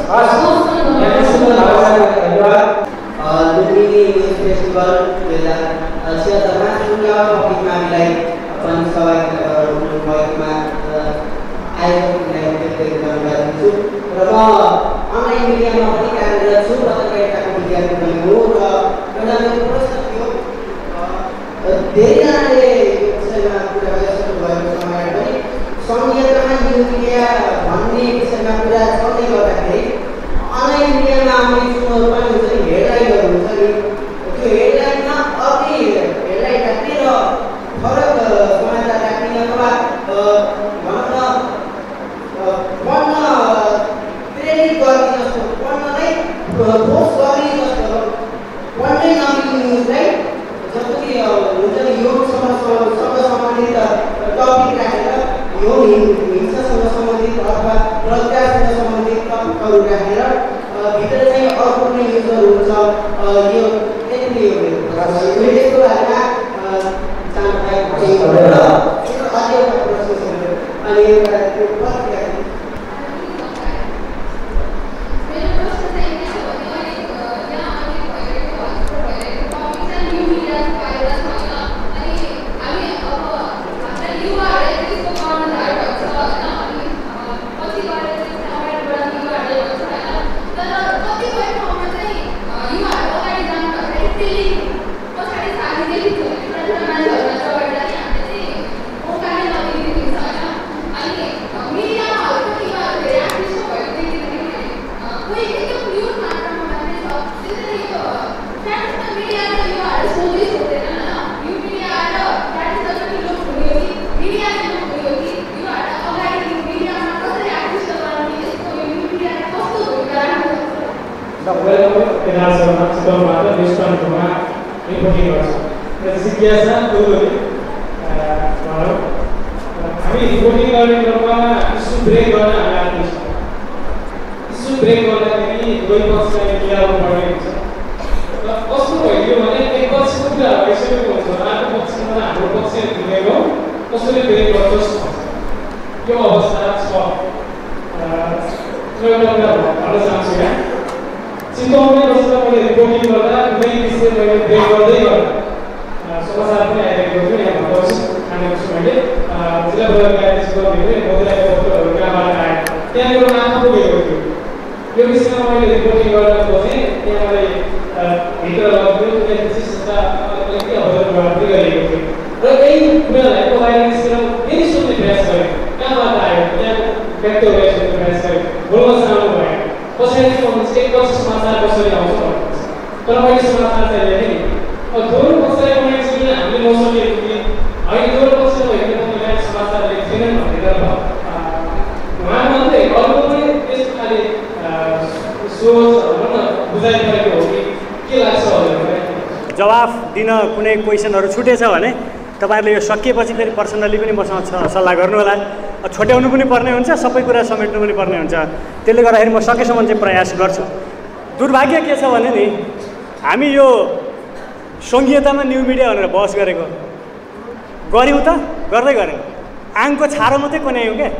लुम्बिनी न्युज फेस्टिभल 2076मा सुनिया पब्लिकमा हामीलाई पनि सहभागितामा आयोजकलाई व्यक्त धन्यवाद दिन्छु र म अनलाइन मिडियामा पनि कार्यरत छु पत्रकारिताको विद्यार्थी पनि हो र एउटा मेरो प्रश्न थियो धेरैजनाले यो विषयमा कुरा गरिसक्नु भएको समय पनि संहितामा न्यु मिडिया भन्ने विषयमा कुरा चल्दै गर्दाखेरि अनलाइन मिडियामा आउने चुनौती पनि हुन्छ नि हेडलाइनहरू हुन्छ नि त्यो हेडलाइनमा अघि हेडलाइन राख्ने र फरक समाचार राख्ने अथवा भन्न पढ्न प्रेरित गर्ने जस्तो पढ्नलाई फोर्स गर्ने जस्तो पढ्नै नमिल्ने न्युजलाई जस्तो कि हुन्छ नि योसँग सम्बन्धित टपिक राखेर यो हिंसासँग सम्बन्धित अथवा रोजगारसँग सम्बन्धित टपिकहरू राखेर भित्र चाहिँ अर्को कुनै न्युजहरू हुन्छ यो यति यसको बारेमा अझै एउटा प्रश्न छ अनि एउटा त्यो पत्रिका जिज्ञासा हामी रिपोर्टिङ गर्ने क्रममा इस्यु ब्रेक गर्न हामी आएको छौँ इस्यु ब्रेक गर्दाखेरि दुवै पक्षलाई मिलाउनु पर्ने हुन्छ र कस्तो भइदियो भने एक पक्षको कुरा भइसकेको हुन्छ अर्को पक्षमा हाम्रो पक्ष हिँडेको कसैले ब्रेक गर्छ यो अवस्था छ एउटा कुरा भन्न चाहन्छु यहाँ चितवनमै बसेर मैले रिपोर्टिङ गर्दा कुनै विषय मैले ब्रेक गर्दै गर्दा समाचार पनि आइरहेको छु यहाँ भन्नुहोस् खानेको छु मैले जिल्ला प्रहरी कार्यालय चितवनले मोदिराको पत्रहरू कहाँबाट आयो त्यहाँ मेरो नाम पुगेको थियो यो विषयमा मैले रिपोर्टिङ गर्न खोजेँ त्यहाँ मैले भित्र लग्यो त्यहाँ विशिष्टता अलिकति अवरोध पनि गरिएको थियो र यही कुरालाई बाहिर निस्केर फेरि सोध्ने प्रयास गरेँ कहाँबाट आयो त्यहाँ व्यक्तिहरू सोध्ने प्रयास गरेँ बोल्न चाहनु भएन कसरी भन्नुहुन्छ एक पक्ष समाचार कसरी आउँछ भन्नुहुन्छ तर मैले समाचार चाहिँ लेखेँ नि दोहोरो पक्षलाई बनाएको छु हामीले नसकेको कि होइन दोहोरो पक्षमा हेर्ने तपाईँलाई समाचार लेख्दैनन् भनेर उहाँ मात्रै अर्को पनि त्यस्तो खाले सोच बुझाइ परेको हो कि के लाग्छ हजुरलाई जवाफ दिन कुनै क्वेसनहरू छुटेछ भने तपाईँहरूले यो सकिएपछि फेरि पर्सनली पनि मसँग सल्लाह गर्नु होला छोट्याउनु पनि पर्ने हुन्छ सबै कुरा समेट्नु पनि पर्ने हुन्छ त्यसले गर्दाखेरि म सकेसम्म चाहिँ प्रयास गर्छु दुर्भाग्य के छ भने नि हामी यो सङ्घीयतामा न्यु मिडिया भनेर बहस गरेको गऱ्यौँ त गर्दै गरेँ आङको छारो मात्रै कन्यायौँ क्या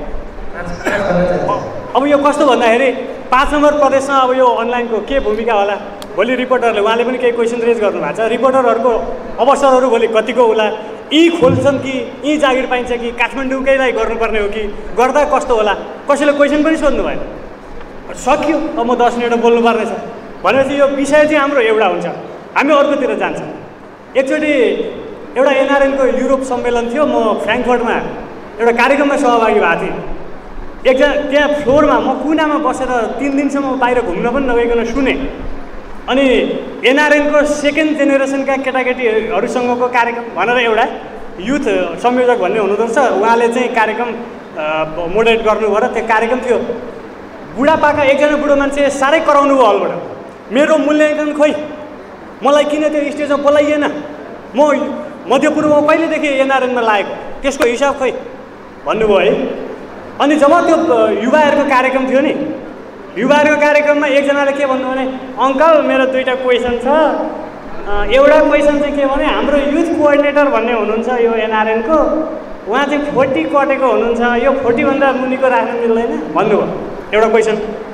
अब यो कस्तो भन्दाखेरि 5 नम्बर प्रदेशमा अब यो अनलाइनको के भूमिका होला भोलि रिपोर्टरले उहाँले पनि केही क्वेसन रेज गर्नुभएको छ रिपोर्टरहरूको अवसरहरू भोलि कतिको होला यी खोल्छन् कि यी जागिर पाइन्छ कि काठमाडौँकैलाई गर्नुपर्ने हो कि गर्दा कस्तो होला कसैले क्वेसन पनि सोध्नु भएन सक्यो अब म 10 मिनट बोल्नुपर्ने छ भनेपछि यो विषय चाहिँ हाम्रो एउटा हुन्छ हामी अर्कोतिर जान्छौँ एकचोटि एउटा एनआरएनको युरोप सम्मेलन थियो म फ्र्याङ्कफर्टमा एउटा कार्यक्रममा सहभागी भएको थिएँ एकजना त्यहाँ फ्लोरमा म कुनामा बसेर 3 दिनसम्म बाहिर घुम्न पनि नगइकन सुने अनि एनआरएनको सेकेन्ड जेनेरेसनका केटाकेटीहरूसँगको कार्यक्रम भनेर एउटा युथ संयोजक भन्ने हुनुहुँदो रहेछ उहाँले चाहिँ कार्यक्रम मोडरेट गर्नुभयो र त्यो कार्यक्रम थियो बुढापाका एकजना बुढो मान्छे साह्रै कराउनु भयो हलबाट मेरो मूल्याङ्कन खोइ मलाई किन त्यो स्टेजमा बोलाइएन म मध्यपूर्वमा कहिलेदेखि एनआरएनमा लागेको त्यसको हिसाब खोइ भन्नुभयो है अनि जब त्यो युवाहरूको कार्यक्रम थियो नि युवाहरूको कार्यक्रममा एकजनाले के भन्नु भने अङ्कल मेरो 2टा क्वेसन छ एउटा क्वेसन चाहिँ के भने हाम्रो युथ कोअर्डिनेटर भन्ने हुनुहुन्छ यो एनआरएनको उहाँ चाहिँ 40 कटेको हुनुहुन्छ यो 40 भन्दा मुनिको राख्न मिल्दैन भन्नुभयो एउटा क्वेसन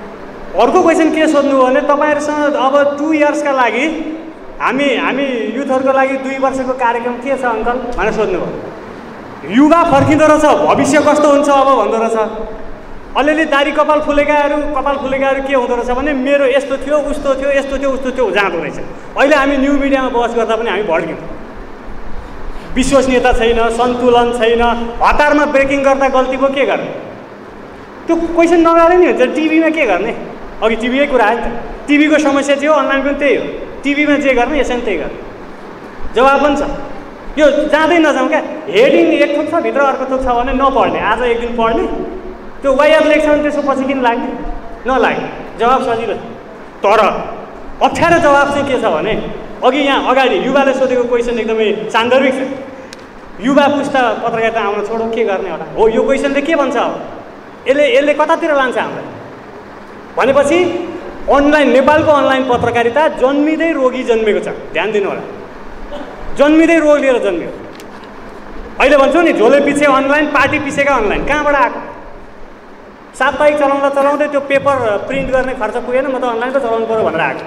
अर्को क्वेसन के सोध्नु हो भने तपाईँहरूसँग अब 2 इयर्सका लागि हामी युथहरूको लागि 2 वर्षको कार्यक्रम के छ अङ्कल भनेर सोध्नुभयो। युवा फर्किँदो रहेछ, भविष्य कस्तो हुन्छ अब भन्दो रहेछ। अलिअलि दारी कपाल फुलेकाहरू के हुँदो रहेछ भने मेरो यस्तो थियो उस्तो थियो यस्तो थियो उस्तो थियो जाँदो रहेछ। अहिले हामी न्यु मिडियामा बहस गर्दा पनि हामी भड्क्यौँ। विश्वसनीयता छैन, सन्तुलन छैन, हतारमा ब्रेकिङ गर्दा गल्ती भयो के गर्ने? त्यो क्वेसन नगरे नि हुन्छ। टिभीमा के गर्ने? अघि टिभीकै कुरा आयो नि त। टिभीको समस्या चाहिँ हो, अनलाइन पनि त्यही हो। टिभीमा जे गर्ने यसरी त्यही गर्ने। जवाब पनि छ। यो जाँदै नजाउँ क्या। हेडिङ एक थोक छ, भित्र अर्को थोक छ भने नपढ्ने, आज एक दिन पढ्ने, त्यो वाइआर लेख्छ भने त्यसको पछि किन लाग्ने? नलाग्ने। जवाब सजिलो। तर अप्ठ्यारो जवाब चाहिँ के छ भने अघि यहाँ अगाडि युवाले सोधेको क्वेसन एकदमै सान्दर्भिक छ। युवा पुस्ता पत्रकारिता आउन छोडो, के गर्ने होला? हो, यो क्वेसनले के भन्छ? अब यसले कतातिर लान्छ हामीलाई भनेपछि अनलाइन नेपालको अनलाइन पत्रकारिता जन्मिँदै रोगी जन्मेको छ। ध्यान दिनु होला, जन्मिँदै रोग लिएर जन्मियो। अहिले भन्छौँ नि झोले पछि अनलाइन, पार्टी पिछेका अनलाइन। कहाँबाट आएको? साप्ताहिक चलाउँदै त्यो पेपर प्रिन्ट गर्ने खर्च पुगेन, म त अनलाइन त चलाउनु पऱ्यो भनेर आएको।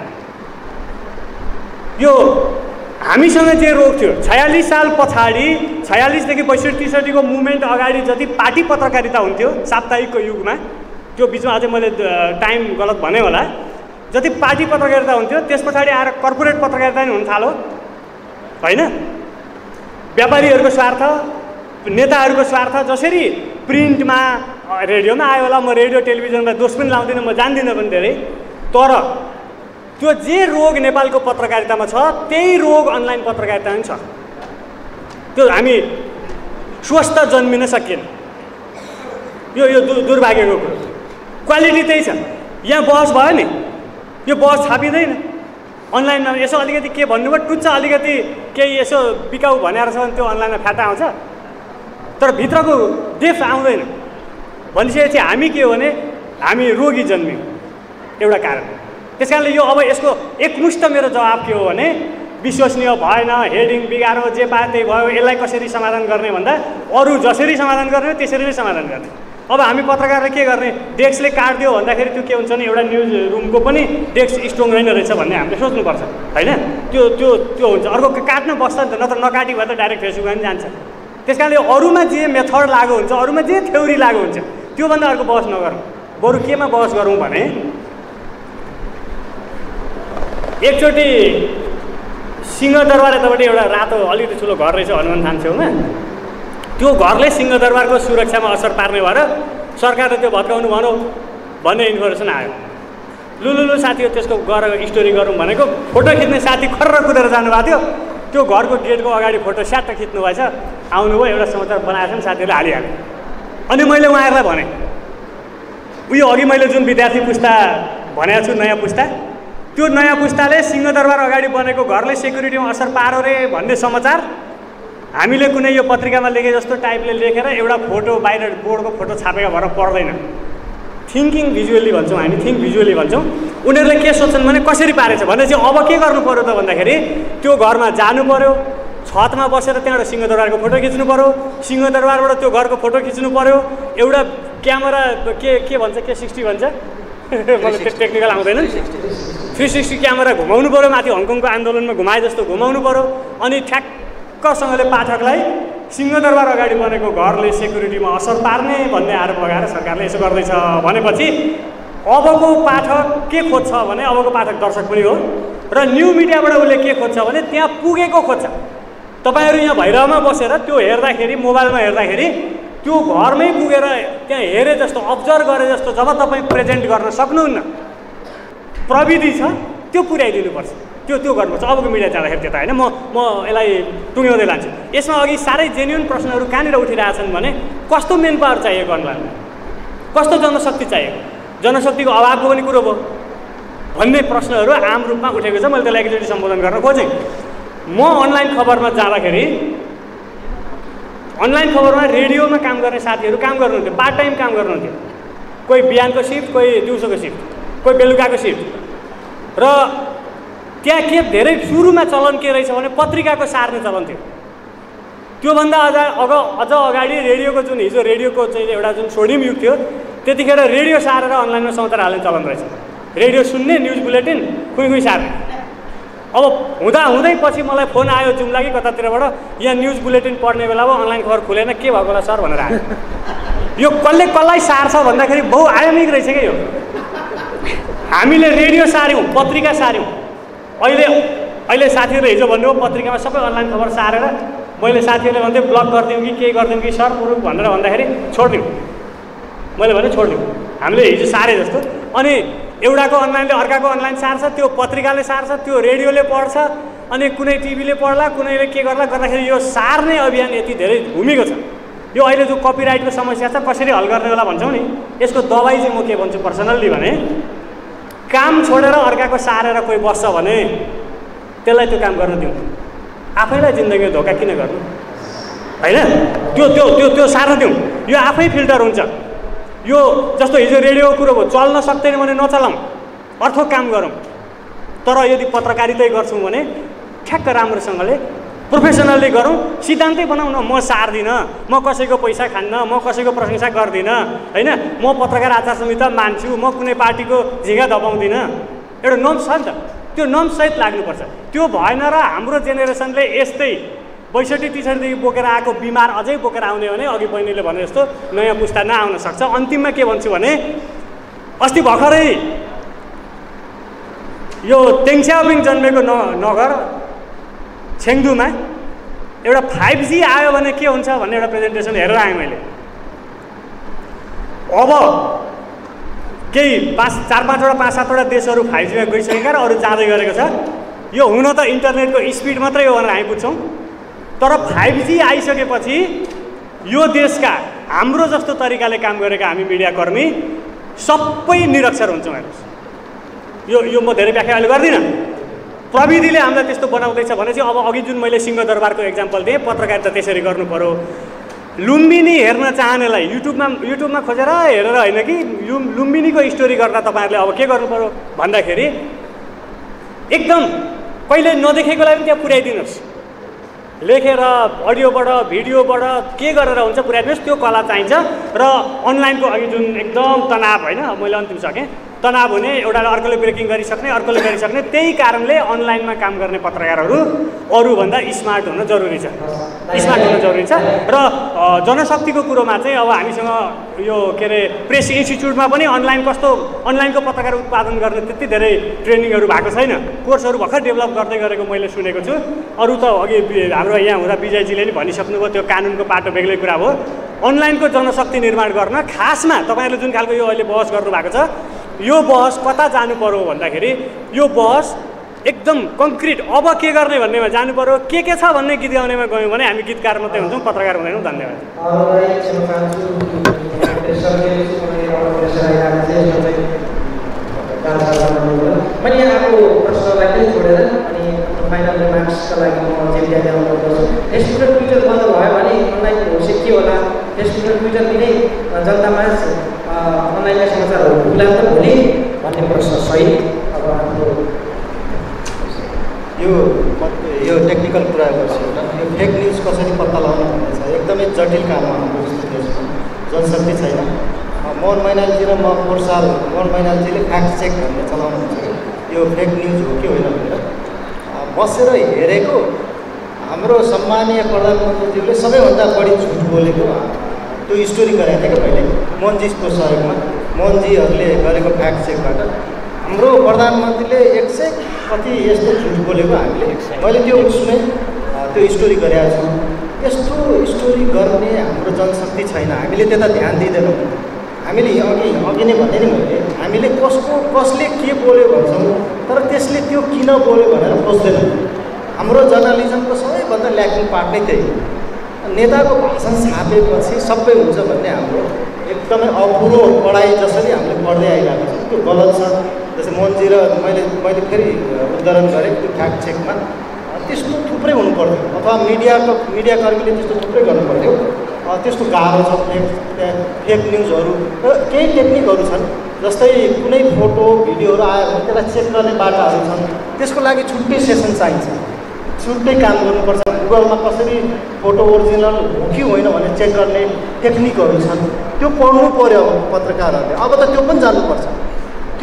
यो हामीसँग जे रोग थियो 46 साल पछाडि, 46 देखि 62-63 को मुभमेन्ट अगाडि जति पार्टी पत्रकारिता हुन्थ्यो साप्ताहिकको युगमा, त्यो बिचमा अझै मैले टाइम गलत भने होला, जति पार्टी पत्रकारिता हुन्थ्यो त्यस पछाडि आएर कर्पोरेट पत्रकारिता नै हुन थाल्यो होइन? व्यापारीहरूको स्वार्थ, नेताहरूको स्वार्थ। जसरी प्रिन्टमा रेडियोमा आयो होला, म रेडियो टेलिभिजनलाई दोष पनि लाउँदिनँ, म जान्दिनँ पनि धेरै, तर त्यो जे रोग नेपालको पत्रकारितामा छ त्यही रोग अनलाइन पत्रकारितामा छ। त्यो हामी स्वस्थ जन्मिन सकिएन। यो दुर्भाग्यको कुरो। क्वालिटी त्यही छ। यहाँ बहस भयो नि, यो बहस छापिँदैन अनलाइनमा। यसो अलिकति के भन्नुभयो, टुच्चा अलिकति केही यसो बिकाउ भनेर छ भने त्यो अनलाइनमा फ्याटा आउँछ, तर भित्रको डेप्थ आउँदैन। भनिसकेपछि हामी के हो भने हामी रोगी जन्म्यौँ एउटा कारण। त्यस कारणले यो अब यसको एकमुष्ट मेरो जवाब के हो भने विश्वसनीय भएन, हेडिङ बिगारो, जे पाए त्यही भयो, यसलाई कसरी समाधान गर्ने भन्दा अरू जसरी समाधान गर्ने त्यसरी नै समाधान गर्ने। अब हामी पत्रकारले के गर्ने? डेस्कले काट्दियो भन्दाखेरि त्यो के हुन्छ भने एउटा न्युज रुमको पनि डेस्क स्ट्रङ रहेन रहेछ भन्ने हामीले सोच्नुपर्छ होइन? त्यो हुन्छ। अर्को काट्न बस्छ नि त, नत्र नकाटी भए त डाइरेक्ट फेसबुकमा पनि जान्छ। त्यस कारणले अरूमा जे मेथड लागु हुन्छ, अरूमा जे थ्योरी लागु हुन्छ, त्योभन्दा अर्को बहस नगरौँ। बरु केमा बहस गरौँ भने एकचोटि सिंहदरबार यतापट्टि एउटा रातो अलिकति ठुलो घर रहेछ हनुमान थान छेउमा, त्यो घरले सिंहदरबारको सुरक्षामा असर पार्ने भएर सरकारले त्यो भत्काउनु भनौँ भन्ने इन्फर्मेसन आयो। लु साथी त्यसको गएर स्टोरी गरौँ भनेको फोटो खिच्ने साथी खर्र कुदेर जानुभएको थियो। त्यो घरको गेटको अगाडि फोटो स्याट्ट खिच्नु भएछ, आउनुभयो, एउटा समाचार बनाएको छ साथीहरूले हालिहाल्यो। अनि मैले उहाँहरूलाई भने उयो अघि मैले जुन विद्यार्थी पुस्ता भनेको छु, नयाँ पुस्ता, त्यो नयाँ पुस्ताले सिंहदरबार अगाडि बनेको घरले सेक्युरिटीमा असर पारो रे भन्ने समाचार हामीले कुनै यो पत्रिकामा लेखे जस्तो टाइपले लेखेर एउटा फोटो बाहिर बोर्डको फोटो छापेका भएर पढ्दैन। थिङ्किङ भिजुअली भन्छौँ हामी, थिङ्क भिजुअली भन्छौँ। उनीहरूले के सोच्छन् भने कसरी पारेछ भने चाहिँ अब के गर्नु पऱ्यो त भन्दाखेरि त्यो घरमा जानु पऱ्यो, छतमा बसेर त्यहाँबाट सिंहदरबारको फोटो खिच्नु पऱ्यो, सिंहदरबारबाट त्यो घरको फोटो खिच्नु पऱ्यो, एउटा क्यामेरा के भन्छ, K60 भन्छ, मलाई टेक्निकल आउँदैन, 360 क्यामेरा घुमाउनु पऱ्यो, माथि हङकङको आन्दोलनमा घुमाए जस्तो घुमाउनु पऱ्यो। अनि ठ्याक्कसँगले पाठकलाई सिंहदरबार अगाडि बनेको घरले सेक्युरिटीमा असर पार्ने भन्ने आरोप लगाएर सरकारले यसो गर्दैछ भनेपछि अबको पाठक के खोज्छ भने अबको पाठक दर्शक पनि हो र न्यु मिडियाबाट उसले के खोज्छ भने त्यहाँ पुगेको खोज्छ। तपाईँहरू यहाँ भैरवमा बसेर त्यो हेर्दाखेरि, मोबाइलमा हेर्दाखेरि त्यो घरमै पुगेर त्यहाँ हेरे जस्तो, अब्जर्भ गरे जस्तो जब तपाईँ प्रेजेन्ट गर्न सक्नुहुन्न, प्रविधि छ त्यो पुर्याइदिनुपर्छ। त्यो गर्नुपर्छ अबको मिडिया जाँदाखेरि त्यता होइन। म यसलाई टुङ्ग्याउँदै लान्छु। यसमा अघि साह्रै जेन्युन प्रश्नहरू कहाँनिर उठिरहेछन् भने कस्तो मेन पावर चाहिएको अनलाइनमा, कस्तो जनशक्ति चाहिएको, जनशक्तिको अभावको पनि कुरो भयो भन्ने प्रश्नहरू आम रूपमा उठेको छ। मैले त्यसलाई एकचोटि सम्बोधन गर्न खोजेँ। म अनलाइन खबरमा जाँदाखेरि अनलाइन खबरमा रेडियोमा काम गर्ने साथीहरू काम गर्नुहुन्थ्यो, पार्ट टाइम काम गर्नुहुन्थ्यो। कोही बिहानको सिफ्ट, कोही दिउँसोको सिफ्ट, कोही बेलुकाको सिफ्ट। र त्यहाँ के धेरै सुरुमा चलन के रहेछ भने पत्रिकाको सार्ने चलन थियो। त्योभन्दा अझ अगाडि रेडियोको जुन हिजो रेडियोको चाहिँ एउटा जुन स्वर्णिम युग थियो, त्यतिखेर रेडियो सारेर अनलाइनमा समाचार हाल्ने चलन रहेछ। रेडियो सुन्ने, न्युज बुलेटिन खुइ सार्ने। अब हुँदै पछि मलाई फोन आयो जुम्ला कि कतातिरबाट, यहाँ न्युज बुलेटिन पढ्ने बेलामा अनलाइन खबर खुलेन, के भएको होला सर भनेर आयो। यो कसलाई सार्छ भन्दाखेरि बहुआयामिक रहेछ क्या यो। हामीले रेडियो सार्यौँ, पत्रिका सार्यौँ। अहिले साथीहरूले हिजो भन्नुभयो पत्रिकामा सबै अनलाइन खबर सारेर, मैले साथीहरूले भन्दै ब्लक गरिदिउँ कि के गरिदिउँ कि सर पुरुष भनेर भन्दाखेरि छोडिदिउँ। मैले भने छोडिदिउँ, हामीले हिजो सारे जस्तो। अनि एउटाको अनलाइनले अर्काको अनलाइन सार्छ, त्यो पत्रिकाले सार्छ, त्यो रेडियोले पढ्छ, अनि कुनै टिभीले पढ्ला, कुनैले के गर्ला गर्दाखेरि यो सार्ने अभियान यति धेरै घुमेको छ। यो अहिले जो कपिराइटको समस्या छ कसरी हल गर्ने होला भन्छौँ नि, यसको दबाई चाहिँ म के भन्छु पर्सनल्ली भने, काम छोडेर अर्काको सारेर कोही बस्छ भने त्यसलाई त्यो काम गर्न दिउँ। आफैलाई जिन्दगीमा धोका किन गर्नु होइन? त्यो सार्न दिउँ। यो आफै फिल्टर हुन्छ। यो जस्तो हिजो रेडियोको कुरो भयो, चल्न सक्दैन भने नचलाउँ, अर्थक काम गरौँ। तर यदि पत्रकारिता गर्छौँ भने ठ्याक्क राम्रोसँगले प्रोफेसनल्ली गरौँ, सिद्धान्तै बनाउँ न। म सार्दिनँ, म कसैको पैसा खान्न, म कसैको प्रशंसा गर्दिनँ होइन, म पत्रकार आचार संहिता मान्छु, म कुनै पार्टीको झिगा दबाउँदिनँ। एउटा नर्म्स छ नि त, त्यो नर्म्ससहित लाग्नुपर्छ। त्यो भएन र हाम्रो जेनेरेसनले यस्तै 62-63देखि बोकेर आएको बिमार अझै बोकेर आउने भने अघि बहिनीले भने जस्तो नयाँ पुस्ता नआउन सक्छ। अन्तिममा के भन्छु भने, अस्ति भर्खरै यो तेङस्याओपिङ जन्मेको नगर छेङदुमा एउटा 5G आयो भने के हुन्छ भन्ने एउटा प्रेजेन्टेसन हेरेर आएँ मैले। अब केही 4-5वटा 5-7वटा देशहरू 5Gमा गइसकेका र अरू जाँदै गरेको छ। यो हुन त इन्टरनेटको स्पिड मात्रै हो भनेर हामी बुझ्छौँ, तर 5G आइसकेपछि यो देशका हाम्रो जस्तो तरिकाले काम गरेका हामी मिडियाकर्मी सबै निरक्षर हुन्छौँ। हेर्नुहोस्, यो म धेरै व्याख्या अहिले गर्दिनँ। प्रविधिले हामीलाई त्यस्तो बनाउँदैछ भने चाहिँ अब अघि जुन मैले सिंहदरबारको एक्जाम्पल दिएँ, पत्रकारिता त्यसरी गर्नु पर्यो। लुम्बिनी हेर्न चाहनेलाई युट्युबमा खोजेर हेरेर होइन कि लुम्बिनीको स्टोरी गर्दा तपाईँहरूले अब के गर्नु पर्यो भन्दाखेरि एकदम कहिले नदेखेकोलाई पनि त्यहाँ पुर्याइदिनुहोस्, लेखेर अडियोबाट भिडियोबाट के गरेर हुन्छ पुर्याइदिनुहोस्। त्यो कला चाहिन्छ। र अनलाइनको अघि जुन एकदम तनाव होइन, मैले अन्तिम सकेँ, तनाव हुने, एउटाले अर्कोले ब्रेकिङ गरिसक्ने, अर्कोले गरिसक्ने, त्यही कारणले अनलाइनमा काम गर्ने पत्रकारहरू अरूभन्दा स्मार्ट हुन जरुरी छ। र जनशक्तिको कुरोमा चाहिँ अब हामीसँग यो के अरे प्रेस इन्स्टिच्युटमा पनि अनलाइनको पत्रकार उत्पादन गर्ने त्यति धेरै ट्रेनिङहरू भएको छैन। कोर्सहरू भर्खर डेभलप गर्दै गरेको मैले सुनेको छु। अरू त अघि हाम्रो यहाँ हुँदा विजयजीले नि भनिसक्नुभयो, त्यो कानुनको पाटो बेग्लै कुरा हो। अनलाइनको जनशक्ति निर्माण गर्न खासमा तपाईँहरूले जुन खालको यो अहिले बहस गर्नुभएको छ, यो बहस कता जानु पर्यो भन्दाखेरि यो बहस एकदम कङ्क्रिट अब के गर्ने भन्नेमा जानु पर्यो। के छ भन्ने गीत गाउनेमा गयौँ भने हामी गीतकार मात्रै हुन्छौँ, पत्रकार हुँदैनौँ। धन्यवाद। मैले यहाँको प्रश्नलाई पनि छोडेर अनि फाइनल रिमार्क्सका लागि म चाहिँ विद्यार्थी आउनु गर्छु। फेसबुक र ट्विटर बन्द भयो भने अनलाइन भविष्य के होला? फेसबुक र ट्विटरले नै जनतामा अनलाइनका समाचारहरू खुला त भोलि भन्ने प्रश्न सही। अब हाम्रो यो टेक्निकल कुरा गर्छु एउटा, यो फेक न्युज कसरी पत्ता लगाउनु भन्ने छ एकदमै जटिल काम हो हाम्रो जस्तो देशमा, जनशक्ति छैन। मोहन मैनालजी र म 4 साल मोहन मैनालजीले फ्याक्ट चेक भन्ने चलाउनुहुन्छ कि यो फेक न्युज हो कि होइन भनेर बसेर हेरेको। हाम्रो सम्मानीय प्रधानमन्त्रीज्यूले सबैभन्दा बढी झुट बोलेको त्यो स्टोरी गरेको थियो कि पहिले मोहनजीको सहयोगमा, मोहनजीहरूले गरेको फ्याक्ट चेकबाट हाम्रो प्रधानमन्त्रीले 100 कति यस्तो झुट बोलेको मैले त्यो सुने, त्यो स्टोरी गरेका छौँ। यस्तो स्टोरी गर्ने हाम्रो जनशक्ति छैन, हामीले त्यता ध्यान दिँदैनौँ। हामीले अघि नै भने नि मैले, हामीले कसले के बोल्यो भन्छौँ, तर त्यसले त्यो किन बोल्यो भनेर खोज्दैनौँ। हाम्रो जर्नलिजमको सबैभन्दा ल्याकिङ पार्ट नै त्यही। नेताको भाषण छापेपछि सबै हुन्छ भन्ने हाम्रो एकदमै अपुरो पढाइ जसरी हामीले पढ्दै आइरहेको छ त्यो गलत छ। जस्तै मोहनजी र मैले फेरि उद्धरण गरेँ त्यो फ्याक्ट चेकमा त्यस्तो थुप्रै हुनुपर्थ्यो, अथवा मिडियाकर्मीले त्यस्तो थुप्रै गर्नुपर्थ्यो। त्यस्तो गाह्रो छ फेक न्युजहरू। र केही टेक्निकहरू छन्, जस्तै कुनै फोटो भिडियोहरू आयो भने त्यसलाई चेक गर्ने बाटाहरू छन्, त्यसको लागि छुट्टै सेसन चाहिन्छ, छुट्टै काम गर्नुपर्छ। गुगलमा कसरी फोटो ओरिजिनल हो कि होइन भने चेक गर्ने टेक्निकहरू छन्, त्यो पढ्नु पऱ्यो अब पत्रकारहरूले। अब त त्यो पनि जान्नुपर्छ,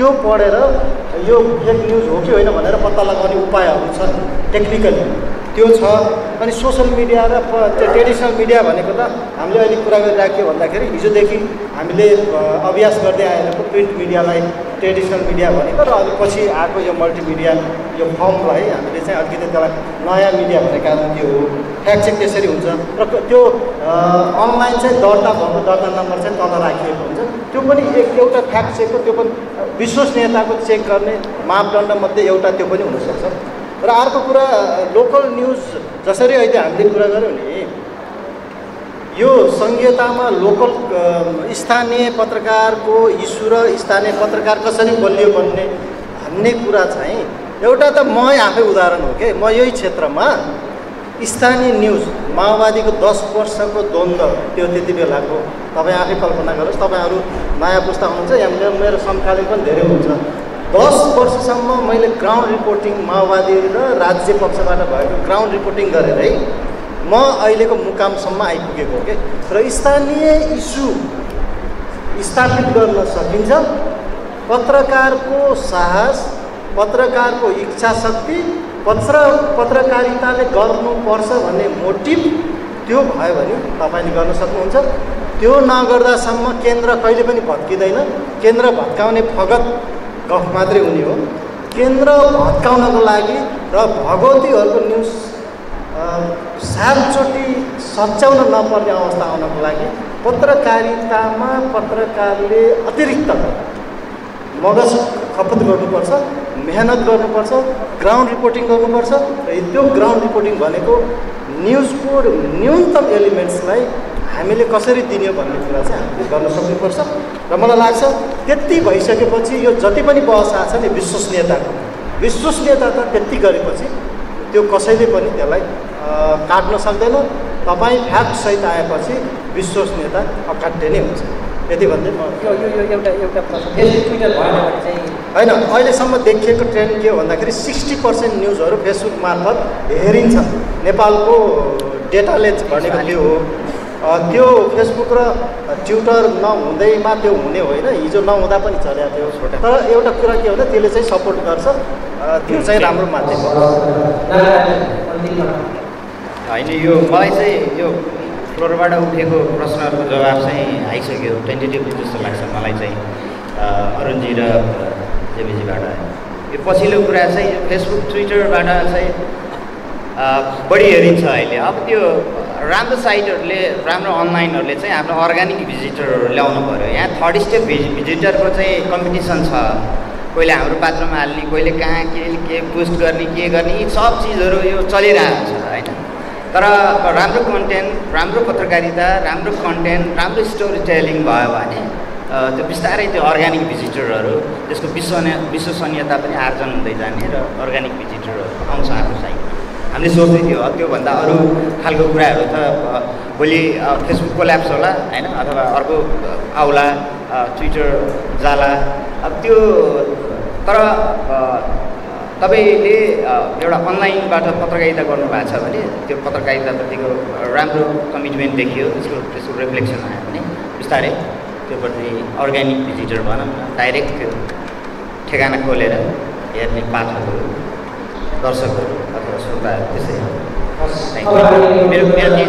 त्यो पढेर यो फेक न्युज हो कि होइन भनेर पत्ता लगाउने उपायहरू छन् टेक्निकली त्यो छ। अनि सोसल मिडिया र ट्रेडिसनल मिडिया भनेको त हामीले अहिले कुरा गरिराख्यो भन्दाखेरि हिजोदेखि हामीले अभ्यास गर्दै आएको प्रिन्ट मिडियालाई ट्रेडिसनल मिडिया भनेको र अनि पछि आएको यो मल्टिमिडिया यो फर्मलाई हामीले चाहिँ अलिकति त्यसलाई नयाँ मिडिया भनेका त्यो हो। फ्याक्ट चेक त्यसरी हुन्छ र त्यो अनलाइन चाहिँ दर्ता भएको दर्ता नम्बर चाहिँ तल राखिएको हुन्छ। त्यो पनि एउटा फ्याक्ट चेकको त्यो पनि विश्वसनीयताको चेक गर्ने मापदण्डमध्ये एउटा त्यो पनि हुनसक्छ। र अर्को कुरा लोकल न्युज जसरी अहिले हामीले कुरा गऱ्यौँ नि यो सङ्घीयतामा लोकल स्थानीय पत्रकारको इस्यु र स्थानीय पत्रकार कसरी बलियो भन्ने कुरा चाहिँ एउटा त म आफै उदाहरण हो कि म यही क्षेत्रमा स्थानीय न्युज माओवादीको 10 वर्षको द्वन्द्व त्यो त्यति बेलाको तपाईँ आफै कल्पना गर्नुहोस्। तपाईँहरू नयाँ पुस्ता हुनुहुन्छ यहाँ मेरो समकालीन पनि धेरै हुन्छ। 10 वर्षसम्म मैले ग्राउन्ड रिपोर्टिङ माओवादी र राज्य पक्षबाट भएको ग्राउन्ड रिपोर्टिङ गरेरै म अहिलेको मुकामसम्म आइपुगेको हो कि। र स्थानीय इस्यु स्थापित गर्न सकिन्छ। पत्रकारको साहस पत्रकारको इच्छा शक्ति पत्रकारिताले गर्नुपर्छ भन्ने मोटिभ त्यो भयो भने तपाईँले गर्न सक्नुहुन्छ। त्यो नगर्दासम्म केन्द्र कहिले पनि भत्किँदैन। केन्द्र भत्काउने फगत गफ मात्रै हुने हो। केन्द्र भत्काउनको लागि र भगवतीहरूको न्युज सातचोटि सच्याउन नपर्ने अवस्था आउनको लागि पत्रकारितामा पत्रकारले अतिरिक्त मगज खपत गर्नुपर्छ, मेहनत गर्नुपर्छ, ग्राउन्ड रिपोर्टिङ गर्नुपर्छ। र त्यो ग्राउन्ड रिपोर्टिङ भनेको न्युजको न्यूनतम एलिमेन्ट्सलाई हामीले कसरी दिने भन्ने कुरा चाहिँ हामीले गर्न सक्नुपर्छ। र मलाई लाग्छ त्यति भइसकेपछि यो जति पनि बहस आएको छ नि विश्वसनीयता त त्यति गरेपछि त्यो कसैले पनि त्यसलाई काट्न सक्दैन। तपाईँ फ्याक्टसहित आएपछि विश्वसनीयता अकाट्य नै हुन्छ। यति भन्दै म एउटा प्रश्न फेसबुक ट्विटर भएन भने चाहिँ होइन अहिलेसम्म देखिएको ट्रेन्ड के हो भन्दाखेरि 60% न्युजहरू फेसबुक मार्फत हेरिन्छ। नेपालको डेटाले भनेको त्यो हो। त्यो फेसबुक र ट्विटर नहुँदैमा त्यो हुने होइन। हिजो नहुँदा पनि चलेको थियो। तर एउटा कुरा के भन्दा त्यसले चाहिँ सपोर्ट गर्छ। त्यो चाहिँ राम्रो माध्यम हो होइन। यो मलाई चाहिँ यो फ्लोरबाट उठेको प्रश्नहरूको जवाब चाहिँ आइसक्यो टेन्टेटिभली जस्तो लाग्छ मलाई चाहिँ अरुणजी र जेबीजीबाट। यो पछिल्लो कुरा चाहिँ फेसबुक ट्विटरबाट चाहिँ बढी हेरिन्छ अहिले। अब त्यो राम्रो साइटहरूले राम्रो अनलाइनहरूले चाहिँ आफ्नो अर्ग्यानिक भिजिटरहरू ल्याउनु पऱ्यो। यहाँ थर्ड स्टेप भिजिटरको चाहिँ कम्पिटिसन छ। कोहीले हाम्रो पात्रमा हाल्ने, कोहीले कहाँ के पोस्ट गर्ने, के गर्ने, यी सब चिजहरू यो चलिरहेको छ होइन। तर राम्रो कन्टेन्ट, राम्रो पत्रकारिता, राम्रो कन्टेन्ट, राम्रो स्टोरी टेलिङ भयो भने त्यो बिस्तारै त्यो अर्ग्यानिक भिजिटरहरू त्यसको विश्वसनीयता पनि आर्जन हुँदै जाने र अर्ग्यानिक भिजिटरहरू आउँछ आफ्नो साइट। हामीले सोच्दै थियो त्योभन्दा अरू खालको कुराहरू त भोलि फेसबुक कोल्याप्स होला होइन, अथवा अर्को आउला, ट्विटर जाला। अब त्यो तर तपाईँले एउटा अनलाइनबाट पत्रकारिता गर्नुभएको छ भने त्यो पत्रकारिताप्रतिको राम्रो कमिटमेन्ट देखियो, त्यसको रिफ्लेक्सन आयो भने बिस्तारै त्योप्रति अर्ग्यानिक भिजिटर भनौँ न, डाइरेक्ट त्यो ठेगाना खोलेर हेर्ने पाठकहरू, दर्शकहरू अथवा श्रोताहरू त्यसै मेरो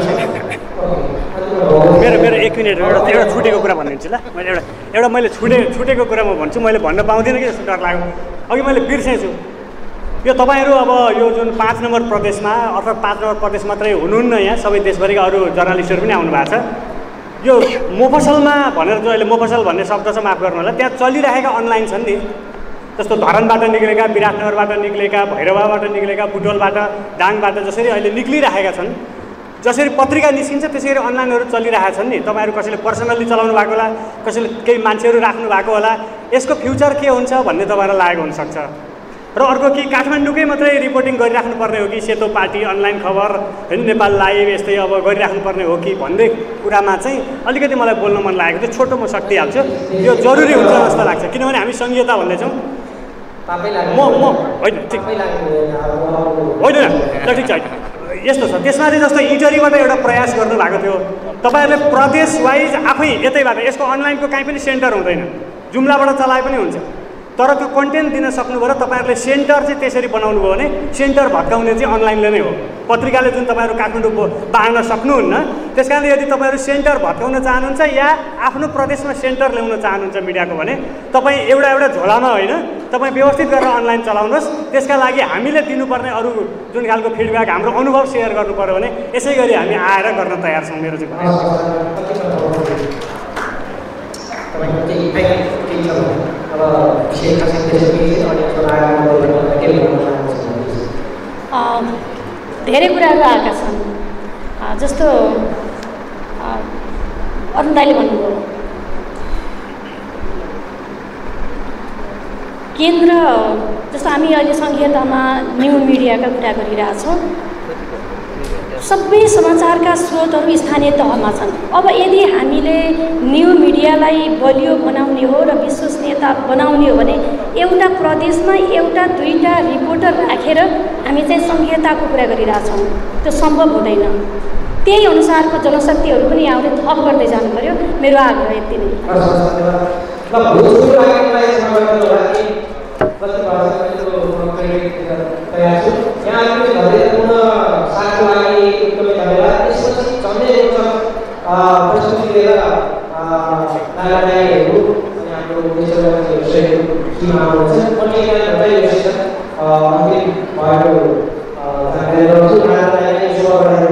एक मिनट एउटा छुटेको कुरा भनिदिन्छु ल। मैले छुटेको कुरा म भन्छु। मैले भन्न पाउँदिनँ कि जस्तो डर लाग्यो। अघि मैले बिर्सेछु यो तपाईँहरू अब यो जुन 5 नम्बर प्रदेशमा अथवा 5 नम्बर प्रदेश मात्रै हुनुहुन्न, यहाँ सबै देशभरिका अरू जर्नलिस्टहरू पनि आउनु भएको छ। यो मोफसलमा भनेर जो अहिले मोफसल भन्ने शब्द छ, माफ गर्नु होला, त्यहाँ चलिरहेका अनलाइन छन् नि, जस्तो धरानबाट निक्लेका, विराटनगरबाट निक्लेका, भैरवाबाट निक्लेका, बुटवलबाट, दाङबाट जसरी अहिले निक्लिरहेका छन्, जसरी पत्रिका निस्किन्छ त्यसरी अनलाइनहरू चलिरहेका छन् नि। तपाईँहरू कसैले पर्सनल्ली चलाउनु भएको होला, कसैले केही मान्छेहरू राख्नु भएको होला। यसको फ्युचर के हुन्छ भन्ने तपाईँलाई लागेको हुनसक्छ। र अर्को कि काठमाडौँकै मात्रै रिपोर्टिङ गरिराख्नु पर्ने हो कि सेतो पार्टी, अनलाइन खबर होइन, नेपाल लाइभ यस्तै अब गरिराख्नु पर्ने हो कि भन्ने कुरामा चाहिँ अलिकति मलाई बोल्न मन लागेको थियो। छोटो म सक्दिहाल्छु। यो जरुरी हुन्छ जस्तो लाग्छ, किनभने हामी सङ्घीयता भन्दैछौँ। होइन ठिक होइन ल, ठिक छ। यस्तो छ, त्यसमा चाहिँ जस्तो इटरीबाट एउटा प्रयास गर्नुभएको थियो। तपाईँहरूले प्रदेश वाइज आफै यतैबाट, यसको अनलाइनको काहीँ पनि सेन्टर हुँदैन, जुम्लाबाट चलाए पनि हुन्छ। तर त्यो कन्टेन्ट दिन सक्नुभयो र तपाईँहरूले सेन्टर चाहिँ त्यसरी बनाउनु भयो भने सेन्टर भत्काउने चाहिँ अनलाइनले नै हो। पत्रिकाले जुन तपाईँहरू काठमाडौँ बाँड्न सक्नुहुन्न, त्यस कारणले यदि तपाईँहरू सेन्टर भत्काउन चाहनुहुन्छ या आफ्नो प्रदेशमा सेन्टर ल्याउन चाहनुहुन्छ मिडियाको भने तपाईँ एउटा झोलामा होइन, तपाईँ व्यवस्थित गरेर अनलाइन चलाउनुहोस्। त्यसका लागि हामीले दिनुपर्ने अरू जुन खालको फिडब्याक हाम्रो अनुभव सेयर गर्नु पऱ्यो भने यसै गरी हामी आएर गर्न तयार छौँ। मेरो चाहिँ धेरै कुराहरू आएका छन्। जस्तो अरुण दाइले भन्नुभयो केन्द्र, जस्तो हामी अहिले सङ्घीयतामा न्यू मिडियाका कुरा गरिरहेछौँ। सबै समाचारका स्रोतहरू स्थानीय तहमा छन्। अब यदि हामीले न्यू मिडियालाई बलियो बनाउने हो र विश्वसनीयता बनाउने हो भने एउटा प्रदेशमा एउटा दुईटा रिपोर्टर राखेर हामी चाहिँ सङ्घीयताको कुरा गरिरहेछौँ, त्यो सम्भव हुँदैन। त्यही अनुसारको जनशक्तिहरू पनि यहाँले थप गर्दै जानु पर्यो। मेरो आग्रह यति नै। Terima kasih.